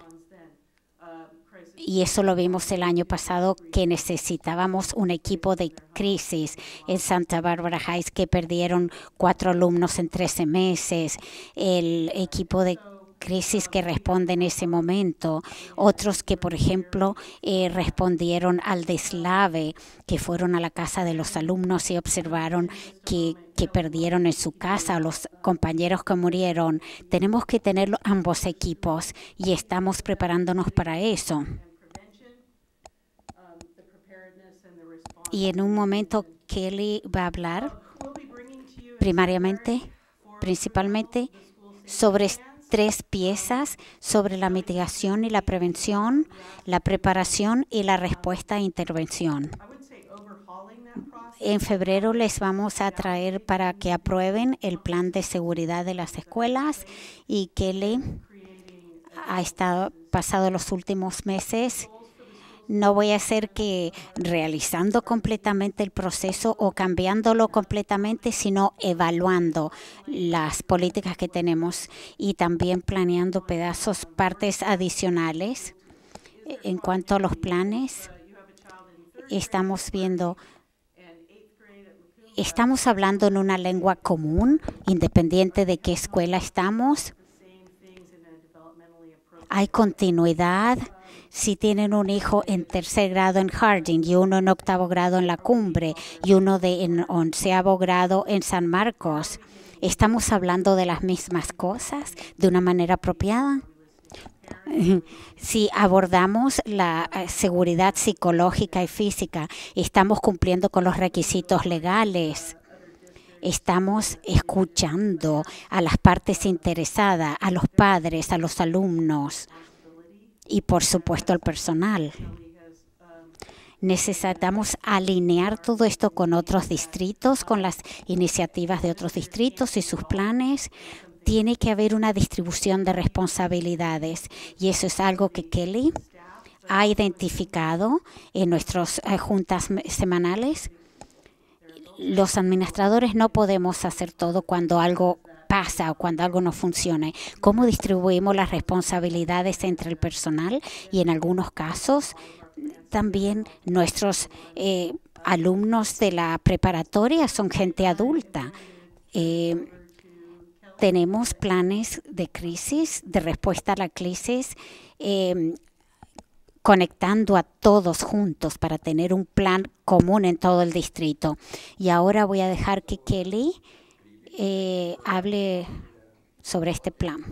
Y eso lo vimos el año pasado, que necesitábamos un equipo de crisis en Santa Barbara High, que perdieron cuatro alumnos en trece meses. El equipo de crisis que responde en ese momento. Otros que, por ejemplo, eh, respondieron al deslave, que fueron a la casa de los alumnos y observaron que, que perdieron en su casa, o los compañeros que murieron. Tenemos que tener ambos equipos, y estamos preparándonos para eso. Y en un momento Kelly va a hablar primariamente, principalmente, sobre tres piezas, sobre la mitigación y la prevención, la preparación y la respuesta a intervención. En febrero les vamos a traer para que aprueben el plan de seguridad de las escuelas, y Kelly ha estado pasado los últimos meses. No voy a hacer que realizando completamente el proceso o cambiándolo completamente, sino evaluando las políticas que tenemos y también planeando pedazos, partes adicionales. En cuanto a los planes, estamos viendo, estamos hablando en una lengua común, independiente de qué escuela estamos. Hay continuidad. Si tienen un hijo en tercer grado en Harding y uno en octavo grado en La Cumbre y uno de en onceavo grado en San Marcos, ¿estamos hablando de las mismas cosas de una manera apropiada? Si abordamos la seguridad psicológica y física, ¿estamos cumpliendo con los requisitos legales? estamos escuchando a las partes interesadas, a los padres, a los alumnos y, por supuesto, al personal. Necesitamos alinear todo esto con otros distritos, con las iniciativas de otros distritos y sus planes. Tiene que haber una distribución de responsabilidades y eso es algo que Kelly ha identificado en nuestras eh, juntas semanales. Los administradores no podemos hacer todo cuando algo pasa o cuando algo no funciona. ¿Cómo distribuimos las responsabilidades entre el personal? Y en algunos casos también nuestros eh, alumnos de la preparatoria son gente adulta. Eh, tenemos planes de crisis, de respuesta a la crisis, eh, conectando a todos juntos para tener un plan común en todo el distrito. Y ahora voy a dejar que Kelly eh, hable sobre este plan.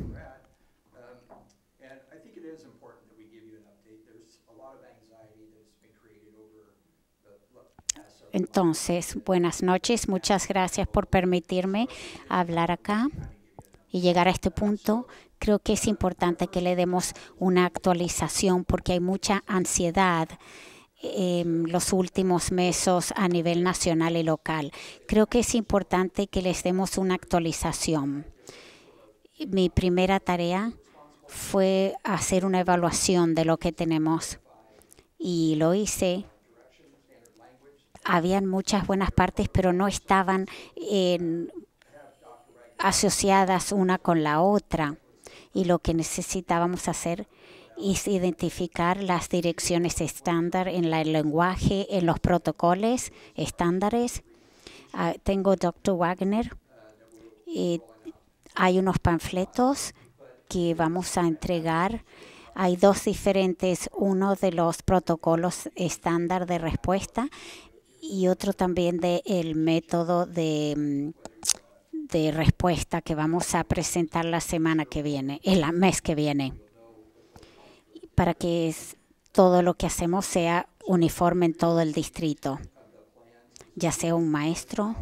Entonces, buenas noches. Muchas gracias por permitirme hablar acá y llegar a este punto. Creo que es importante que le demos una actualización porque hay mucha ansiedad en los últimos meses a nivel nacional y local. Creo que es importante que les demos una actualización. Mi primera tarea fue hacer una evaluación de lo que tenemos y lo hice. Habían muchas buenas partes, pero no estaban en, asociadas una con la otra. Y lo que necesitábamos hacer es identificar las direcciones estándar en la, el lenguaje, en los protocolos estándares. Uh, tengo doctor Wagner. Y hay unos panfletos que vamos a entregar. Hay dos diferentes, uno de los protocolos estándar de respuesta y otro también del método de, de respuesta que vamos a presentar la semana que viene, el mes que viene, para que todo lo que hacemos sea uniforme en todo el distrito, ya sea un maestro,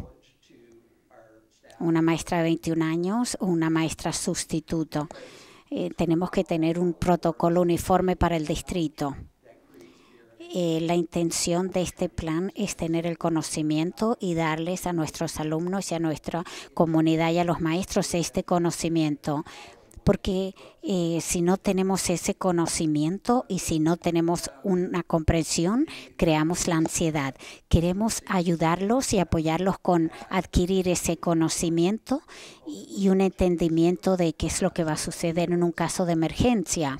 una maestra de veintiún años o una maestra sustituto. Eh, tenemos que tener un protocolo uniforme para el distrito. Eh, la intención de este plan es tener el conocimiento y darles a nuestros alumnos y a nuestra comunidad y a los maestros este conocimiento. Porque eh, si no tenemos ese conocimiento y si no tenemos una comprensión, creamos la ansiedad. Queremos ayudarlos y apoyarlos con adquirir ese conocimiento y, y un entendimiento de qué es lo que va a suceder en un caso de emergencia.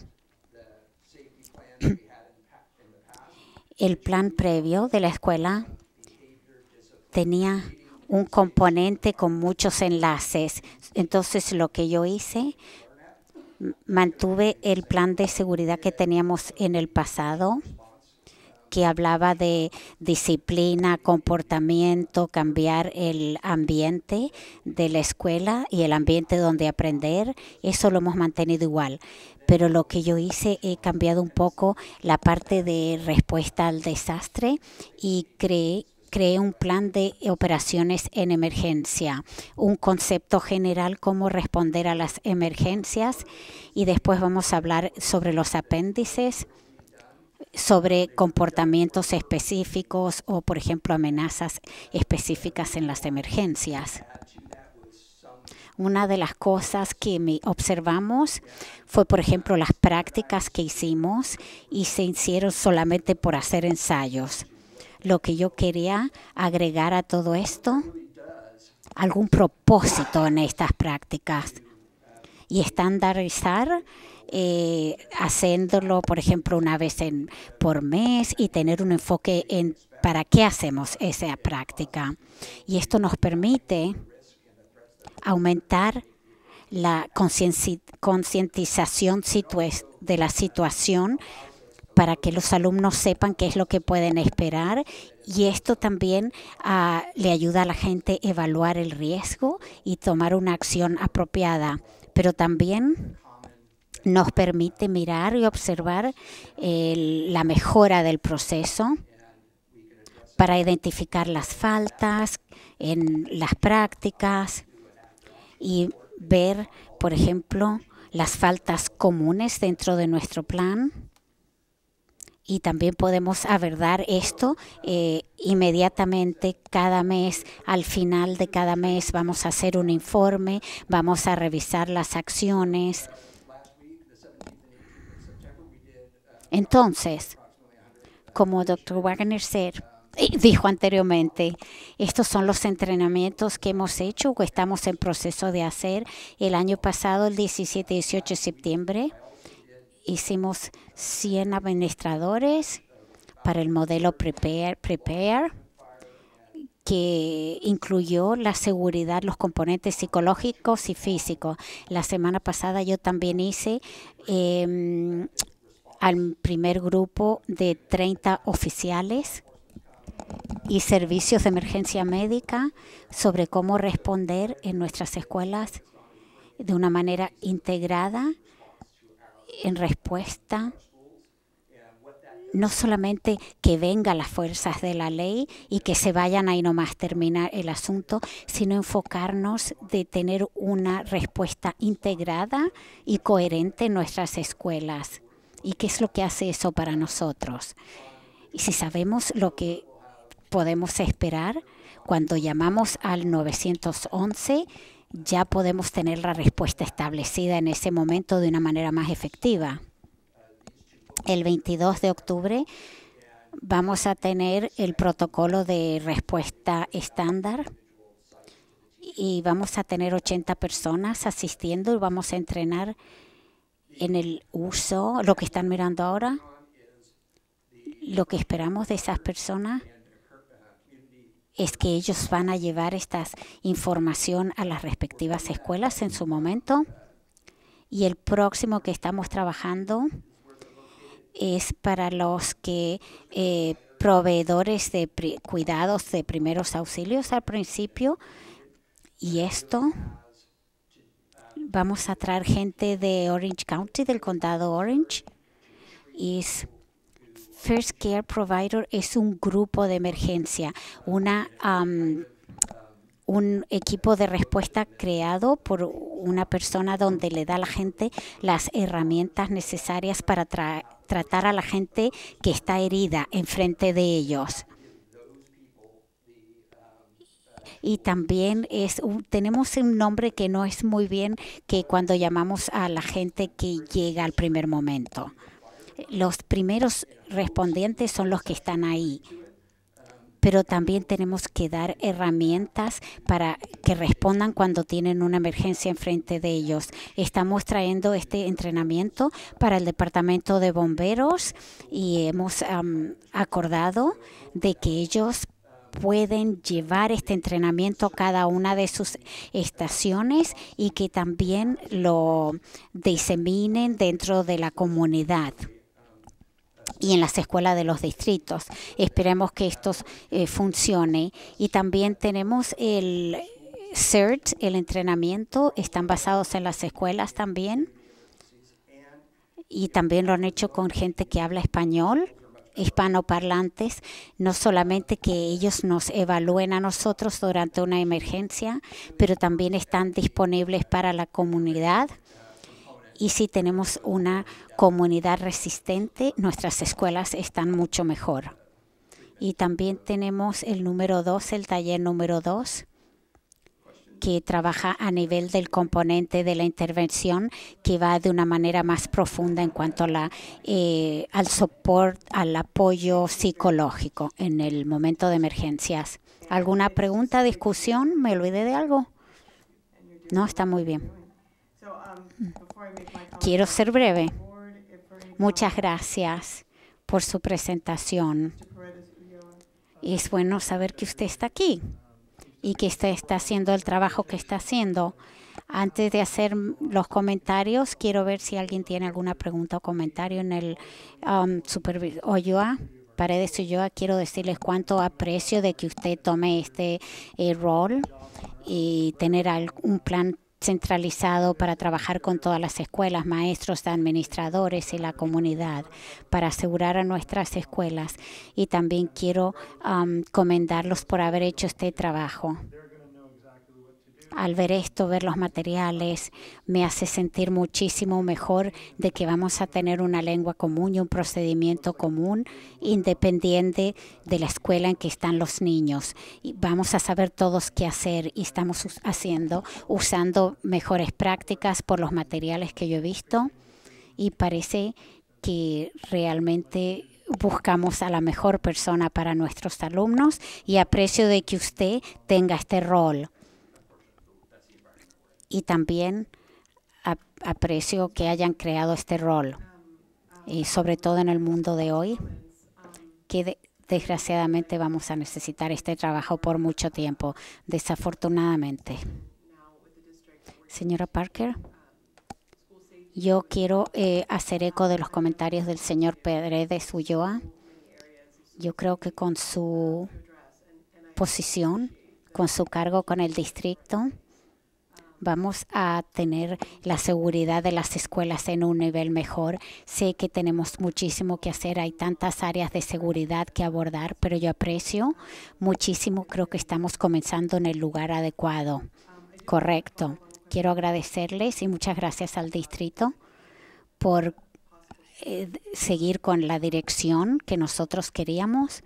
El plan previo de la escuela tenía un componente con muchos enlaces. Entonces, lo que yo hice, mantuve el plan de seguridad que teníamos en el pasado, que hablaba de disciplina, comportamiento, cambiar el ambiente de la escuela y el ambiente donde aprender. Eso lo hemos mantenido igual. Pero lo que yo hice, he cambiado un poco la parte de respuesta al desastre y creé, creé un plan de operaciones en emergencia, un concepto general cómo responder a las emergencias y después vamos a hablar sobre los apéndices, sobre comportamientos específicos o, por ejemplo, amenazas específicas en las emergencias. Una de las cosas que me observamos fue, por ejemplo, las prácticas que hicimos y se hicieron solamente por hacer ensayos. Lo que yo quería agregar a todo esto, algún propósito en estas prácticas y estandarizar, eh, haciéndolo, por ejemplo, una vez en, por mes y tener un enfoque en para qué hacemos esa práctica. Y esto nos permite aumentar la concientización de la situación para que los alumnos sepan qué es lo que pueden esperar y esto también uh, le ayuda a la gente a evaluar el riesgo y tomar una acción apropiada, pero también nos permite mirar y observar el, la mejora del proceso para identificar las faltas en las prácticas y ver, por ejemplo, las faltas comunes dentro de nuestro plan. Y también podemos abordar esto eh, inmediatamente cada mes. Al final de cada mes vamos a hacer un informe, vamos a revisar las acciones. Entonces, como doctor Wagner said, dijo anteriormente, estos son los entrenamientos que hemos hecho o estamos en proceso de hacer. El año pasado, el diecisiete y dieciocho de septiembre, hicimos cien administradores para el modelo Prepare, Prepare, que incluyó la seguridad, los componentes psicológicos y físicos. La semana pasada yo también hice eh, al primer grupo de treinta oficiales y servicios de emergencia médica sobre cómo responder en nuestras escuelas de una manera integrada en respuesta, no solamente que vengan las fuerzas de la ley y que se vayan ahí nomás terminar el asunto, sino enfocarnos de tener una respuesta integrada y coherente en nuestras escuelas. ¿Y qué es lo que hace eso para nosotros? Y si sabemos lo que podemos esperar, cuando llamamos al nueve once, ya podemos tener la respuesta establecida en ese momento de una manera más efectiva. El veintidós de octubre vamos a tener el protocolo de respuesta estándar y vamos a tener ochenta personas asistiendo y vamos a entrenar en el uso, lo que están mirando ahora, lo que esperamos de esas personas es que ellos van a llevar esta información a las respectivas escuelas en su momento. Y el próximo que estamos trabajando es para los que eh, proveedores de cuidados de primeros auxilios al principio. Y esto, vamos a traer gente de Orange County, del condado Orange. Y es First Care Provider es un grupo de emergencia, una, um, un equipo de respuesta creado por una persona donde le da a la gente las herramientas necesarias para tra tratar a la gente que está herida enfrente de ellos. Y también es un, tenemos un nombre que no es muy bien, que cuando llamamos a la gente que llega al primer momento. Los primeros respondientes son los que están ahí, pero también tenemos que dar herramientas para que respondan cuando tienen una emergencia enfrente de ellos. Estamos trayendo este entrenamiento para el Departamento de Bomberos y hemos um, acordado de que ellos pueden llevar este entrenamiento a cada una de sus estaciones y que también lo diseminen dentro de la comunidad y en las escuelas de los distritos. Esperemos que esto eh, funcione. Y también tenemos el C E R T, el entrenamiento, están basados en las escuelas también. Y también lo han hecho con gente que habla español, hispanoparlantes, no solamente que ellos nos evalúen a nosotros durante una emergencia, pero también están disponibles para la comunidad. Y si tenemos una comunidad resistente, nuestras escuelas están mucho mejor. Y también tenemos el número dos, el taller número dos, que trabaja a nivel del componente de la intervención, que va de una manera más profunda en cuanto a la, eh, al soporte, al apoyo psicológico en el momento de emergencias. ¿Alguna pregunta, discusión? ¿Me olvidé de algo? No, está muy bien. Quiero ser breve. Muchas gracias por su presentación. Es bueno saber que usted está aquí y que usted está haciendo el trabajo que está haciendo. Antes de hacer los comentarios, quiero ver si alguien tiene alguna pregunta o comentario en el um, supervisor. Ulloa, Paredes Ulloa, quiero decirles cuánto aprecio de que usted tome este eh, rol y tener un plan centralizado para trabajar con todas las escuelas, maestros, administradores y la comunidad para asegurar a nuestras escuelas. Y también quiero um, comendarlos por haber hecho este trabajo. Al ver esto, ver los materiales, me hace sentir muchísimo mejor de que vamos a tener una lengua común y un procedimiento común independiente de la escuela en que están los niños. Y vamos a saber todos qué hacer y estamos haciendo, usando mejores prácticas por los materiales que yo he visto y parece que realmente buscamos a la mejor persona para nuestros alumnos y aprecio de que usted tenga este rol. Y también ap aprecio que hayan creado este rol, y sobre todo en el mundo de hoy, que de desgraciadamente vamos a necesitar este trabajo por mucho tiempo, desafortunadamente. Señora Parker, yo quiero eh, hacer eco de los comentarios del señor Paredes Ulloa. Yo creo que con su posición, con su cargo con el distrito, vamos a tener la seguridad de las escuelas en un nivel mejor. Sé que tenemos muchísimo que hacer, hay tantas áreas de seguridad que abordar, pero yo aprecio muchísimo, creo que estamos comenzando en el lugar adecuado. Correcto. Quiero agradecerles y muchas gracias al distrito por eh, seguir con la dirección que nosotros queríamos.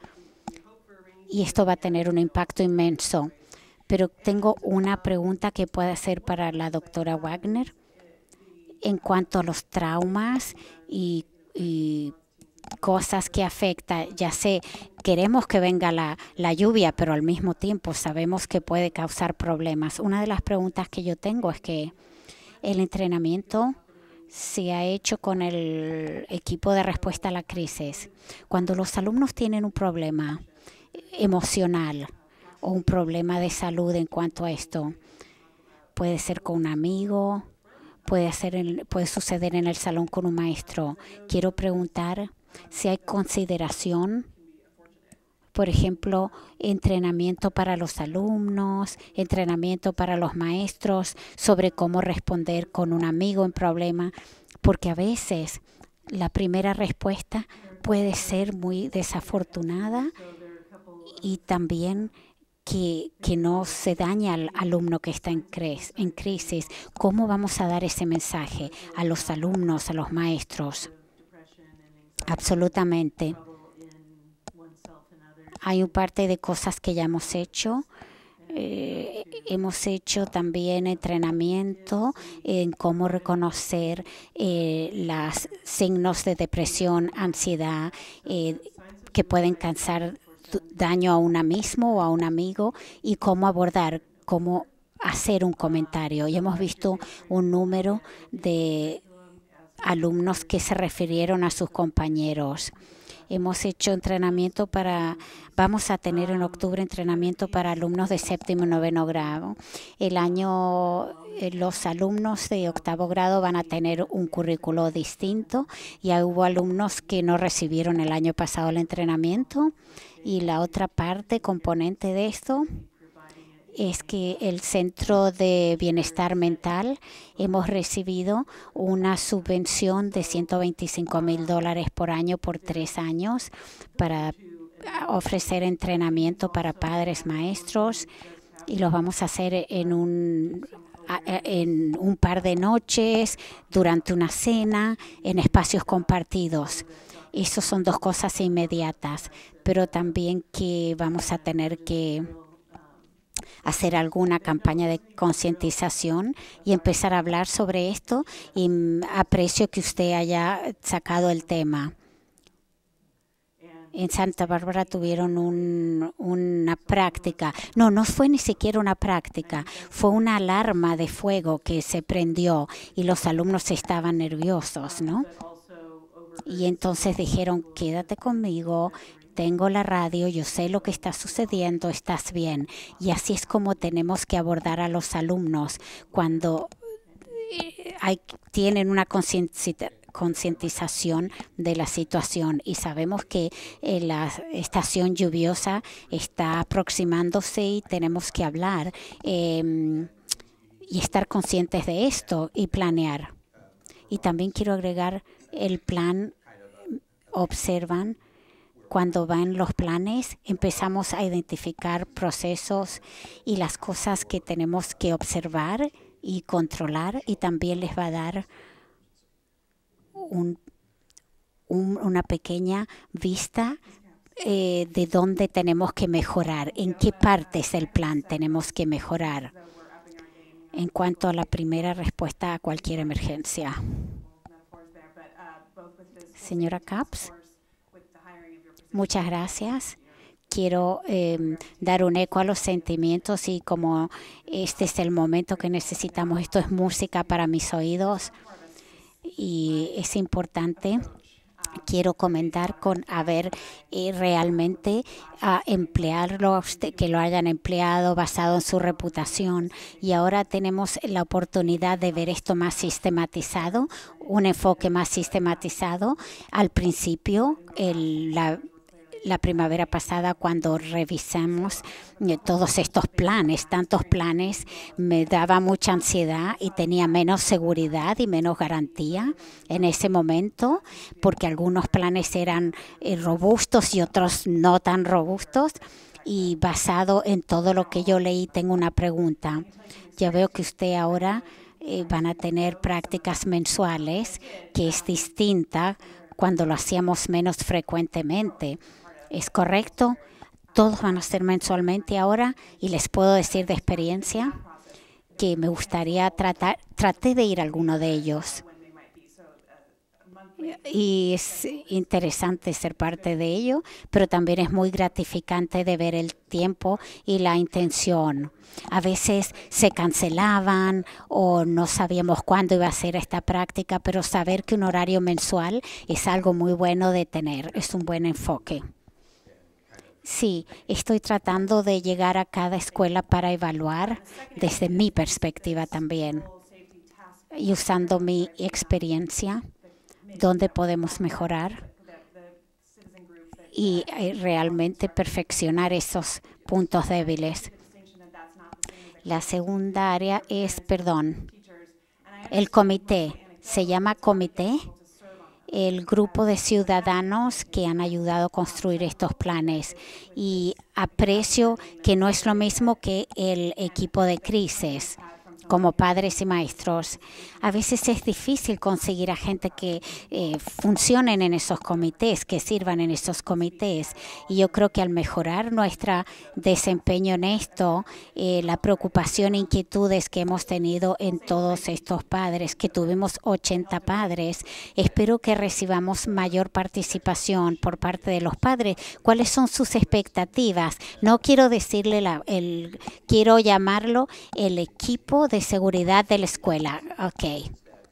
Y esto va a tener un impacto inmenso. Pero tengo una pregunta que puede hacer para la doctora Wagner en cuanto a los traumas y, y cosas que afectan. Ya sé, queremos que venga la, la lluvia, pero al mismo tiempo sabemos que puede causar problemas. Una de las preguntas que yo tengo es que el entrenamiento se ha hecho con el equipo de respuesta a la crisis. Cuando los alumnos tienen un problema emocional o un problema de salud en cuanto a esto, puede ser con un amigo, puede, hacer el, puede suceder en el salón con un maestro. Quiero preguntar si hay consideración, por ejemplo, entrenamiento para los alumnos, entrenamiento para los maestros sobre cómo responder con un amigo en problema, porque a veces la primera respuesta puede ser muy desafortunada y también Que, que no se dañe al alumno que está en, cres, en crisis. ¿Cómo vamos a dar ese mensaje a los alumnos, a los maestros? Absolutamente. Hay un parte de cosas que ya hemos hecho. Eh, hemos hecho también entrenamiento en cómo reconocer eh, los signos de depresión, ansiedad, eh, que pueden causar daño a uno mismo o a un amigo y cómo abordar, cómo hacer un comentario. Y hemos visto un número de alumnos que se refirieron a sus compañeros. Hemos hecho entrenamiento para, vamos a tener en octubre entrenamiento para alumnos de séptimo y noveno grado. El año, eh, los alumnos de octavo grado van a tener un currículo distinto. Ya hubo alumnos que no recibieron el año pasado el entrenamiento. Y la otra parte, componente de esto, es que el Centro de Bienestar Mental hemos recibido una subvención de ciento veinticinco mil dólares por año por tres años para ofrecer entrenamiento para padres, maestros, y los vamos a hacer en un, en un par de noches, durante una cena, en espacios compartidos. Esas son dos cosas inmediatas, pero también que vamos a tener que hacer alguna campaña de concientización y empezar a hablar sobre esto, y aprecio que usted haya sacado el tema. En Santa Bárbara tuvieron un, una práctica. No, no fue ni siquiera una práctica. Fue una alarma de fuego que se prendió y los alumnos estaban nerviosos, ¿no? Y entonces dijeron, quédate conmigo, tengo la radio, yo sé lo que está sucediendo, estás bien. Y así es como tenemos que abordar a los alumnos cuando hay, tienen una concientización de la situación. Y sabemos que eh, la estación lluviosa está aproximándose y tenemos que hablar. Eh, y estar conscientes de esto y planear. Y también quiero agregar el plan, observan, cuando van los planes, empezamos a identificar procesos y las cosas que tenemos que observar y controlar, y también les va a dar un, un, una pequeña vista eh, de dónde tenemos que mejorar, en qué partes del plan tenemos que mejorar en cuanto a la primera respuesta a cualquier emergencia. Señora Capps, muchas gracias. Quiero eh, dar un eco a los sentimientos, y como este es el momento que necesitamos, esto es música para mis oídos y es importante. Quiero comentar con haber eh, realmente a emplearlo, que lo hayan empleado basado en su reputación, y ahora tenemos la oportunidad de ver esto más sistematizado, un enfoque más sistematizado. Al principio, el, la La primavera pasada, cuando revisamos eh, todos estos planes, tantos planes, me daba mucha ansiedad y tenía menos seguridad y menos garantía en ese momento, porque algunos planes eran eh, robustos y otros no tan robustos. Y basado en todo lo que yo leí, tengo una pregunta. Ya veo que usted ahora eh, van a tener prácticas mensuales, que es distinta cuando lo hacíamos menos frecuentemente. ¿Es correcto? Todos van a ser mensualmente ahora, y les puedo decir de experiencia que me gustaría tratar, traté de ir a alguno de ellos. Y es interesante ser parte de ello, pero también es muy gratificante de ver el tiempo y la intención. A veces se cancelaban o no sabíamos cuándo iba a ser esta práctica, pero saber que un horario mensual es algo muy bueno de tener, es un buen enfoque. Sí, estoy tratando de llegar a cada escuela para evaluar desde mi perspectiva también, y usando mi experiencia, dónde podemos mejorar y realmente perfeccionar esos puntos débiles. La segunda área es, perdón, el comité. Se llama comité. El grupo de ciudadanos que han ayudado a construir estos planes, y aprecio que no es lo mismo que el equipo de crisis. Como padres y maestros, a veces es difícil conseguir a gente que eh, funcionen en esos comités, que sirvan en esos comités. Y yo creo que al mejorar nuestro desempeño en esto, eh, la preocupación e inquietudes que hemos tenido en todos estos padres, que tuvimos ochenta padres, espero que recibamos mayor participación por parte de los padres. ¿Cuáles son sus expectativas? No quiero decirle, la, el, quiero llamarlo el equipo de seguridad de la escuela. Ok.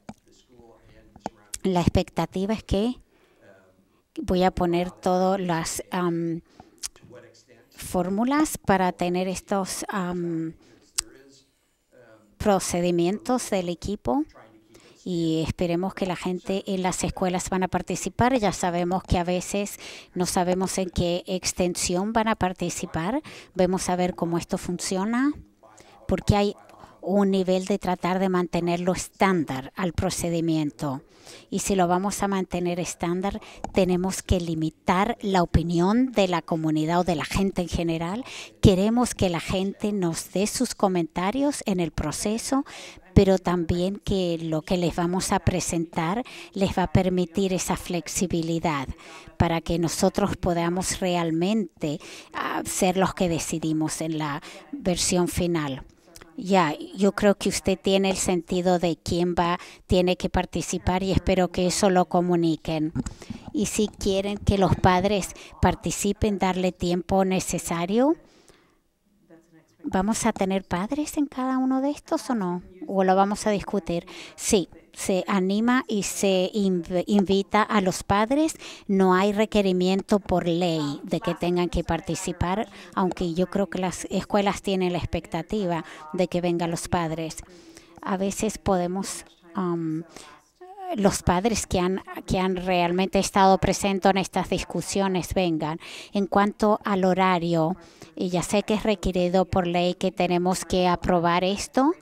La expectativa es que voy a poner todas las um, fórmulas para tener estos um, procedimientos del equipo, y esperemos que la gente en las escuelas van a participar. Ya sabemos que a veces no sabemos en qué extensión van a participar. Vamos a ver cómo esto funciona, porque hay un nivel de tratar de mantenerlo estándar al procedimiento. Y si lo vamos a mantener estándar, tenemos que limitar la opinión de la comunidad o de la gente en general. Queremos que la gente nos dé sus comentarios en el proceso, pero también que lo que les vamos a presentar les va a permitir esa flexibilidad para que nosotros podamos realmente uh, ser los que decidimos en la versión final. Ya, yo creo que usted tiene el sentido de quién va, tiene que participar, y espero que eso lo comuniquen. Y si quieren que los padres participen, darle tiempo necesario. ¿Vamos a tener padres en cada uno de estos o no? ¿O lo vamos a discutir? Sí, se anima y se inv- invita a los padres. No hay requerimiento por ley de que tengan que participar, aunque yo creo que las escuelas tienen la expectativa de que vengan los padres. A veces podemos... Um, los padres que han, que han realmente estado presentes en estas discusiones vengan. En cuanto al horario, y ya sé que es requerido por ley que tenemos que aprobar esto,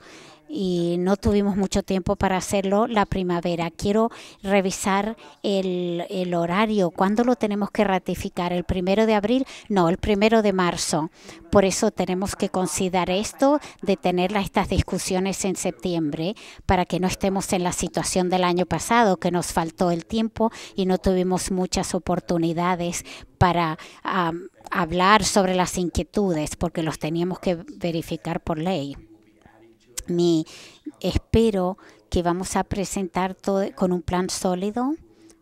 y no tuvimos mucho tiempo para hacerlo la primavera. Quiero revisar el, el horario. ¿Cuándo lo tenemos que ratificar? ¿El primero de abril? No, el primero de marzo. Por eso tenemos que considerar esto de tener estas discusiones en septiembre para que no estemos en la situación del año pasado, que nos faltó el tiempo y no tuvimos muchas oportunidades para um, hablar sobre las inquietudes, porque los teníamos que verificar por ley. Mi, espero que vamos a presentar todo con un plan sólido,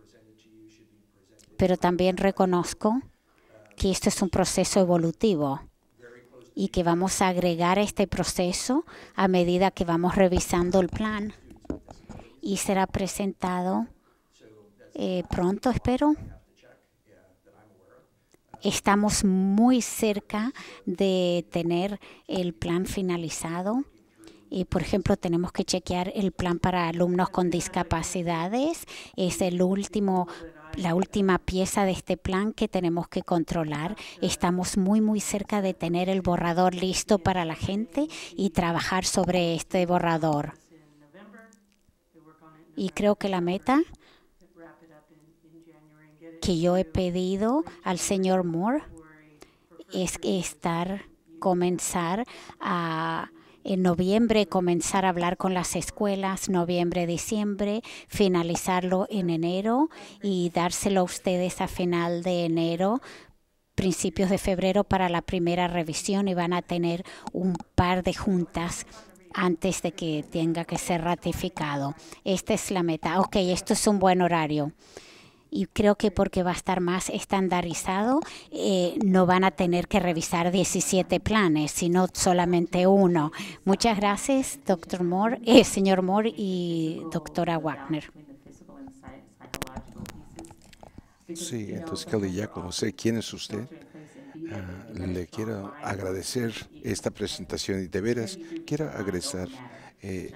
pero también reconozco que esto es un proceso evolutivo y que vamos a agregar este proceso a medida que vamos revisando el plan y será presentado eh, pronto, espero. Estamos muy cerca de tener el plan finalizado. Y, por ejemplo, tenemos que chequear el plan para alumnos con discapacidades. Es el último, la última pieza de este plan que tenemos que controlar. Estamos muy, muy cerca de tener el borrador listo para la gente y trabajar sobre este borrador. Y creo que la meta que yo he pedido al señor Moore es estar, comenzar a... En noviembre comenzar a hablar con las escuelas, noviembre, diciembre, finalizarlo en enero y dárselo a ustedes a final de enero, principios de febrero para la primera revisión, y van a tener un par de juntas antes de que tenga que ser ratificado. Esta es la meta. Ok, esto es un buen horario. Y creo que porque va a estar más estandarizado, eh, no van a tener que revisar diecisiete planes, sino solamente uno. Muchas gracias, doctor Moore, eh, señor Moore y doctora Wagner. Sí, entonces, Kelly, ya como sé quién es usted, uh, le quiero agradecer esta presentación y de veras quiero agregar eh,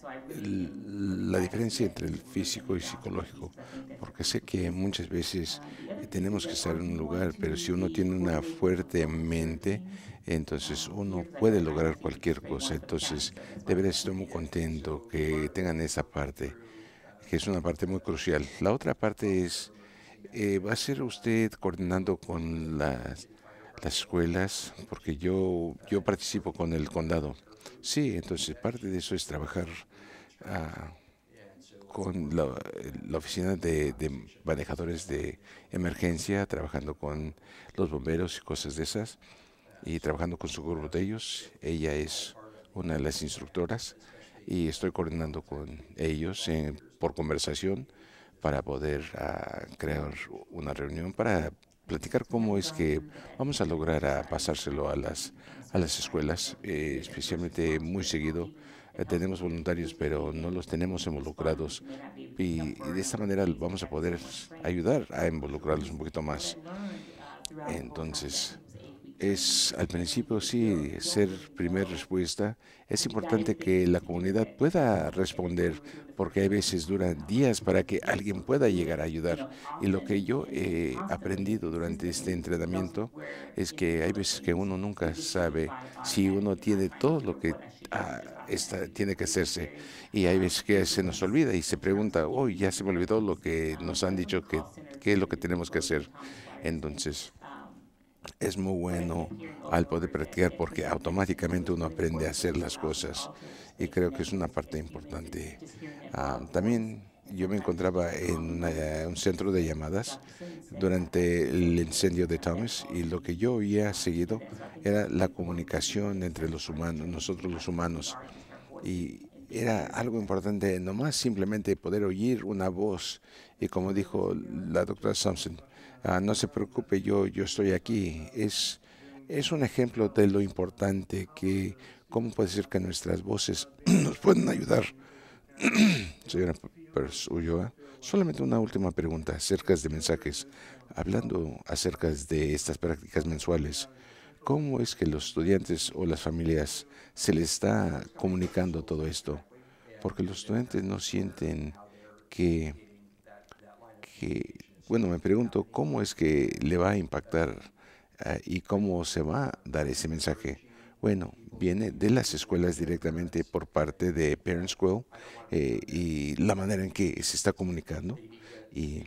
la diferencia entre el físico y psicológico, porque sé que muchas veces tenemos que estar en un lugar, pero si uno tiene una fuerte mente, entonces uno puede lograr cualquier cosa. Entonces, de verdad estoy muy contento que tengan esa parte, que es una parte muy crucial. La otra parte es, eh, ¿va a ser usted coordinando con las, las escuelas? Porque yo, yo participo con el condado. Sí, entonces parte de eso es trabajar Uh, con la, la oficina de, de manejadores de emergencia, trabajando con los bomberos y cosas de esas, y trabajando con su grupo de ellos. Ella es una de las instructoras y estoy coordinando con ellos en, por conversación para poder uh, crear una reunión para platicar cómo es que vamos a lograr a pasárselo a las, a las escuelas, eh, especialmente muy seguido. Eh, tenemos voluntarios, pero no los tenemos involucrados, y, y de esta manera vamos a poder ayudar a involucrarlos un poquito más. Entonces, es al principio sí ser primera respuesta. Es importante que la comunidad pueda responder, porque a veces duran días para que alguien pueda llegar a ayudar. Y lo que yo he aprendido durante este entrenamiento es que hay veces que uno nunca sabe si uno tiene todo lo que ah, está, tiene que hacerse, y hay veces que se nos olvida y se pregunta, oh, ya se me olvidó lo que nos han dicho que, que es lo que tenemos que hacer. Entonces, es muy bueno al poder practicar, porque automáticamente uno aprende a hacer las cosas, y creo que es una parte importante. Uh, también yo me encontraba en una, un centro de llamadas durante el incendio de Thomas, y lo que yo oía seguido era la comunicación entre los humanos, nosotros los humanos, y era algo importante, nomás simplemente poder oír una voz, y como dijo la doctora Thompson, Uh, no se preocupe, yo, yo estoy aquí. Es, es un ejemplo de lo importante que, cómo puede ser que nuestras voces nos pueden ayudar. Señora Ulloa, solamente una última pregunta acerca de mensajes. Hablando acerca de estas prácticas mensuales, ¿cómo es que los estudiantes o las familias se les está comunicando todo esto? Porque los estudiantes no sienten que... que Bueno, me pregunto cómo es que le va a impactar uh, y cómo se va a dar ese mensaje. Bueno, viene de las escuelas directamente por parte de Parents Quo eh, y la manera en que se está comunicando. Y,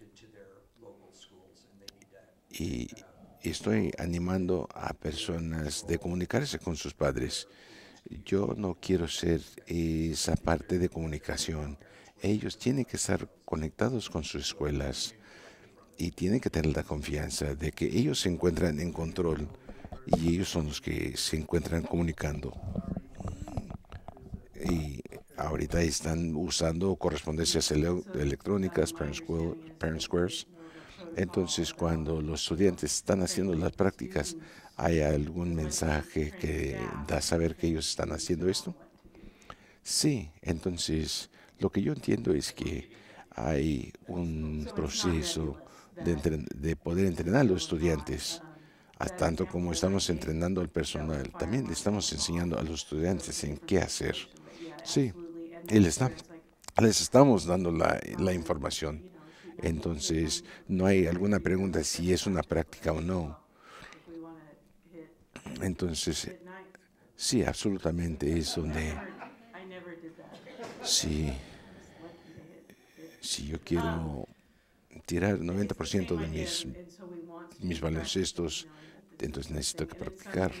y estoy animando a personas de comunicarse con sus padres. Yo no quiero ser esa parte de comunicación. Ellos tienen que estar conectados con sus escuelas y tienen que tener la confianza de que ellos se encuentran en control y ellos son los que se encuentran comunicando. Y ahorita están usando correspondencias ele electrónicas, Parent Squares. Entonces, cuando los estudiantes están haciendo las prácticas, ¿hay algún mensaje que da a saber que ellos están haciendo esto? Sí, entonces lo que yo entiendo es que hay un proceso de, de poder entrenar a los estudiantes, a tanto como estamos entrenando al personal. También le estamos enseñando a los estudiantes en qué hacer. Sí, y les, está, les estamos dando la, la información. Entonces, no hay alguna pregunta si es una práctica o no. Entonces, sí, absolutamente es donde, sí, si yo quiero tirar noventa por ciento de mis, mis baloncestos, entonces necesito que practicar.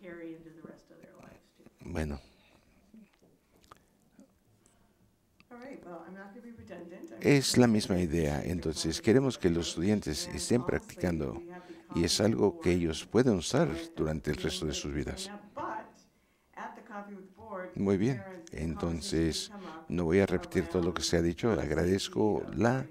Bueno. Es la misma idea, entonces queremos que los estudiantes estén practicando y es algo que ellos pueden usar durante el resto de sus vidas. Muy bien, entonces no voy a repetir todo lo que se ha dicho, agradezco la...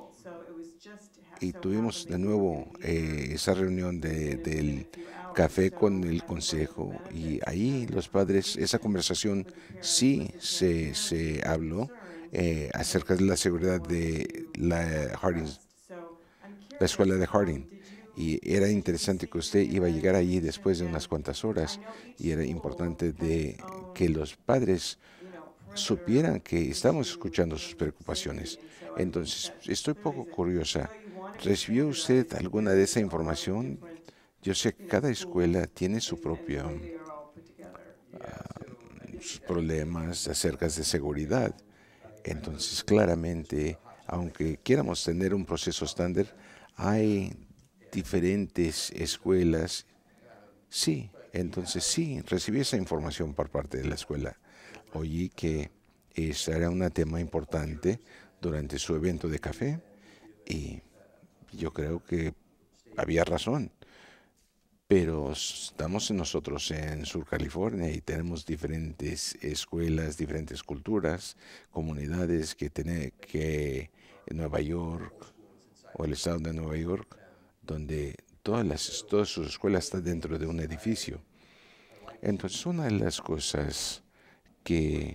Y tuvimos de nuevo eh, esa reunión de, del café con el consejo y ahí los padres, esa conversación sí se, se habló. Eh, acerca de la seguridad de la, Harding, la escuela de Harding. Y era interesante que usted iba a llegar allí después de unas cuantas horas y era importante de que los padres supieran que estamos escuchando sus preocupaciones. Entonces, estoy poco curiosa. ¿Recibió usted alguna de esa información? Yo sé que cada escuela tiene su propio uh, sus problemas acerca de seguridad. Entonces, claramente, aunque quieramos tener un proceso estándar, hay diferentes escuelas. Sí, entonces sí, recibí esa información por parte de la escuela. Oí que ese era un tema importante durante su evento de café y yo creo que había razón. Pero estamos nosotros en Sur California y tenemos diferentes escuelas, diferentes culturas, comunidades que tiene que en Nueva York o el estado de Nueva York, donde todas las todas sus escuelas están dentro de un edificio. Entonces, una de las cosas que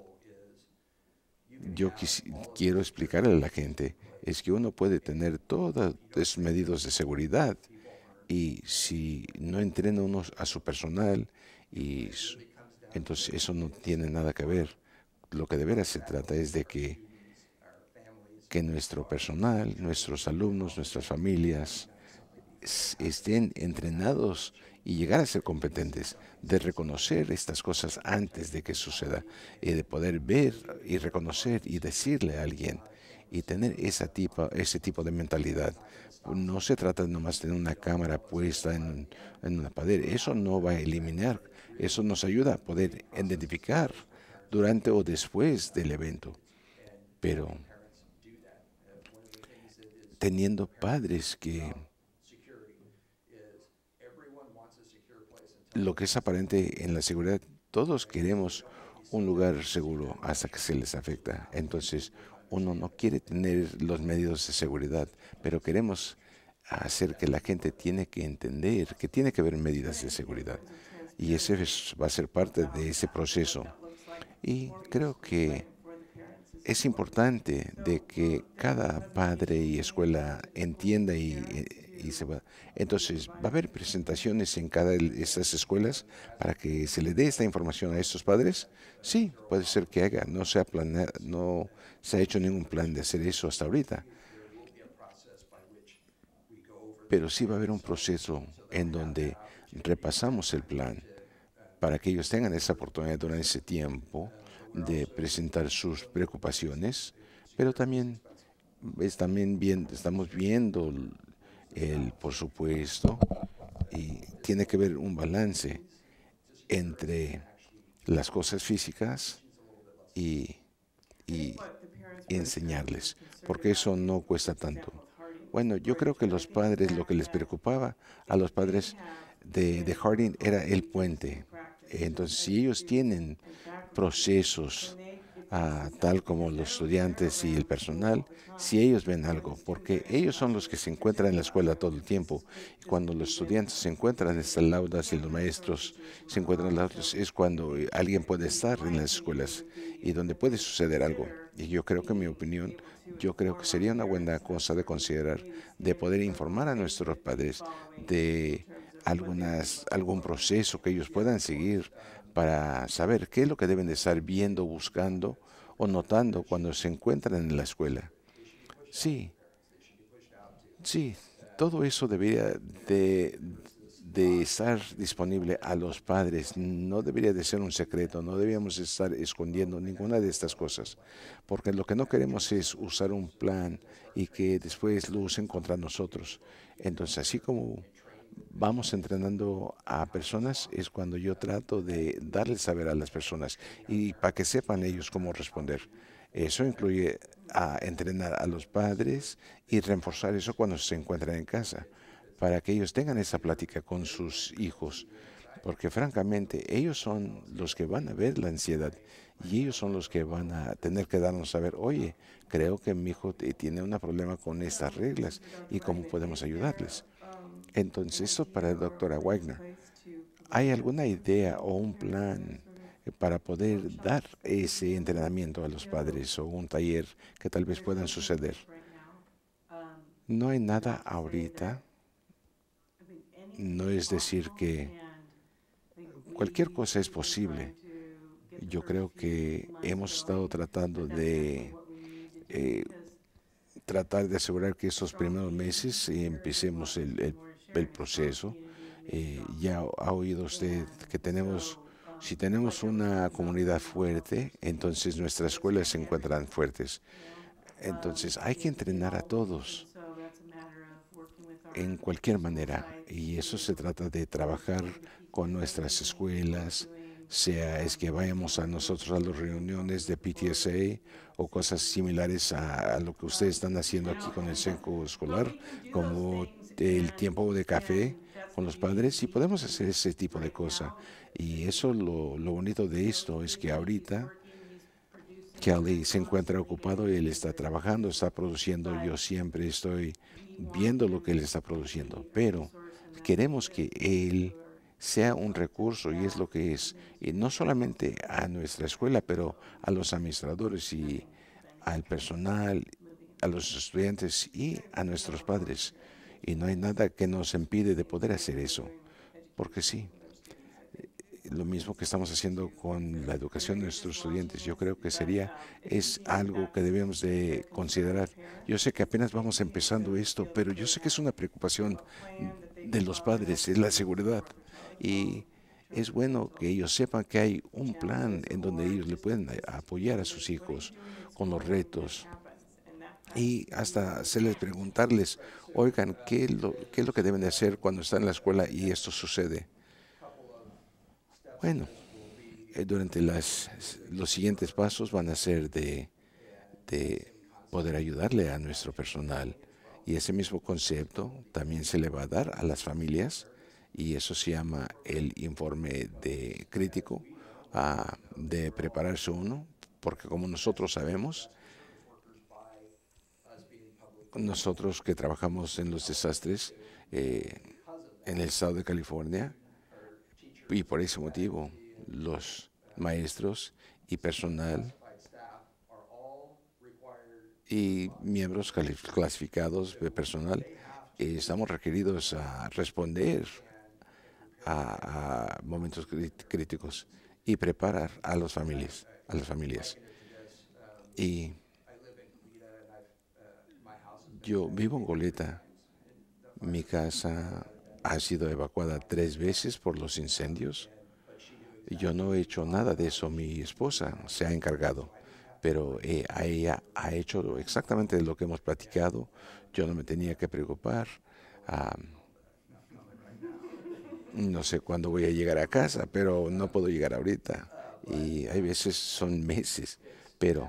yo quiero explicarle a la gente es que uno puede tener todas esas medidas de seguridad. Y si no entrena uno a su personal, y entonces eso no tiene nada que ver. Lo que de veras se trata es de que, que nuestro personal, nuestros alumnos, nuestras familias estén entrenados y llegar a ser competentes, de reconocer estas cosas antes de que suceda, y de poder ver y reconocer y decirle a alguien y tener esa tipo, ese tipo de mentalidad. No se trata nomás de tener una cámara puesta en, en una pared. Eso no va a eliminar. Eso nos ayuda a poder identificar durante o después del evento. Pero teniendo padres que lo que es aparente en la seguridad, todos queremos un lugar seguro hasta que se les afecta. Entonces, uno no quiere tener los medios de seguridad, pero queremos hacer que la gente tiene que entender que tiene que haber medidas de seguridad. Y ese va a ser parte de ese proceso. Y creo que es importante de que cada padre y escuela entienda y, y se va. Entonces, ¿va a haber presentaciones en cada de esas escuelas para que se le dé esta información a estos padres? Sí, puede ser que haga. No se ha planeado, no se ha hecho ningún plan de hacer eso hasta ahorita. Pero sí va a haber un proceso en donde repasamos el plan para que ellos tengan esa oportunidad durante ese tiempo de presentar sus preocupaciones, pero también, es también bien, estamos viendo el, el, por supuesto, y tiene que haber un balance entre las cosas físicas y, y enseñarles, porque eso no cuesta tanto. Bueno, yo creo que los padres, lo que les preocupaba a los padres de, de Harding era el puente. Entonces, si ellos tienen procesos ah, tal como los estudiantes y el personal, si ellos ven algo, porque ellos son los que se encuentran en la escuela todo el tiempo, y cuando los estudiantes se encuentran en estas laudas y los maestros se encuentran en las aulas, es cuando alguien puede estar en las escuelas y donde puede suceder algo. Y yo creo que, en mi opinión, yo creo que sería una buena cosa de considerar, de poder informar a nuestros padres de algunas, algún proceso que ellos puedan seguir para saber qué es lo que deben de estar viendo, buscando o notando cuando se encuentran en la escuela. Sí, sí, todo eso debería de, de estar disponible a los padres. No debería de ser un secreto, no deberíamos estar escondiendo ninguna de estas cosas, porque lo que no queremos es usar un plan y que después lo usen contra nosotros. Entonces, así como vamos entrenando a personas, es cuando yo trato de darles saber a las personas y para que sepan ellos cómo responder. Eso incluye a entrenar a los padres y reforzar eso cuando se encuentran en casa, para que ellos tengan esa plática con sus hijos, porque francamente ellos son los que van a ver la ansiedad y ellos son los que van a tener que darnos a saber, oye, creo que mi hijo tiene un problema con estas reglas y cómo podemos ayudarles. Entonces, eso para la doctora Wagner. ¿Hay alguna idea o un plan para poder dar ese entrenamiento a los padres o un taller que tal vez puedan suceder? No hay nada ahorita. No es decir que cualquier cosa es posible. Yo creo que hemos estado tratando de eh, tratar de asegurar que estos primeros meses eh, empecemos el, el, el proceso. Eh, ya ha oído usted que tenemos, si tenemos una comunidad fuerte, entonces nuestras escuelas se encuentran fuertes. Entonces hay que entrenar a todos en cualquier manera, y eso se trata de trabajar con nuestras escuelas, sea es que vayamos a nosotros a las reuniones de P T S A o cosas similares a, a lo que ustedes están haciendo aquí con el centro escolar, como el tiempo de café con los padres, y podemos hacer ese tipo de cosas. Y eso, lo, lo bonito de esto es que ahorita Kelly se encuentra ocupado y él está trabajando, está produciendo. Yo siempre estoy viendo lo que él está produciendo, pero queremos que él sea un recurso, y es lo que es, y no solamente a nuestra escuela, pero a los administradores y al personal, a los estudiantes y a nuestros padres. Y no hay nada que nos impide de poder hacer eso, porque sí, lo mismo que estamos haciendo con la educación de nuestros estudiantes, yo creo que sería, es algo que debemos de considerar. Yo sé que apenas vamos empezando esto, pero yo sé que es una preocupación de los padres, es la seguridad. Y es bueno que ellos sepan que hay un plan en donde ellos le pueden apoyar a sus hijos con los retos. Y hasta hacerles preguntarles, oigan, ¿qué es lo, qué es lo que deben de hacer cuando están en la escuela y esto sucede? Bueno, eh, durante las, los siguientes pasos van a ser de, de poder ayudarle a nuestro personal. Y ese mismo concepto también se le va a dar a las familias, y eso se llama el informe de crítico, uh, de prepararse uno, porque como nosotros sabemos, nosotros que trabajamos en los desastres eh, en el estado de California, y por ese motivo los maestros y personal y miembros clasificados de personal eh, estamos requeridos a responder a, a momentos críticos y preparar a las familias, a las familias. Y yo vivo en Goleta. Mi casa ha sido evacuada tres veces por los incendios, Yo no he hecho nada de eso, mi esposa se ha encargado, pero eh, a ella ha hecho exactamente lo que hemos platicado. Yo no me tenía que preocupar. Ah, no sé cuándo voy a llegar a casa, pero no puedo llegar ahorita. Y hay veces son meses, pero,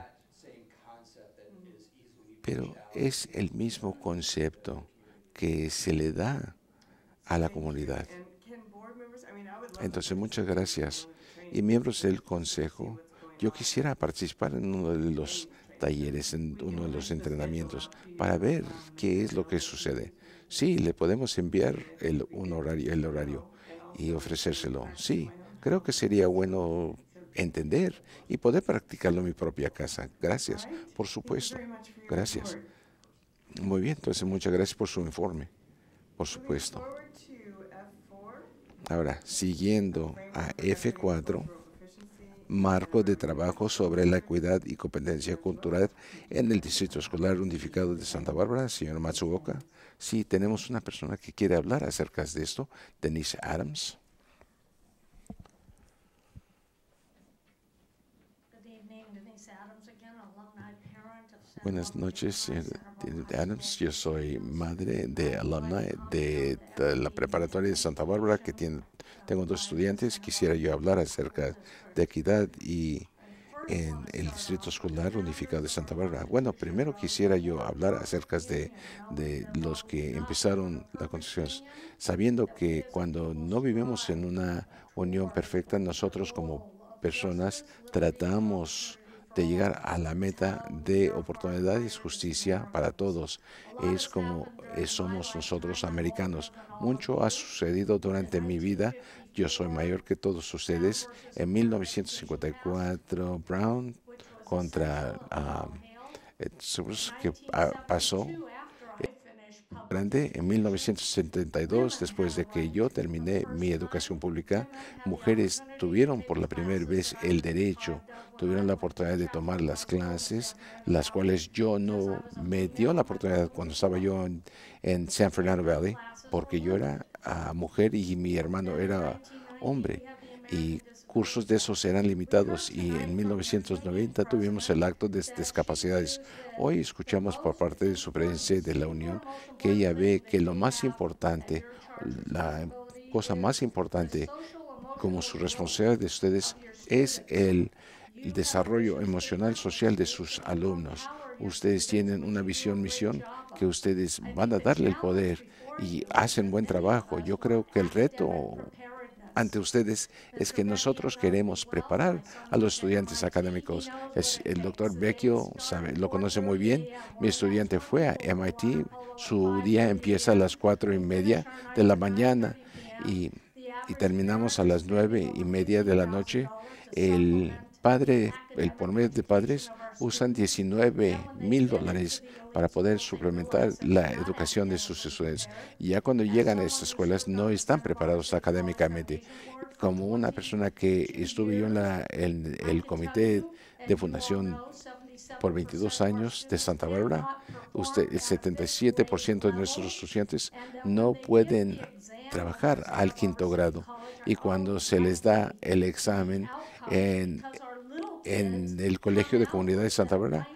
pero es el mismo concepto que se le da a la comunidad. Entonces, muchas gracias. Y miembros del consejo, yo quisiera participar en uno de los talleres, en uno de los entrenamientos, para ver qué es lo que sucede. Sí, le podemos enviar el, un horario, el horario y ofrecérselo. Sí, creo que sería bueno entender y poder practicarlo en mi propia casa. Gracias, por supuesto. Gracias. Muy bien, entonces muchas gracias por su informe. Por supuesto. Ahora, siguiendo a F cuatro, marco de trabajo sobre la equidad y competencia cultural en el Distrito Escolar Unificado de Santa Bárbara, señor Matsuoka. Sí, tenemos una persona que quiere hablar acerca de esto, Denise Adams. Buenas noches, señor Adams. Yo soy madre de alumni de, de la preparatoria de Santa Bárbara, que tiene, tengo dos estudiantes. Quisiera yo hablar acerca de equidad y en el Distrito Escolar Unificado de Santa Bárbara. Bueno, primero quisiera yo hablar acerca de, de los que empezaron la construcción, sabiendo que cuando no vivimos en una unión perfecta, nosotros como personas tratamos de llegar a la meta de oportunidades, justicia para todos. Es como eh, somos nosotros americanos. Mucho ha sucedido durante mi vida. Yo soy mayor que todos ustedes. En mil novecientos cincuenta y cuatro, Brown contra uh, que uh, pasó grande. En mil novecientos setenta y dos, después de que yo terminé mi educación pública, mujeres tuvieron por la primera vez el derecho, tuvieron la oportunidad de tomar las clases, las cuales yo no me dio la oportunidad cuando estaba yo en, en San Fernando Valley, porque yo era uh, mujer y mi hermano era hombre. Y cursos de esos eran limitados y en mil novecientos noventa tuvimos el acto de discapacidades. Hoy escuchamos por parte de su presidencia de la Unión que ella ve que lo más importante, la cosa más importante como su responsabilidad de ustedes es el, el desarrollo emocional social de sus alumnos. Ustedes tienen una visión, misión que ustedes van a darle el poder y hacen buen trabajo. Yo creo que el reto ante ustedes es que nosotros queremos preparar a los estudiantes académicos. Es, el doctor Vecchio sabe, lo conoce muy bien. Mi estudiante fue a M I T. Su día empieza a las cuatro y media de la mañana y, y terminamos a las nueve y media de la noche. El padre, el promedio de padres usan diecinueve mil dólares para poder suplementar la educación de sus estudiantes. Y ya cuando llegan a estas escuelas no están preparados académicamente. Como una persona que estuve yo en, la, en el comité de fundación por veintidós años de Santa Bárbara, usted, el setenta y siete por ciento de nuestros estudiantes no pueden trabajar al quinto grado. Y cuando se les da el examen en, en el Colegio de Comunidad de Santa Bárbara,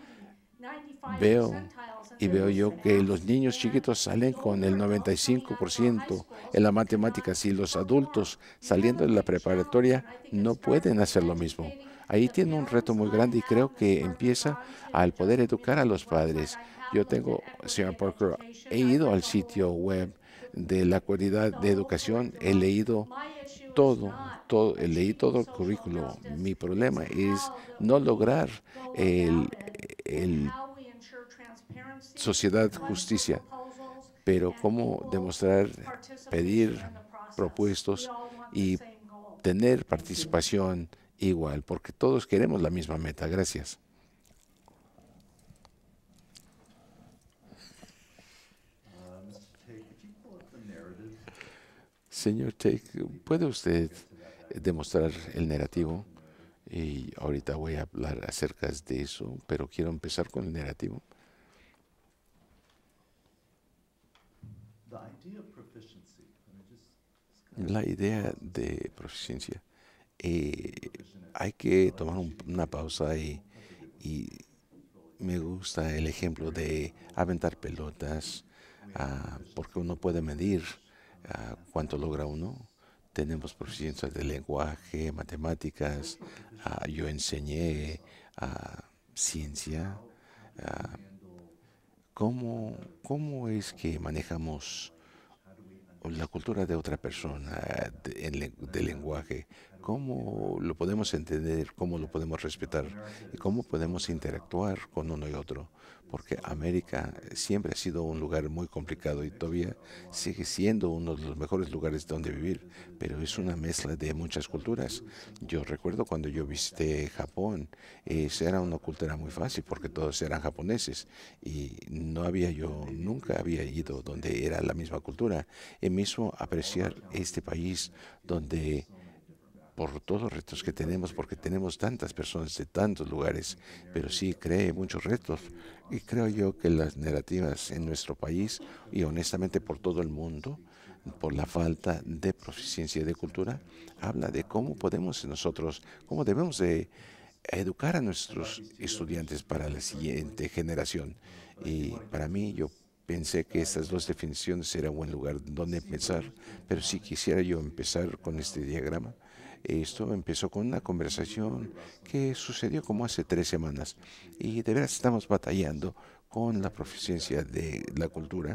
veo y veo yo que los niños chiquitos salen con el noventa y cinco por ciento en la matemáticas y los adultos saliendo de la preparatoria no pueden hacer lo mismo. Ahí tiene un reto muy grande y creo que empieza al poder educar a los padres. Yo tengo, señor Parker, he ido al sitio web de la Comunidad de Educación, he leído todo, todo, leí todo el currículo. Mi problema es no lograr el, el sociedad justicia, pero cómo demostrar, pedir propuestos y tener participación igual, porque todos queremos la misma meta. Gracias. Señor Take, ¿puede usted demostrar el narrativo? Y ahorita voy a hablar acerca de eso, pero quiero empezar con el narrativo. La idea de proficiencia eh, hay que tomar un- una pausa y, y me gusta el ejemplo de aventar pelotas, ah, porque uno puede medir ah, cuánto logra uno. Tenemos proficiencia de lenguaje, matemáticas, ah, yo enseñé ah, ciencia. ah, ¿cómo, ¿Cómo es que manejamos la cultura de otra persona, de, en len- de lenguaje? ¿Cómo lo podemos entender? ¿Cómo lo podemos respetar? ¿Y cómo podemos interactuar con uno y otro? Porque América siempre ha sido un lugar muy complicado y todavía sigue siendo uno de los mejores lugares donde vivir, pero es una mezcla de muchas culturas. Yo recuerdo cuando yo visité Japón, esa era una cultura muy fácil porque todos eran japoneses y no había yo, nunca había ido donde era la misma cultura. Y mismo apreciar este país donde por todos los retos que tenemos, porque tenemos tantas personas de tantos lugares, pero sí cree muchos retos. Y creo yo que las narrativas en nuestro país y honestamente por todo el mundo, por la falta de proficiencia de cultura, habla de cómo podemos nosotros, cómo debemos de educar a nuestros estudiantes para la siguiente generación. Y para mí, yo pensé que estas dos definiciones eran un buen lugar donde empezar, pero si quisiera yo empezar con este diagrama, esto empezó con una conversación que sucedió como hace tres semanas y de veras estamos batallando con la proficiencia de la cultura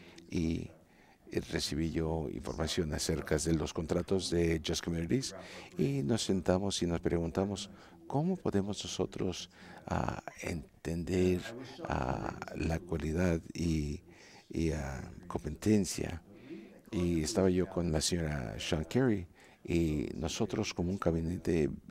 y eh, recibí yo información acerca de los contratos de Just Communities y nos sentamos y nos preguntamos cómo podemos nosotros ah, entender ah, la cualidad y, y ah, competencia. Y estaba yo con la señora Sean Carey y nosotros como un gabinete eh,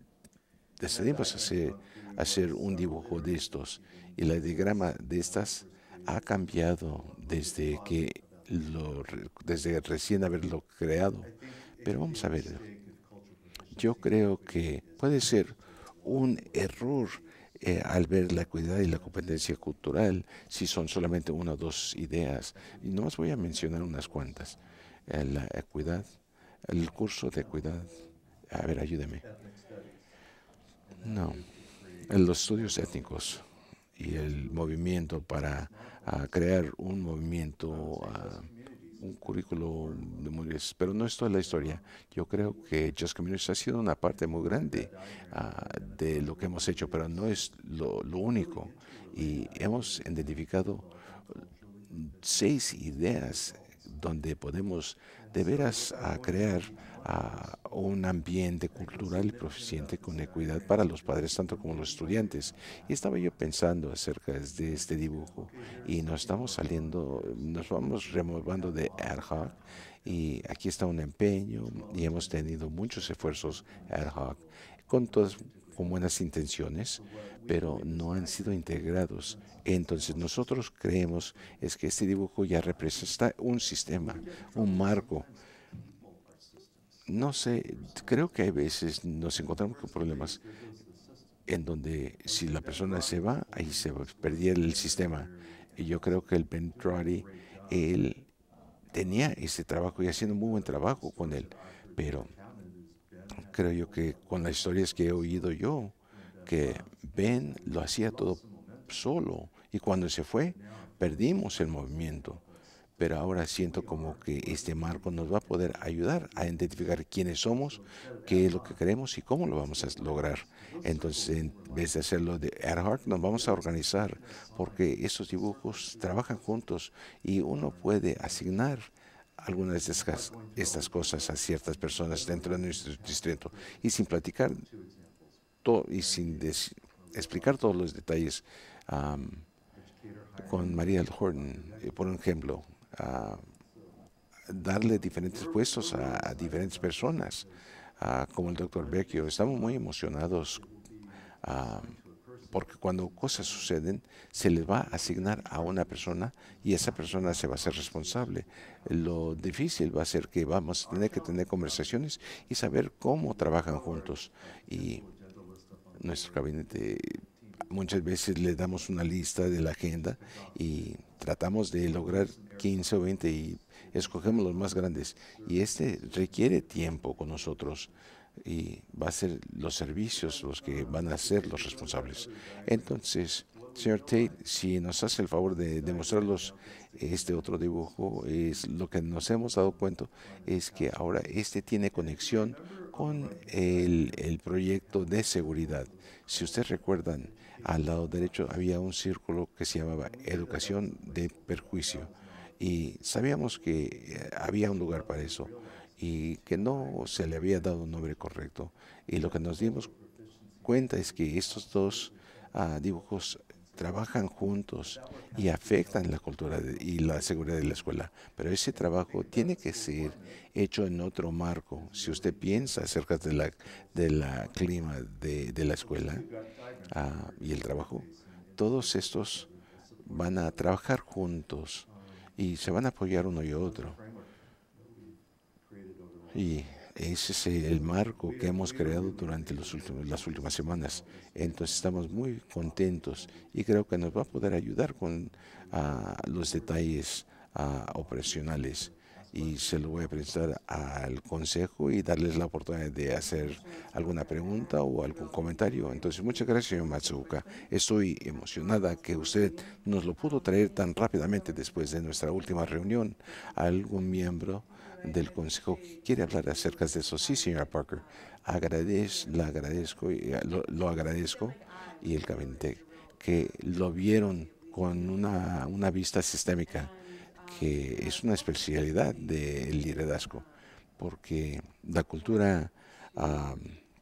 decidimos hacer, hacer un dibujo de estos y el diagrama de estas ha cambiado desde que lo, re- desde recién haberlo creado. Pero vamos a ver, yo creo que puede ser un error eh, al ver la equidad y la competencia cultural si son solamente una o dos ideas. Y nomás voy a mencionar unas cuantas. Eh, la equidad, el curso de equidad. A ver, ayúdeme. No, en los estudios étnicos y el movimiento para ah, crear un movimiento, ah, un currículo de mujeres, pero no es toda la historia. Yo creo que Just Communities ha sido una parte muy grande ah, de lo que hemos hecho, pero no es lo, lo único. Y hemos identificado seis ideas donde podemos de veras ah, crear ah, un ambiente cultural y proficiente con equidad para los padres tanto como los estudiantes. Y estaba yo pensando acerca de este dibujo y nos estamos saliendo, nos vamos removando de ad hoc y aquí está un empeño y hemos tenido muchos esfuerzos ad hoc con todas con buenas intenciones, pero no han sido integrados. Entonces nosotros creemos es que este dibujo ya representa un sistema, un marco. No sé, creo que hay veces nos encontramos con problemas en donde si la persona se va, ahí se va- perdía el sistema. Y yo creo que el Ben Trotty, él tenía ese trabajo y haciendo un muy buen trabajo con él, pero creo yo que con las historias que he oído yo, que Ben lo hacía todo solo y cuando se fue, perdimos el movimiento. Pero ahora siento como que este marco nos va a poder ayudar a identificar quiénes somos, qué es lo que queremos y cómo lo vamos a lograr. Entonces, en vez de hacerlo de ad hoc, nos vamos a organizar porque estos dibujos trabajan juntos y uno puede asignar algunas de estas, estas cosas a ciertas personas dentro de nuestro distrito y sin platicar to- y sin des- explicar todos los detalles. am, con María Horton, eh, por ejemplo, ah, darle diferentes puestos a, a diferentes personas, ah, como el doctor Vecchio. Estamos muy emocionados ah, porque cuando cosas suceden, se les va a asignar a una persona y esa persona se va a ser responsable. Lo difícil va a ser que vamos a tener que tener conversaciones y saber cómo trabajan juntos. Y nuestro gabinete muchas veces le damos una lista de la agenda y tratamos de lograr quince o veinte y escogemos los más grandes. Y este requiere tiempo con nosotros. y va a ser los servicios los que van a ser los responsables. Entonces, señor Tate, si nos hace el favor de demostrarlos este otro dibujo, es lo que nos hemos dado cuenta es que ahora este tiene conexión con el, el proyecto de seguridad. Si ustedes recuerdan, al lado derecho había un círculo que se llamaba Educación de Perjuicio y sabíamos que había un lugar para eso y que no se le había dado un nombre correcto. Y lo que nos dimos cuenta es que estos dos uh, dibujos trabajan juntos y afectan la cultura de, y la seguridad de la escuela. Pero ese trabajo tiene que ser hecho en otro marco. Si usted piensa acerca de la, de la clima de, de la escuela uh, y el trabajo, todos estos van a trabajar juntos y se van a apoyar uno y otro. Y ese es el marco que hemos creado durante los últimos, las últimas semanas. Entonces estamos muy contentos y creo que nos va a poder ayudar con uh, los detalles uh, operacionales. Y se lo voy a presentar al consejo y darles la oportunidad de hacer alguna pregunta o algún comentario. Entonces, muchas gracias, señor Matsuoka. Estoy emocionada que usted nos lo pudo traer tan rápidamente después de nuestra última reunión. ¿Algún miembro del consejo que quiere hablar acerca de eso? Sí, señora Parker. Agradez, la agradezco, y lo, lo agradezco y el gabinete que lo vieron con una, una vista sistémica, que es una especialidad del liderazgo, porque la cultura uh,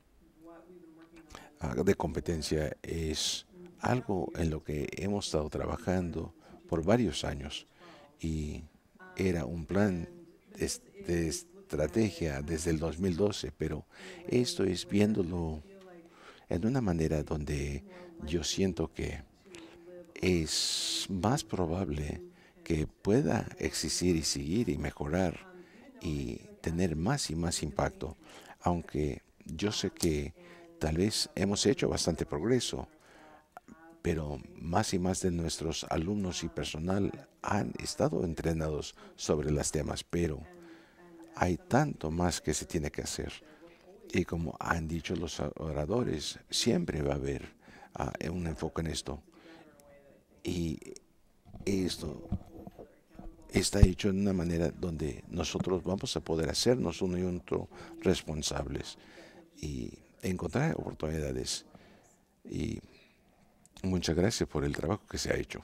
uh, de competencia es algo en lo que hemos estado trabajando por varios años y era un plan de estrategia desde el dos mil doce, pero esto es viéndolo en una manera donde yo siento que es más probable que pueda existir y seguir y mejorar y tener más y más impacto, aunque yo sé que tal vez hemos hecho bastante progreso, pero más y más de nuestros alumnos y personal han estado entrenados sobre los temas, pero hay tanto más que se tiene que hacer. Y como han dicho los oradores, siempre va a haber uh, un enfoque en esto. Y esto está hecho de una manera donde nosotros vamos a poder hacernos uno y otro responsables y encontrar oportunidades. Y muchas gracias por el trabajo que se ha hecho.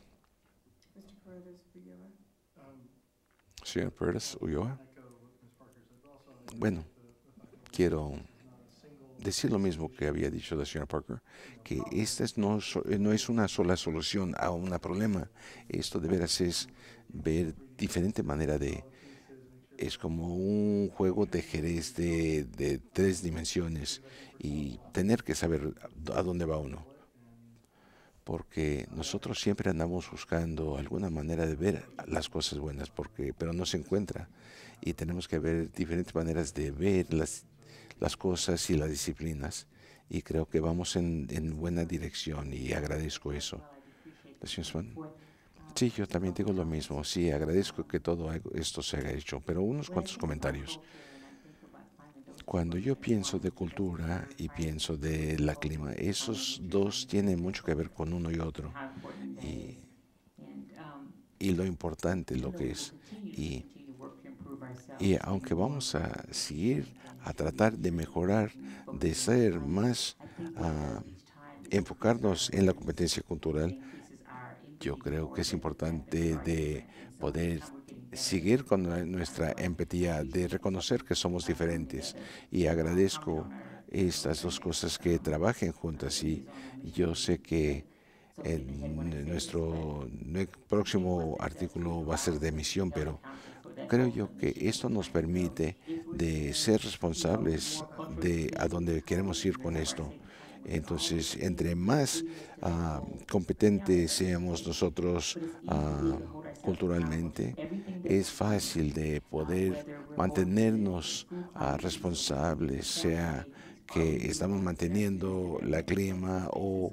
Señor Pérez Ulloa. Bueno, quiero decir lo mismo que había dicho la señora Parker, que esta es no, no es una sola solución a un problema. Esto de veras es ver diferente manera de... Es como un juego de ajedrez de, de tres dimensiones y tener que saber a dónde va uno. Porque nosotros siempre andamos buscando alguna manera de ver las cosas buenas, porque pero no se encuentra. Y tenemos que ver diferentes maneras de ver las, las cosas y las disciplinas. Y creo que vamos en, en buena dirección y agradezco eso. ¿Señor Swan? Sí, yo también digo lo mismo. Sí, agradezco que todo esto se haya hecho, pero unos cuantos comentarios. Cuando yo pienso de cultura y pienso de la clima, esos dos tienen mucho que ver con uno y otro. Y, y lo importante, lo que es. Y, y aunque vamos a seguir a tratar de mejorar, de ser más, uh, enfocarnos en la competencia cultural, yo creo que es importante de poder seguir con nuestra empatía, de reconocer que somos diferentes. Y agradezco estas dos cosas que trabajen juntas. Y yo sé que en nuestro próximo artículo va a ser de misión, pero creo yo que esto nos permite de ser responsables de a dónde queremos ir con esto. Entonces, entre más uh, competentes seamos nosotros uh, culturalmente, es fácil de poder mantenernos uh, responsables, sea que estamos manteniendo la clima o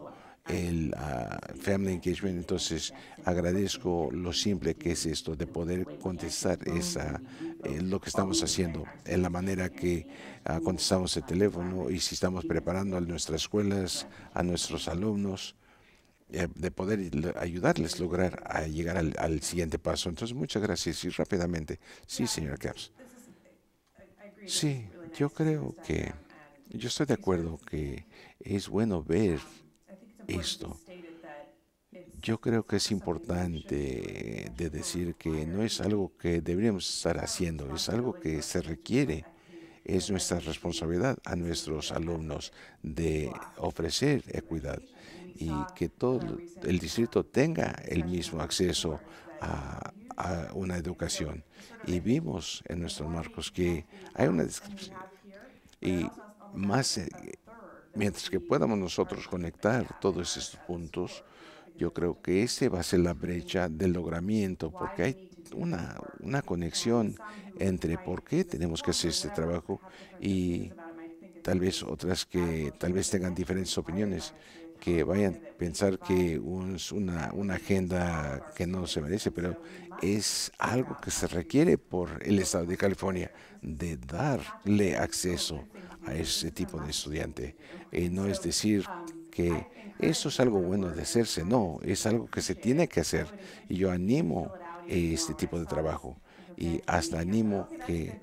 el ah, Family Engagement. Entonces, agradezco lo simple que es esto, de poder contestar esa, eh, lo que estamos haciendo, en la manera que ah, contestamos el teléfono y si estamos preparando a nuestras escuelas, a nuestros alumnos, eh, de poder l- ayudarles a lograr a llegar al, al siguiente paso. Entonces, muchas gracias y rápidamente. Sí, señora Caps. Sí, yo creo que, yo estoy de acuerdo que es bueno ver esto. Yo creo que es importante de decir que no es algo que deberíamos estar haciendo, es algo que se requiere. Es nuestra responsabilidad a nuestros alumnos de ofrecer equidad y que todo el distrito tenga el mismo acceso a, a una educación. Y vimos en nuestros marcos que hay una descripción y más, eh, mientras que podamos nosotros conectar todos estos puntos, yo creo que ese va a ser la brecha del logramiento, porque hay una, una conexión entre por qué tenemos que hacer este trabajo y tal vez otras que tal vez tengan diferentes opiniones, que vayan a pensar que un- es una, una agenda que no se merece, pero es algo que se requiere por el Estado de California, de darle acceso a ese tipo de estudiante. Y no es decir que esto es algo bueno de hacerse, no, es algo que se tiene que hacer. Y yo animo este tipo de trabajo y hasta animo que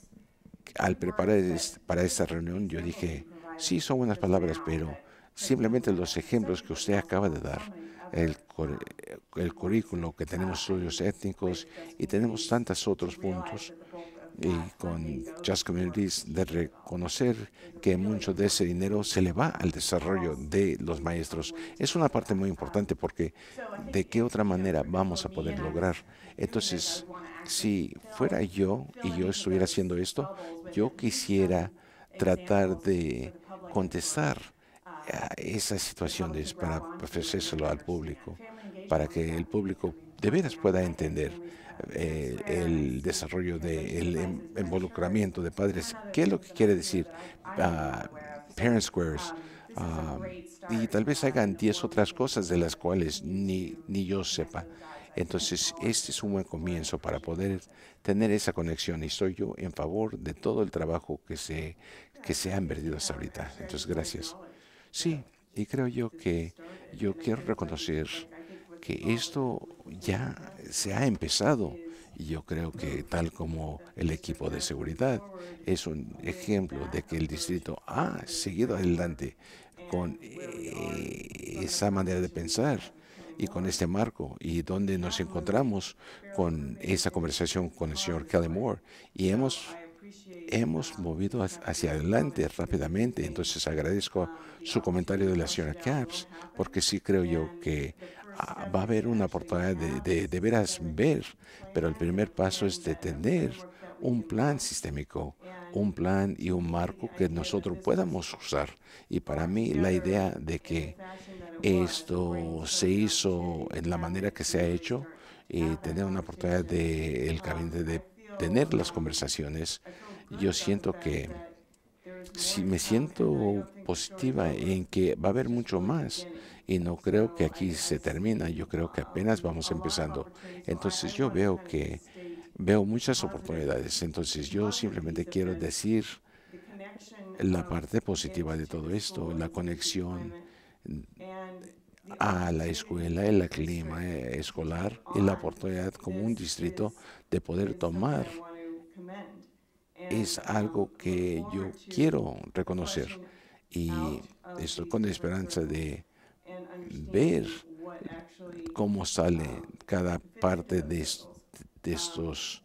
al preparar es- para esta reunión, yo dije, sí, son buenas palabras, pero simplemente los ejemplos que usted acaba de dar, el, cur- el currículo, que tenemos estudios étnicos y tenemos tantos otros puntos, y con Just Communities, de reconocer que mucho de ese dinero se le va al desarrollo de los maestros. Es una parte muy importante porque de qué otra manera vamos a poder lograr. Entonces, si fuera yo y yo estuviera haciendo esto, yo quisiera tratar de contestar a esas situaciones para ofrecérselo al público, para que el público de veras pueda entender eh, el desarrollo del em- involucramiento de padres. ¿Qué es lo que quiere decir ah, Parent Squares? Ah, y tal vez hagan diez otras cosas de las cuales ni, ni yo sepa. Entonces, este es un buen comienzo para poder tener esa conexión y estoy yo en favor de todo el trabajo que se, que se ha invertido hasta ahorita. Entonces, gracias. Sí, y creo yo que yo quiero reconocer que esto ya se ha empezado. Y yo creo que tal como el equipo de seguridad es un ejemplo de que el distrito ha seguido adelante con eh, esa manera de pensar y con este marco y donde nos encontramos con esa conversación con el señor Kelly Moore y hemos hemos movido hacia hacia adelante rápidamente. Entonces agradezco su comentario de la señora Caps, porque sí creo yo que ah, va a haber una oportunidad de, de, de veras ver, pero el primer paso es de tener un plan sistémico, un plan y un marco que nosotros podamos usar. Y para mí la idea de que esto se hizo en la manera que se ha hecho y tener una oportunidad de el gabinete de tener las conversaciones, yo siento que si me siento positiva en que va a haber mucho más y no creo que aquí se termina, yo creo que apenas vamos empezando. Entonces yo veo que veo muchas oportunidades. Entonces yo simplemente quiero decir la parte positiva de todo esto, la conexión a la escuela, el clima eh, escolar y la oportunidad como un distrito de poder tomar es algo que yo quiero reconocer y estoy con la esperanza de ver cómo sale cada parte de, est- de estos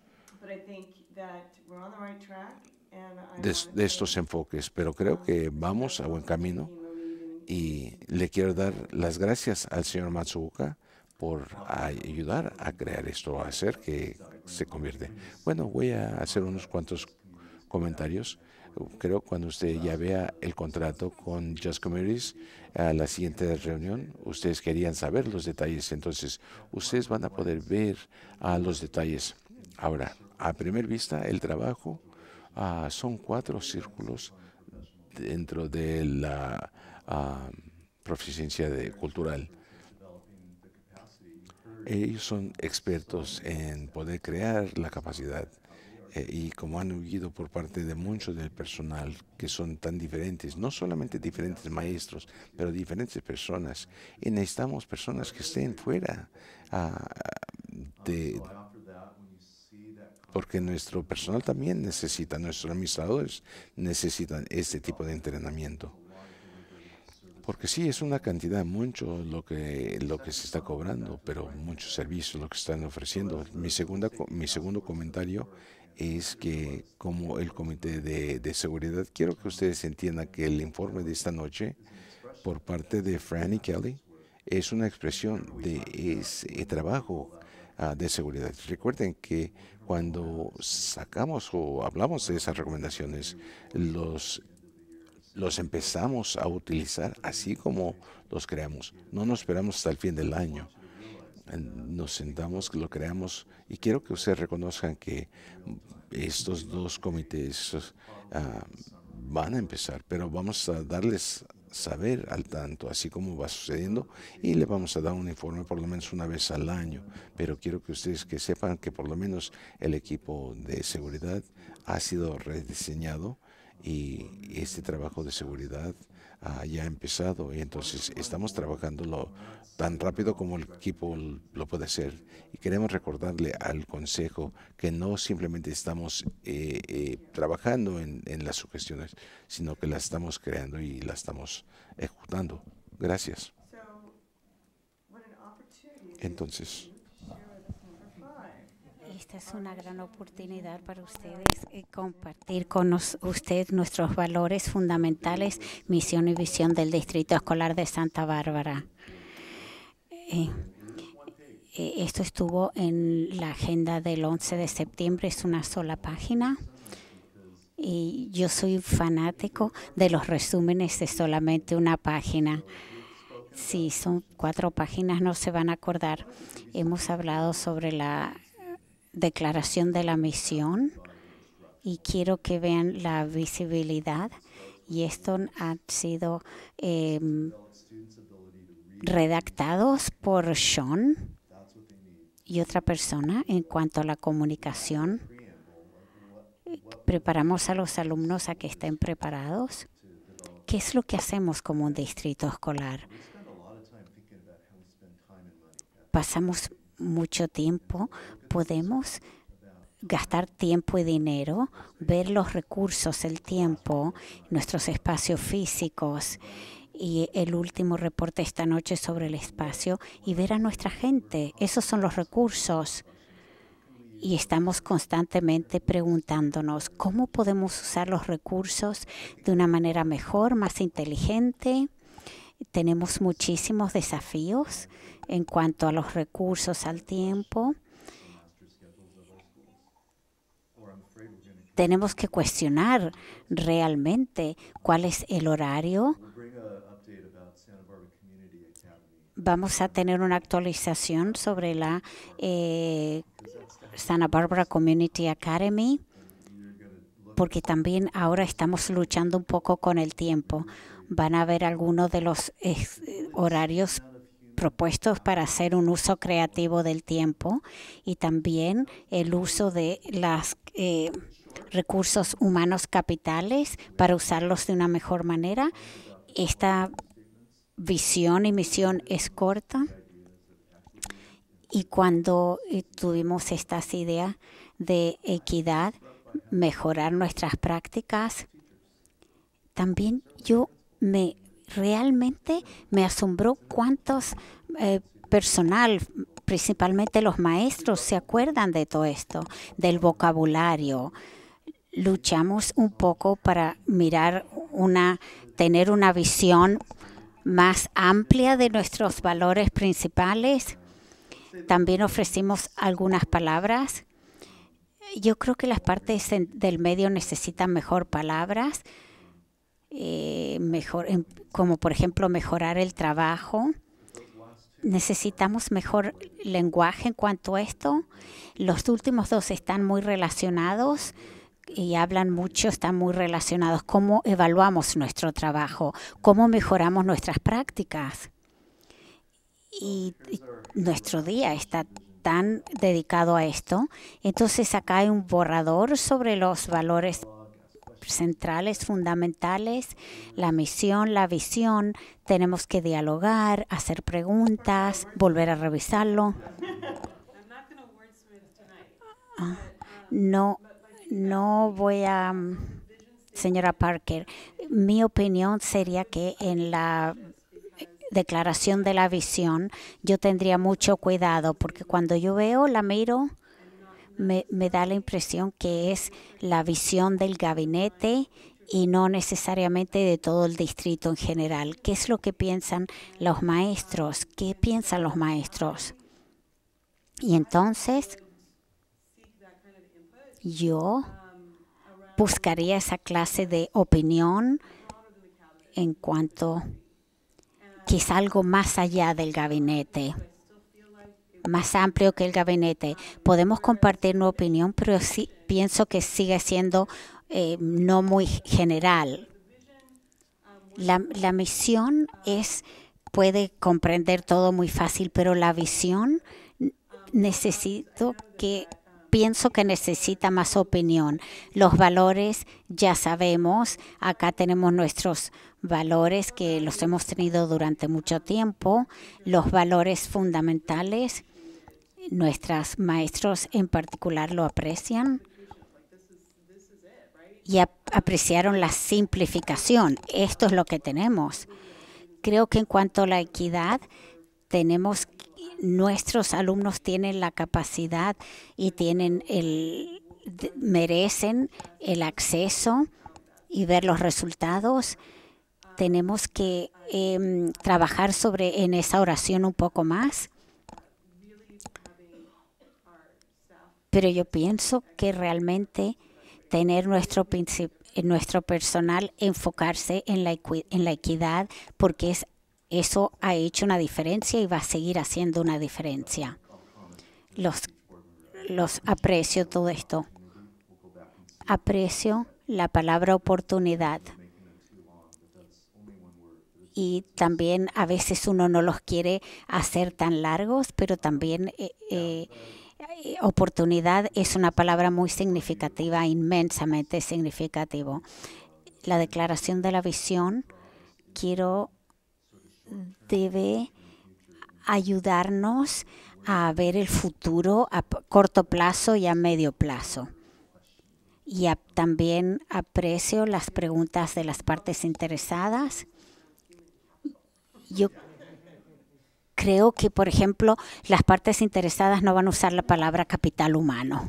de, es- de estos enfoques, pero creo que vamos a buen camino y le quiero dar las gracias al señor Matsuoka por ayudar a crear esto, a hacer que se convierte. Bueno, voy a hacer unos cuantos comentarios. Creo cuando usted ya vea el contrato con Just Communities, a la siguiente reunión, ustedes querían saber los detalles, entonces ustedes van a poder ver a los detalles. Ahora, a primera vista, el trabajo ah, son cuatro círculos dentro de la ah, proficiencia de, cultural. Ellos son expertos en poder crear la capacidad eh, y como han oído por parte de muchos del personal que son tan diferentes, no solamente diferentes maestros, pero diferentes personas. Y necesitamos personas que estén fuera uh, de... Porque nuestro personal también necesita, nuestros administradores necesitan este tipo de entrenamiento. Porque sí, es una cantidad mucho lo que lo que se está cobrando, pero muchos servicios lo que están ofreciendo. Mi segunda mi segundo comentario es que como el comité de, de seguridad, quiero que ustedes entiendan que el informe de esta noche por parte de Franny Kelly es una expresión de ese trabajo uh, de seguridad. Recuerden que cuando sacamos o hablamos de esas recomendaciones, los los empezamos a utilizar así como los creamos. No nos esperamos hasta el fin del año. Nos sentamos, lo creamos y quiero que ustedes reconozcan que estos dos comités uh, van a empezar, pero vamos a darles saber al tanto, así como va sucediendo, y le vamos a dar un informe por lo menos una vez al año. Pero quiero que ustedes que sepan que por lo menos el equipo de seguridad ha sido rediseñado y este trabajo de seguridad uh, ya ha empezado, y entonces estamos trabajándolo tan rápido como el equipo lo puede hacer. Y queremos recordarle al Consejo que no simplemente estamos eh, eh, trabajando en, en las sugestiones, sino que las estamos creando y las estamos ejecutando. Gracias. Entonces, esta es una gran oportunidad para ustedes eh, compartir con nos, usted nuestros valores fundamentales, misión y visión del Distrito Escolar de Santa Bárbara. Eh, eh, esto estuvo en la agenda del once de septiembre, es una sola página. Y yo soy fanático de los resúmenes de solamente una página. Si son cuatro páginas no se van a acordar. Hemos hablado sobre la declaración de la misión y quiero que vean la visibilidad, y esto ha sido eh, redactados por Sean y otra persona. En cuanto a la comunicación, preparamos a los alumnos a que estén preparados. ¿Qué es lo que hacemos como un distrito escolar? Pasamos mucho tiempo, podemos gastar tiempo y dinero, ver los recursos, el tiempo, nuestros espacios físicos y el último reporte esta noche sobre el espacio, y ver a nuestra gente. Esos son los recursos. Y estamos constantemente preguntándonos cómo podemos usar los recursos de una manera mejor, más inteligente. Tenemos muchísimos desafíos en cuanto a los recursos, al tiempo. Tenemos que cuestionar realmente cuál es el horario. Vamos a tener una actualización sobre la eh, Santa Barbara Community Academy, porque también ahora estamos luchando un poco con el tiempo. Van a ver algunos de los eh, horarios propuestos para hacer un uso creativo del tiempo, y también el uso de los eh, recursos humanos capitales para usarlos de una mejor manera. Esta visión y misión es corta, y cuando eh, tuvimos estas ideas de equidad, mejorar nuestras prácticas, también yo me realmente me asombró cuántos eh, personal, principalmente los maestros, se acuerdan de todo esto, del vocabulario. Luchamos un poco para mirar una, tener una visión más amplia de nuestros valores principales. También ofrecimos algunas palabras. Yo creo que las partes en, del medio necesitan mejor palabras, eh, mejor, como por ejemplo mejorar el trabajo. Necesitamos mejor lenguaje en cuanto a esto. Los últimos dos están muy relacionados y hablan mucho, están muy relacionados. ¿Cómo evaluamos nuestro trabajo? ¿Cómo mejoramos nuestras prácticas? Y, y nuestro día está tan dedicado a esto. Entonces acá hay un borrador sobre los valores centrales, fundamentales, la misión, la visión. Tenemos que dialogar, hacer preguntas, volver a revisarlo. Ah, no, no voy a, señora Parker, mi opinión sería que en la declaración de la visión yo tendría mucho cuidado, porque cuando yo veo, la miro, me, me da la impresión que es la visión del gabinete y no necesariamente de todo el distrito en general. ¿Qué es lo que piensan los maestros? ¿Qué piensan los maestros? Y entonces yo buscaría esa clase de opinión en cuanto que es algo más allá del gabinete, más amplio que el gabinete. Podemos compartir una opinión, pero sí pienso que sigue siendo eh, no muy general. La, la misión es, puede comprender todo muy fácil, pero la visión necesito que Pienso que necesita más opinión. Los valores ya sabemos, acá tenemos nuestros valores que los hemos tenido durante mucho tiempo, los valores fundamentales, nuestros maestros en particular lo aprecian y ap apreciaron la simplificación. Esto es lo que tenemos. Creo que en cuanto a la equidad, tenemos nuestros alumnos tienen la capacidad y tienen el merecen el acceso y ver los resultados. Tenemos que eh, trabajar sobre en esa oración un poco más. Pero yo pienso que realmente tener nuestro nuestro personal enfocarse en la en la equidad, porque es eso ha hecho una diferencia y va a seguir haciendo una diferencia. Los, los aprecio todo esto. Aprecio la palabra oportunidad. Y también a veces uno no los quiere hacer tan largos, pero también eh, eh, oportunidad es una palabra muy significativa, inmensamente significativo. La declaración de la visión, quiero debe ayudarnos a ver el futuro a corto plazo y a medio plazo. Y a, también aprecio las preguntas de las partes interesadas. Yo creo que, por ejemplo, las partes interesadas no van a usar la palabra capital humano.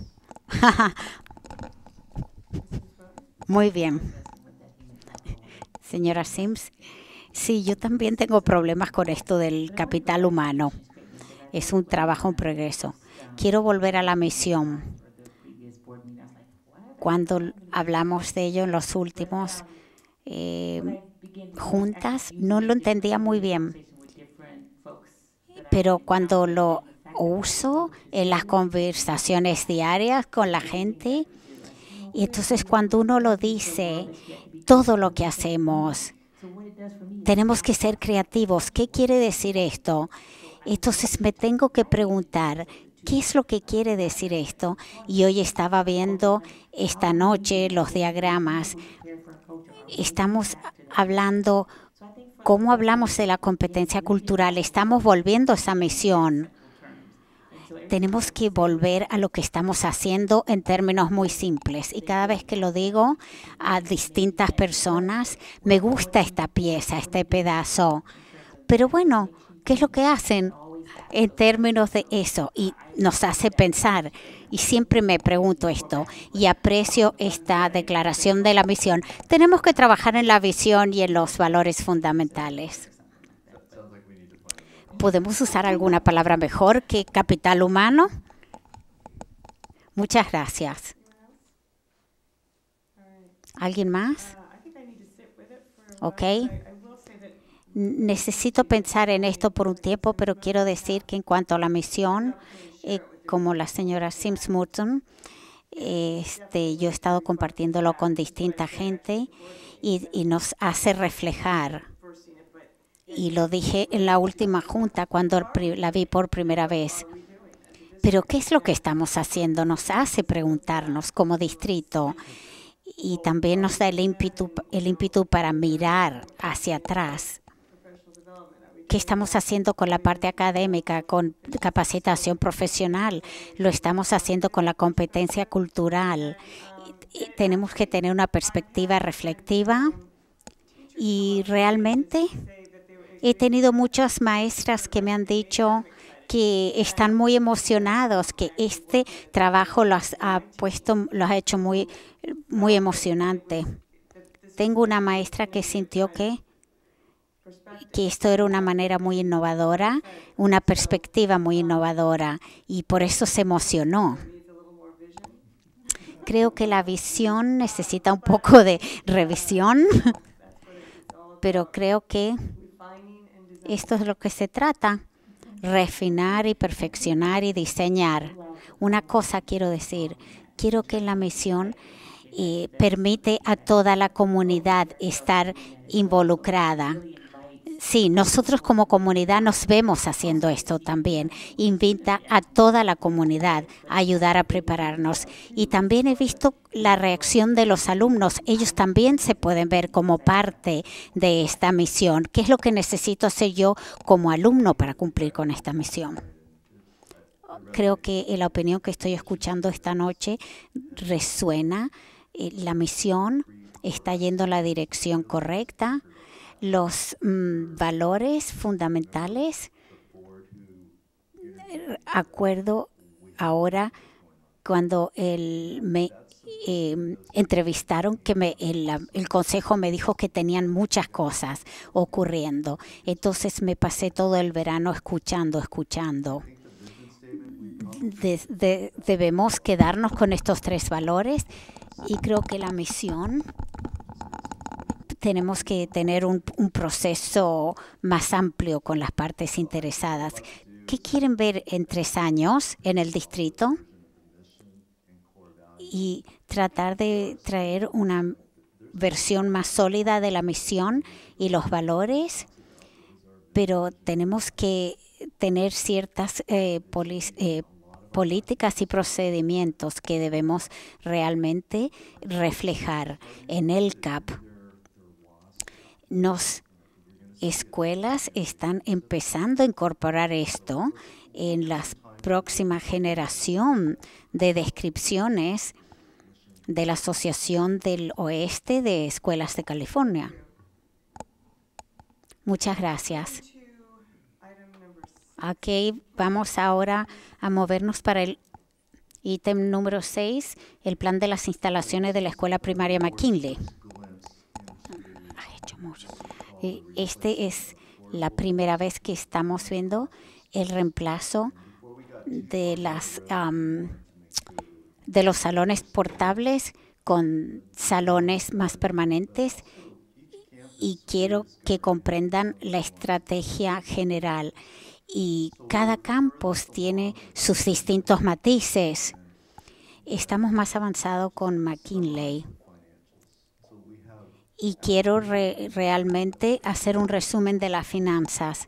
Muy bien. Señora Sims. Sí, yo también tengo problemas con esto del capital humano. Es un trabajo en progreso. Quiero volver a la misión. Cuando hablamos de ello en los últimos eh, juntas, no lo entendía muy bien. Pero cuando lo uso en las conversaciones diarias con la gente, y entonces cuando uno lo dice, todo lo que hacemos, tenemos que ser creativos. ¿Qué quiere decir esto? Entonces me tengo que preguntar, ¿qué es lo que quiere decir esto? Y hoy estaba viendo esta noche los diagramas. Estamos hablando, ¿cómo hablamos de la competencia cultural? Estamos volviendo a esa misión. Tenemos que volver a lo que estamos haciendo en términos muy simples. Y cada vez que lo digo a distintas personas, me gusta esta pieza, este pedazo. Pero bueno, ¿qué es lo que hacen en términos de eso? Y nos hace pensar. Y siempre me pregunto esto y aprecio esta declaración de la misión. Tenemos que trabajar en la visión y en los valores fundamentales. ¿Podemos usar alguna palabra mejor que capital humano? Muchas gracias. ¿Alguien más? Ok. Necesito pensar en esto por un tiempo, pero quiero decir que en cuanto a la misión, eh, como la señora Sims Morton, Este, yo he estado compartiéndolo con distinta gente y, y nos hace reflejar. Y lo dije en la última junta cuando la vi por primera vez. Pero ¿qué es lo que estamos haciendo? Nos hace preguntarnos como distrito y también nos da el ímpetu, el ímpetu para mirar hacia atrás. ¿Qué estamos haciendo con la parte académica, con capacitación profesional? Lo estamos haciendo con la competencia cultural. Y tenemos que tener una perspectiva reflexiva y realmente he tenido muchas maestras que me han dicho que están muy emocionados, que este trabajo los ha puesto, los ha hecho muy, muy emocionante. Tengo una maestra que sintió que que esto era una manera muy innovadora, una perspectiva muy innovadora, y por eso se emocionó. Creo que la visión necesita un poco de revisión, pero creo que esto es lo que se trata, refinar y perfeccionar y diseñar. Una cosa quiero decir, quiero que la misión eh, permite a toda la comunidad estar involucrada. Sí, nosotros como comunidad nos vemos haciendo esto también. Invita a toda la comunidad a ayudar a prepararnos. Y también he visto la reacción de los alumnos. Ellos también se pueden ver como parte de esta misión. ¿Qué es lo que necesito hacer yo como alumno para cumplir con esta misión? Creo que la opinión que estoy escuchando esta noche resuena. La misión está yendo en la dirección correcta. Los mm, valores fundamentales, acuerdo ahora cuando el, me eh, entrevistaron que me, el, el consejo me dijo que tenían muchas cosas ocurriendo. Entonces me pasé todo el verano escuchando, escuchando. De, de, debemos quedarnos con estos tres valores y creo que la misión... Tenemos que tener un, un proceso más amplio con las partes interesadas. ¿Qué quieren ver en tres años en el distrito? Y tratar de traer una versión más sólida de la misión y los valores, pero tenemos que tener ciertas eh, polis, eh, políticas y procedimientos que debemos realmente reflejar en el C A P. Las escuelas están empezando a incorporar esto en la próxima generación de descripciones de la Asociación del Oeste de Escuelas de California. Muchas gracias. Aquí vamos ahora a movernos para el ítem número seis, el plan de las instalaciones de la Escuela Primaria McKinley. Este es la primera vez que estamos viendo el reemplazo de las um, de los salones portables con salones más permanentes, y quiero que comprendan la estrategia general. Y cada campus tiene sus distintos matices. Estamos más avanzados con McKinley. Y quiero re, realmente hacer un resumen de las finanzas.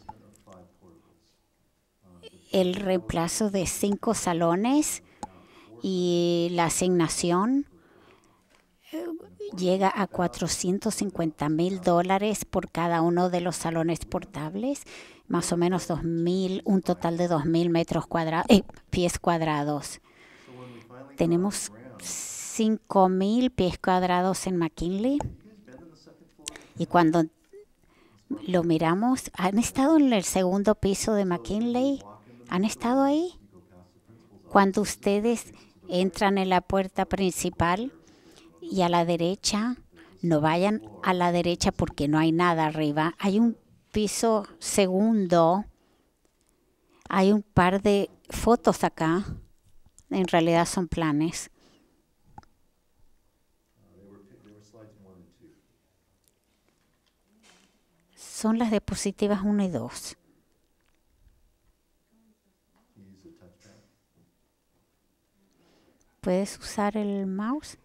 El reemplazo de cinco salones y la asignación eh, llega a cuatrocientos cincuenta mil dólares por cada uno de los salones portables, más o menos dos mil, un total de dos mil metros cuadrados, eh, pies cuadrados. Tenemos cinco mil pies cuadrados en McKinley, y cuando lo miramos, ¿han estado en el segundo piso de McKinley? ¿Han estado ahí? Cuando ustedes entran en la puerta principal y a la derecha, no vayan a la derecha porque no hay nada arriba. Hay un piso segundo, hay un par de fotos acá, en realidad son planes. Son las diapositivas uno y dos. ¿Puedes usar el mouse?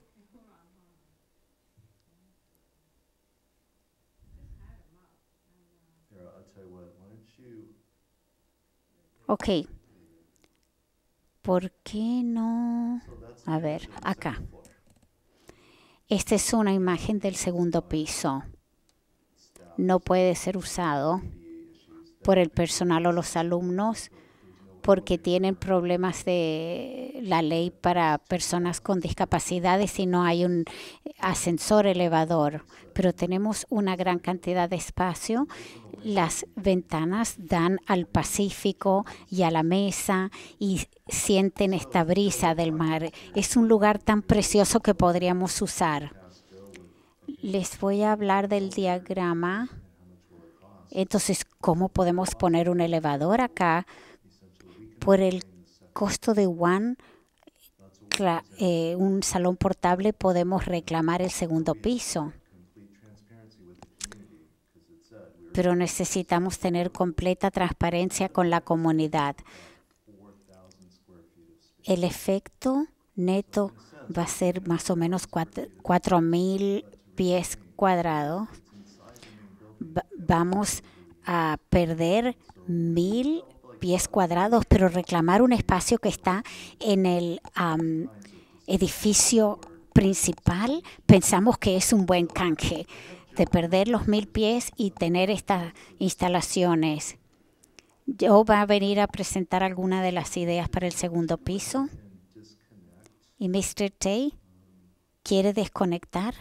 Here, I'll tell you what, why don't you, Ok. ¿Por qué no? so that's A the ver, image of the acá. second floor. Esta es una imagen del segundo piso. No puede ser usado por el personal o los alumnos porque tienen problemas de la ley para personas con discapacidades y no hay un ascensor elevador. Pero tenemos una gran cantidad de espacio. Las ventanas dan al Pacífico y a la mesa y sienten esta brisa del mar. Es un lugar tan precioso que podríamos usar. Les voy a hablar del diagrama. Entonces, ¿cómo podemos poner un elevador acá? Por el costo de One, cla- eh, un salón portable, podemos reclamar el segundo piso. Complete transparency with the community, because it said we were Pero necesitamos tener completa transparencia con la comunidad. four thousand square feet of space. El efecto neto va a ser más o menos cuatro mil pies cuadrados. Va- vamos a perder mil pies cuadrados, pero reclamar un espacio que está en el am, edificio principal, pensamos que es un buen canje de perder los mil pies y tener estas instalaciones. Joe va a venir a presentar algunas de las ideas para el segundo piso. Y mister Tay quiere desconectar.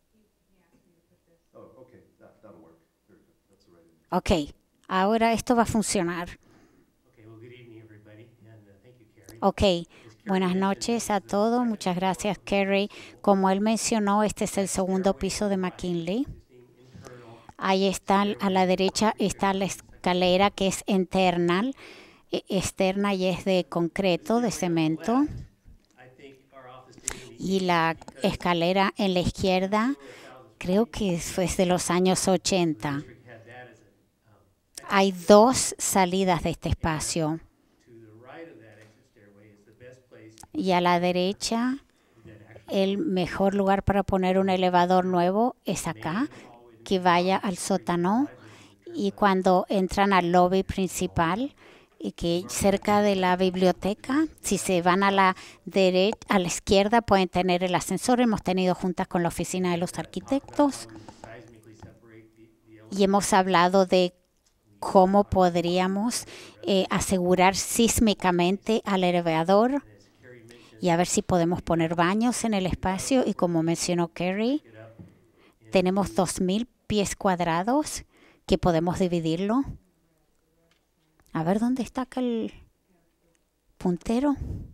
Oh, okay, that, that'll work. Very good. That's the right image. Ok, ahora esto va a funcionar. Okay, well, good evening, everybody, and uh, thank you, Carrie. Ok, buenas noches a todos. Muchas gracias, Kerry. Como él mencionó, este es el segundo piso de McKinley. Ahí está, a la derecha está la escalera que es interna, e- externa y es de concreto, de cemento. I think our office did an Y la escalera en la izquierda, creo que fue de los años ochenta. district had that as a, um, Hay dos salidas de este espacio. to the right of that exit stairway is the best place Y a la derecha, that actually el mejor lugar para poner un elevador nuevo es acá, que vaya al sótano. Y cuando entran al lobby principal, y que cerca de la biblioteca, si se van a la derecha, a la izquierda, pueden tener el ascensor. Hemos tenido juntas con la oficina de los arquitectos seismically separate the, the elements. y hemos hablado de cómo podríamos eh, asegurar sísmicamente al elevador y a ver si podemos poner baños en el espacio. Y como mencionó Kerry, tenemos dos mil pies cuadrados que podemos dividirlo. A ver dónde está acá el puntero.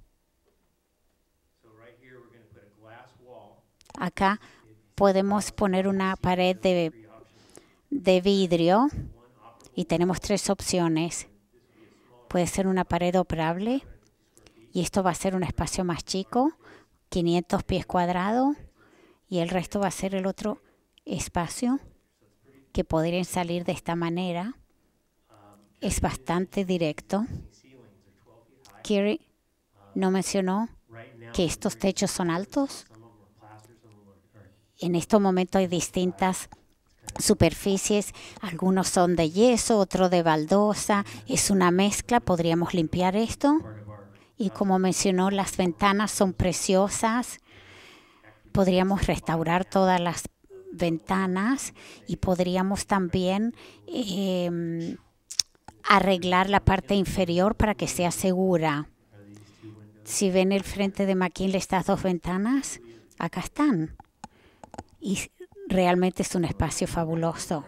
So right here, we're going to put a glass wall. Acá podemos poner una pared de, de vidrio y tenemos tres opciones. Puede ser una pared operable y esto va a ser un espacio más chico, quinientos pies cuadrados, y el resto va a ser el otro espacio que podrían salir de esta manera. Es bastante directo. Kerry no mencionó Right now, que estos techos son altos. some of them are plaster, some of them are, are En este momento hay distintas superficies. Algunos son de yeso, otro de baldosa. Es una mezcla. Podríamos limpiar esto. part of our Y como mencionó, las ventanas son preciosas. Podríamos restaurar todas las ventanas y podríamos también eh, arreglar la parte inferior para que sea segura. Si ven el frente de McKinley, estas dos ventanas, acá están. Y realmente es un espacio fabuloso.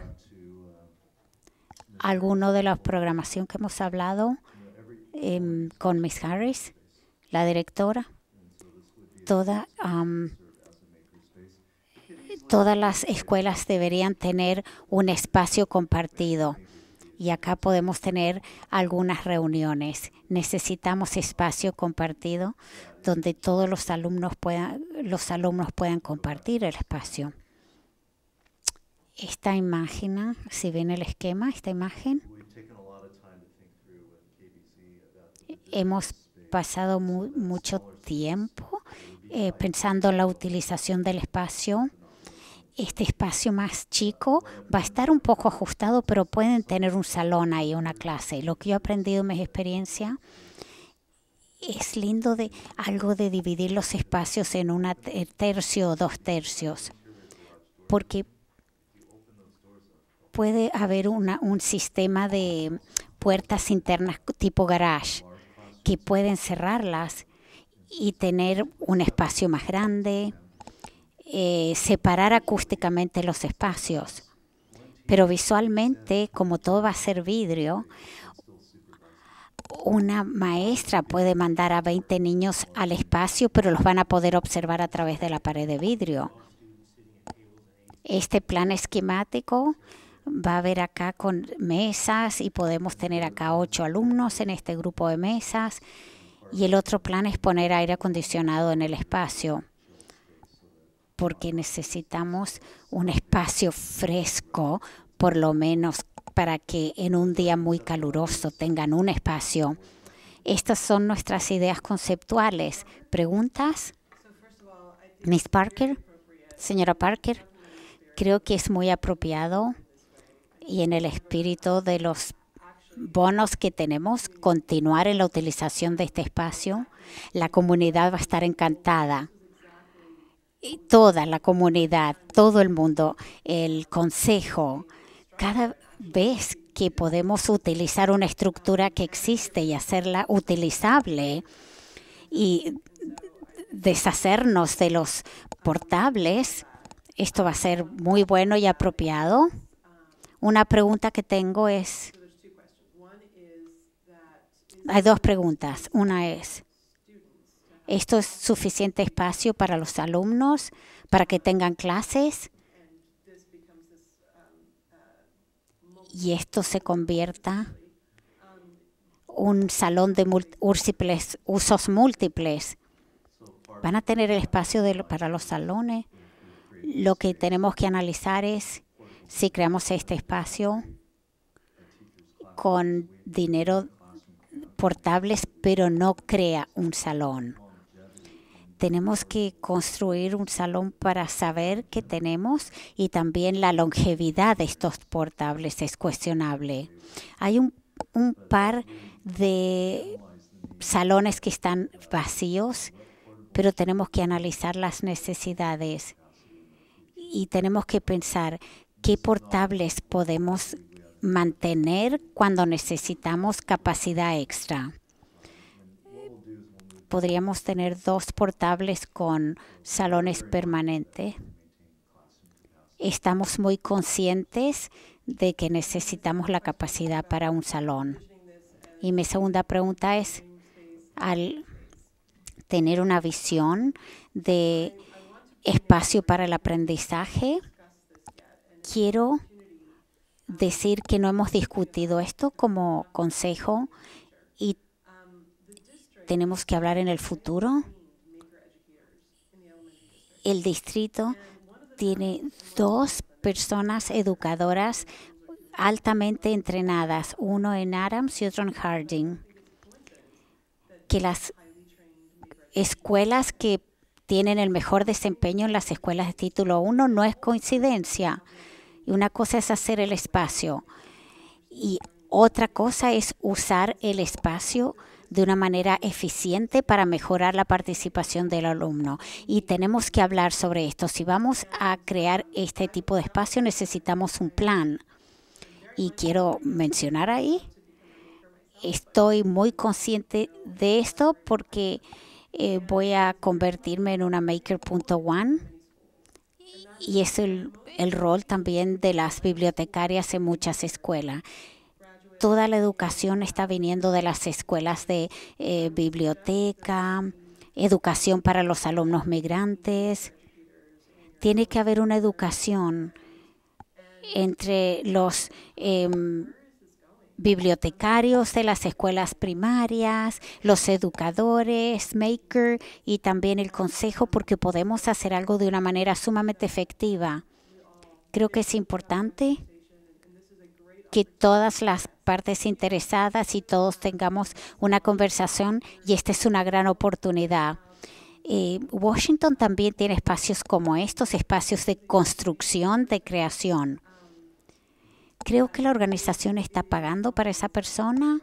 Alguno de la programación que hemos hablado em, con Miss Harris, la directora, toda, am, todas las escuelas deberían tener un espacio compartido. Y acá podemos tener algunas reuniones. Necesitamos espacio compartido donde todos los alumnos puedan, los alumnos puedan compartir el espacio. Esta imagen, si ven el esquema, esta imagen, We've taken a lot of time to think through with K B C about the hemos pasado mu- mucho tiempo eh, pensando en la utilización del espacio. Este espacio más chico va a estar un poco ajustado, pero pueden tener un salón ahí, una clase. Lo que yo he aprendido en mi experiencia es lindo de algo de dividir los espacios en un tercio o dos tercios, porque puede haber una, un sistema de puertas internas tipo garage que pueden cerrarlas y tener un espacio más grande. Eh, separar acústicamente los espacios, pero visualmente, como todo va a ser vidrio, una maestra puede mandar a veinte niños al espacio, pero los van a poder observar a través de la pared de vidrio. Este plan esquemático va a haber acá con mesas y podemos tener acá ocho alumnos en este grupo de mesas, y el otro plan es poner aire acondicionado en el espacio, porque necesitamos un espacio fresco, por lo menos para que en un día muy caluroso tengan un espacio. Estas son nuestras ideas conceptuales. ¿Preguntas? Miss Parker, señora Parker, creo que es muy apropiado y en el espíritu de los bonos que tenemos, continuar en la utilización de este espacio. La comunidad va a estar encantada. Y toda la comunidad, todo el mundo, el consejo, cada vez que podemos utilizar una estructura que existe y hacerla utilizable y deshacernos de los portables, esto va a ser muy bueno y apropiado. Una pregunta que tengo es, hay dos preguntas. Una es, ¿esto es suficiente espacio para los alumnos para que tengan clases? Y esto se convierta un salón de múltiples, usos múltiples. ¿Van a tener el espacio de, para los salones? Lo que tenemos que analizar es si creamos este espacio con dinero portables, pero no crea un salón. Tenemos que construir un salón para saber qué tenemos, y también la longevidad de estos portables es cuestionable. Hay un, un par de salones que están vacíos, pero tenemos que analizar las necesidades y tenemos que pensar qué portables podemos mantener cuando necesitamos capacidad extra. Podríamos tener dos portables con salones permanentes. Estamos muy conscientes de que necesitamos la capacidad para un salón. Y mi segunda pregunta es, al tener una visión de espacio para el aprendizaje, quiero decir que no hemos discutido esto como consejo y tenemos que hablar en el futuro. El distrito tiene dos personas educadoras altamente entrenadas, uno en Adams y otro en Harding. Que las escuelas que tienen el mejor desempeño en las escuelas de título uno no es coincidencia. Y una cosa es hacer el espacio y otra cosa es usar el espacio de una manera eficiente para mejorar la participación del alumno. Y tenemos que hablar sobre esto. Si vamos a crear este tipo de espacio, necesitamos un plan. Y quiero mencionar ahí, estoy muy consciente de esto porque eh, voy a convertirme en una Maker punto one. Y es el, el rol también de las bibliotecarias en muchas escuelas. Toda la educación está viniendo de las escuelas de eh, biblioteca, educación para los alumnos migrantes. Tiene que haber una educación entre los eh, bibliotecarios de las escuelas primarias, los educadores, Maker y también el consejo, porque podemos hacer algo de una manera sumamente efectiva. Creo que es importante que todas las partes interesadas y todos tengamos una conversación, y esta es una gran oportunidad. Eh, Washington también tiene espacios como estos, espacios de construcción, de creación. Creo que la organización está pagando para esa persona.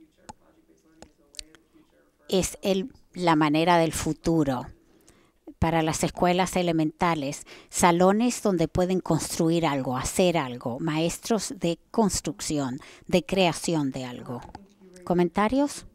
Es el, la manera del futuro para las escuelas elementales, salones donde pueden construir algo, hacer algo, maestros de construcción, de creación de algo. ¿Comentarios?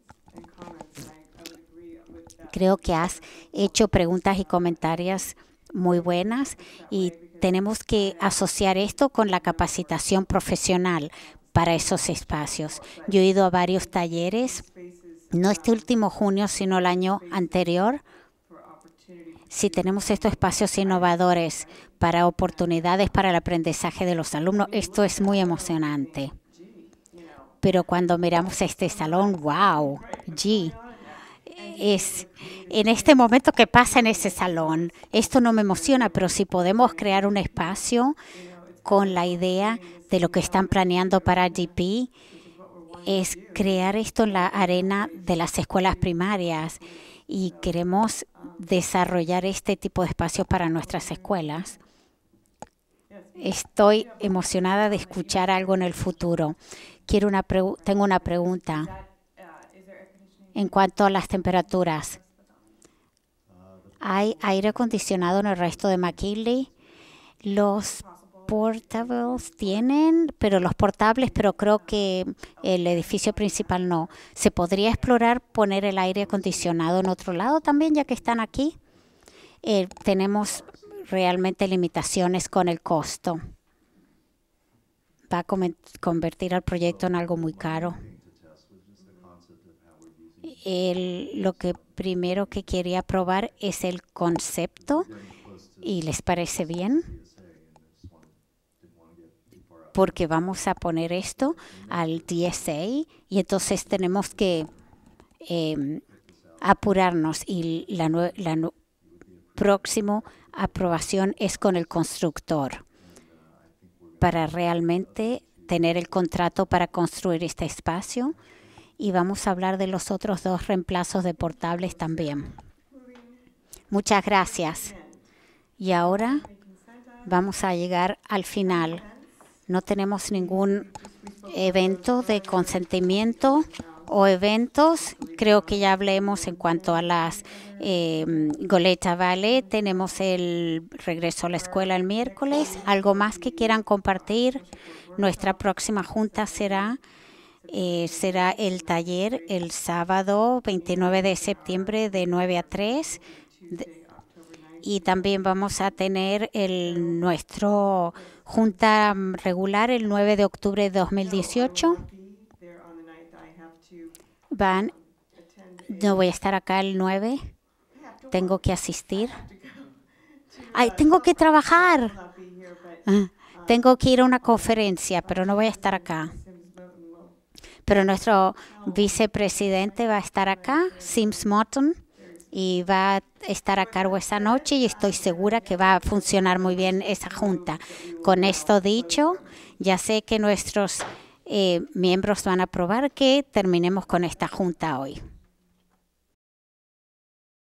Creo que has hecho preguntas y comentarios muy buenas y tenemos que asociar esto con la capacitación profesional para esos espacios. Yo he ido a varios talleres, no este último junio, sino el año anterior. Si tenemos estos espacios innovadores para oportunidades para el aprendizaje de los alumnos, esto es muy emocionante. Pero cuando miramos este salón, wow, G, es en este momento que pasa en ese salón. Esto no me emociona, pero si podemos crear un espacio con la idea de lo que están planeando para G P, es crear esto en la arena de las escuelas primarias y queremos desarrollar este tipo de espacios para nuestras escuelas. Estoy emocionada de escuchar algo en el futuro. Quiero una pregu- tengo una pregunta en cuanto a las temperaturas. ¿Hay aire acondicionado en el resto de McKinley? Los portables tienen, pero los portables, pero creo que el edificio principal no. ¿Se podría explorar poner el aire acondicionado en otro lado también, ya que están aquí? Eh, tenemos realmente limitaciones con el costo. Va a com- convertir al proyecto en algo muy caro. El, lo que primero que quería probar es el concepto y les parece bien porque vamos a poner esto al D S A y entonces tenemos que eh, apurarnos y la, nue- la nu- próxima aprobación es con el constructor para realmente tener el contrato para construir este espacio. Y vamos a hablar de los otros dos reemplazos de portables también. Muchas gracias. Y ahora vamos a llegar al final. No tenemos ningún evento de consentimiento o eventos. Creo que ya hablemos en cuanto a las eh, Goleta Valley. Tenemos el regreso a la escuela el miércoles. ¿Algo más que quieran compartir? Nuestra próxima junta será... Eh, será el taller el sábado veintinueve de septiembre de nueve a tres de, y también vamos a tener el nuestro junta regular el nueve de octubre de dos mil dieciocho. Van, no voy a estar acá el nueve, tengo que asistir. Ay, tengo que trabajar. Ah, tengo que ir a una conferencia, pero no voy a estar acá. Pero nuestro vicepresidente va a estar acá, Sims Morton, y va a estar a cargo esa noche y estoy segura que va a funcionar muy bien esa junta. Con esto dicho, ya sé que nuestros eh, miembros van a aprobar que terminemos con esta junta hoy.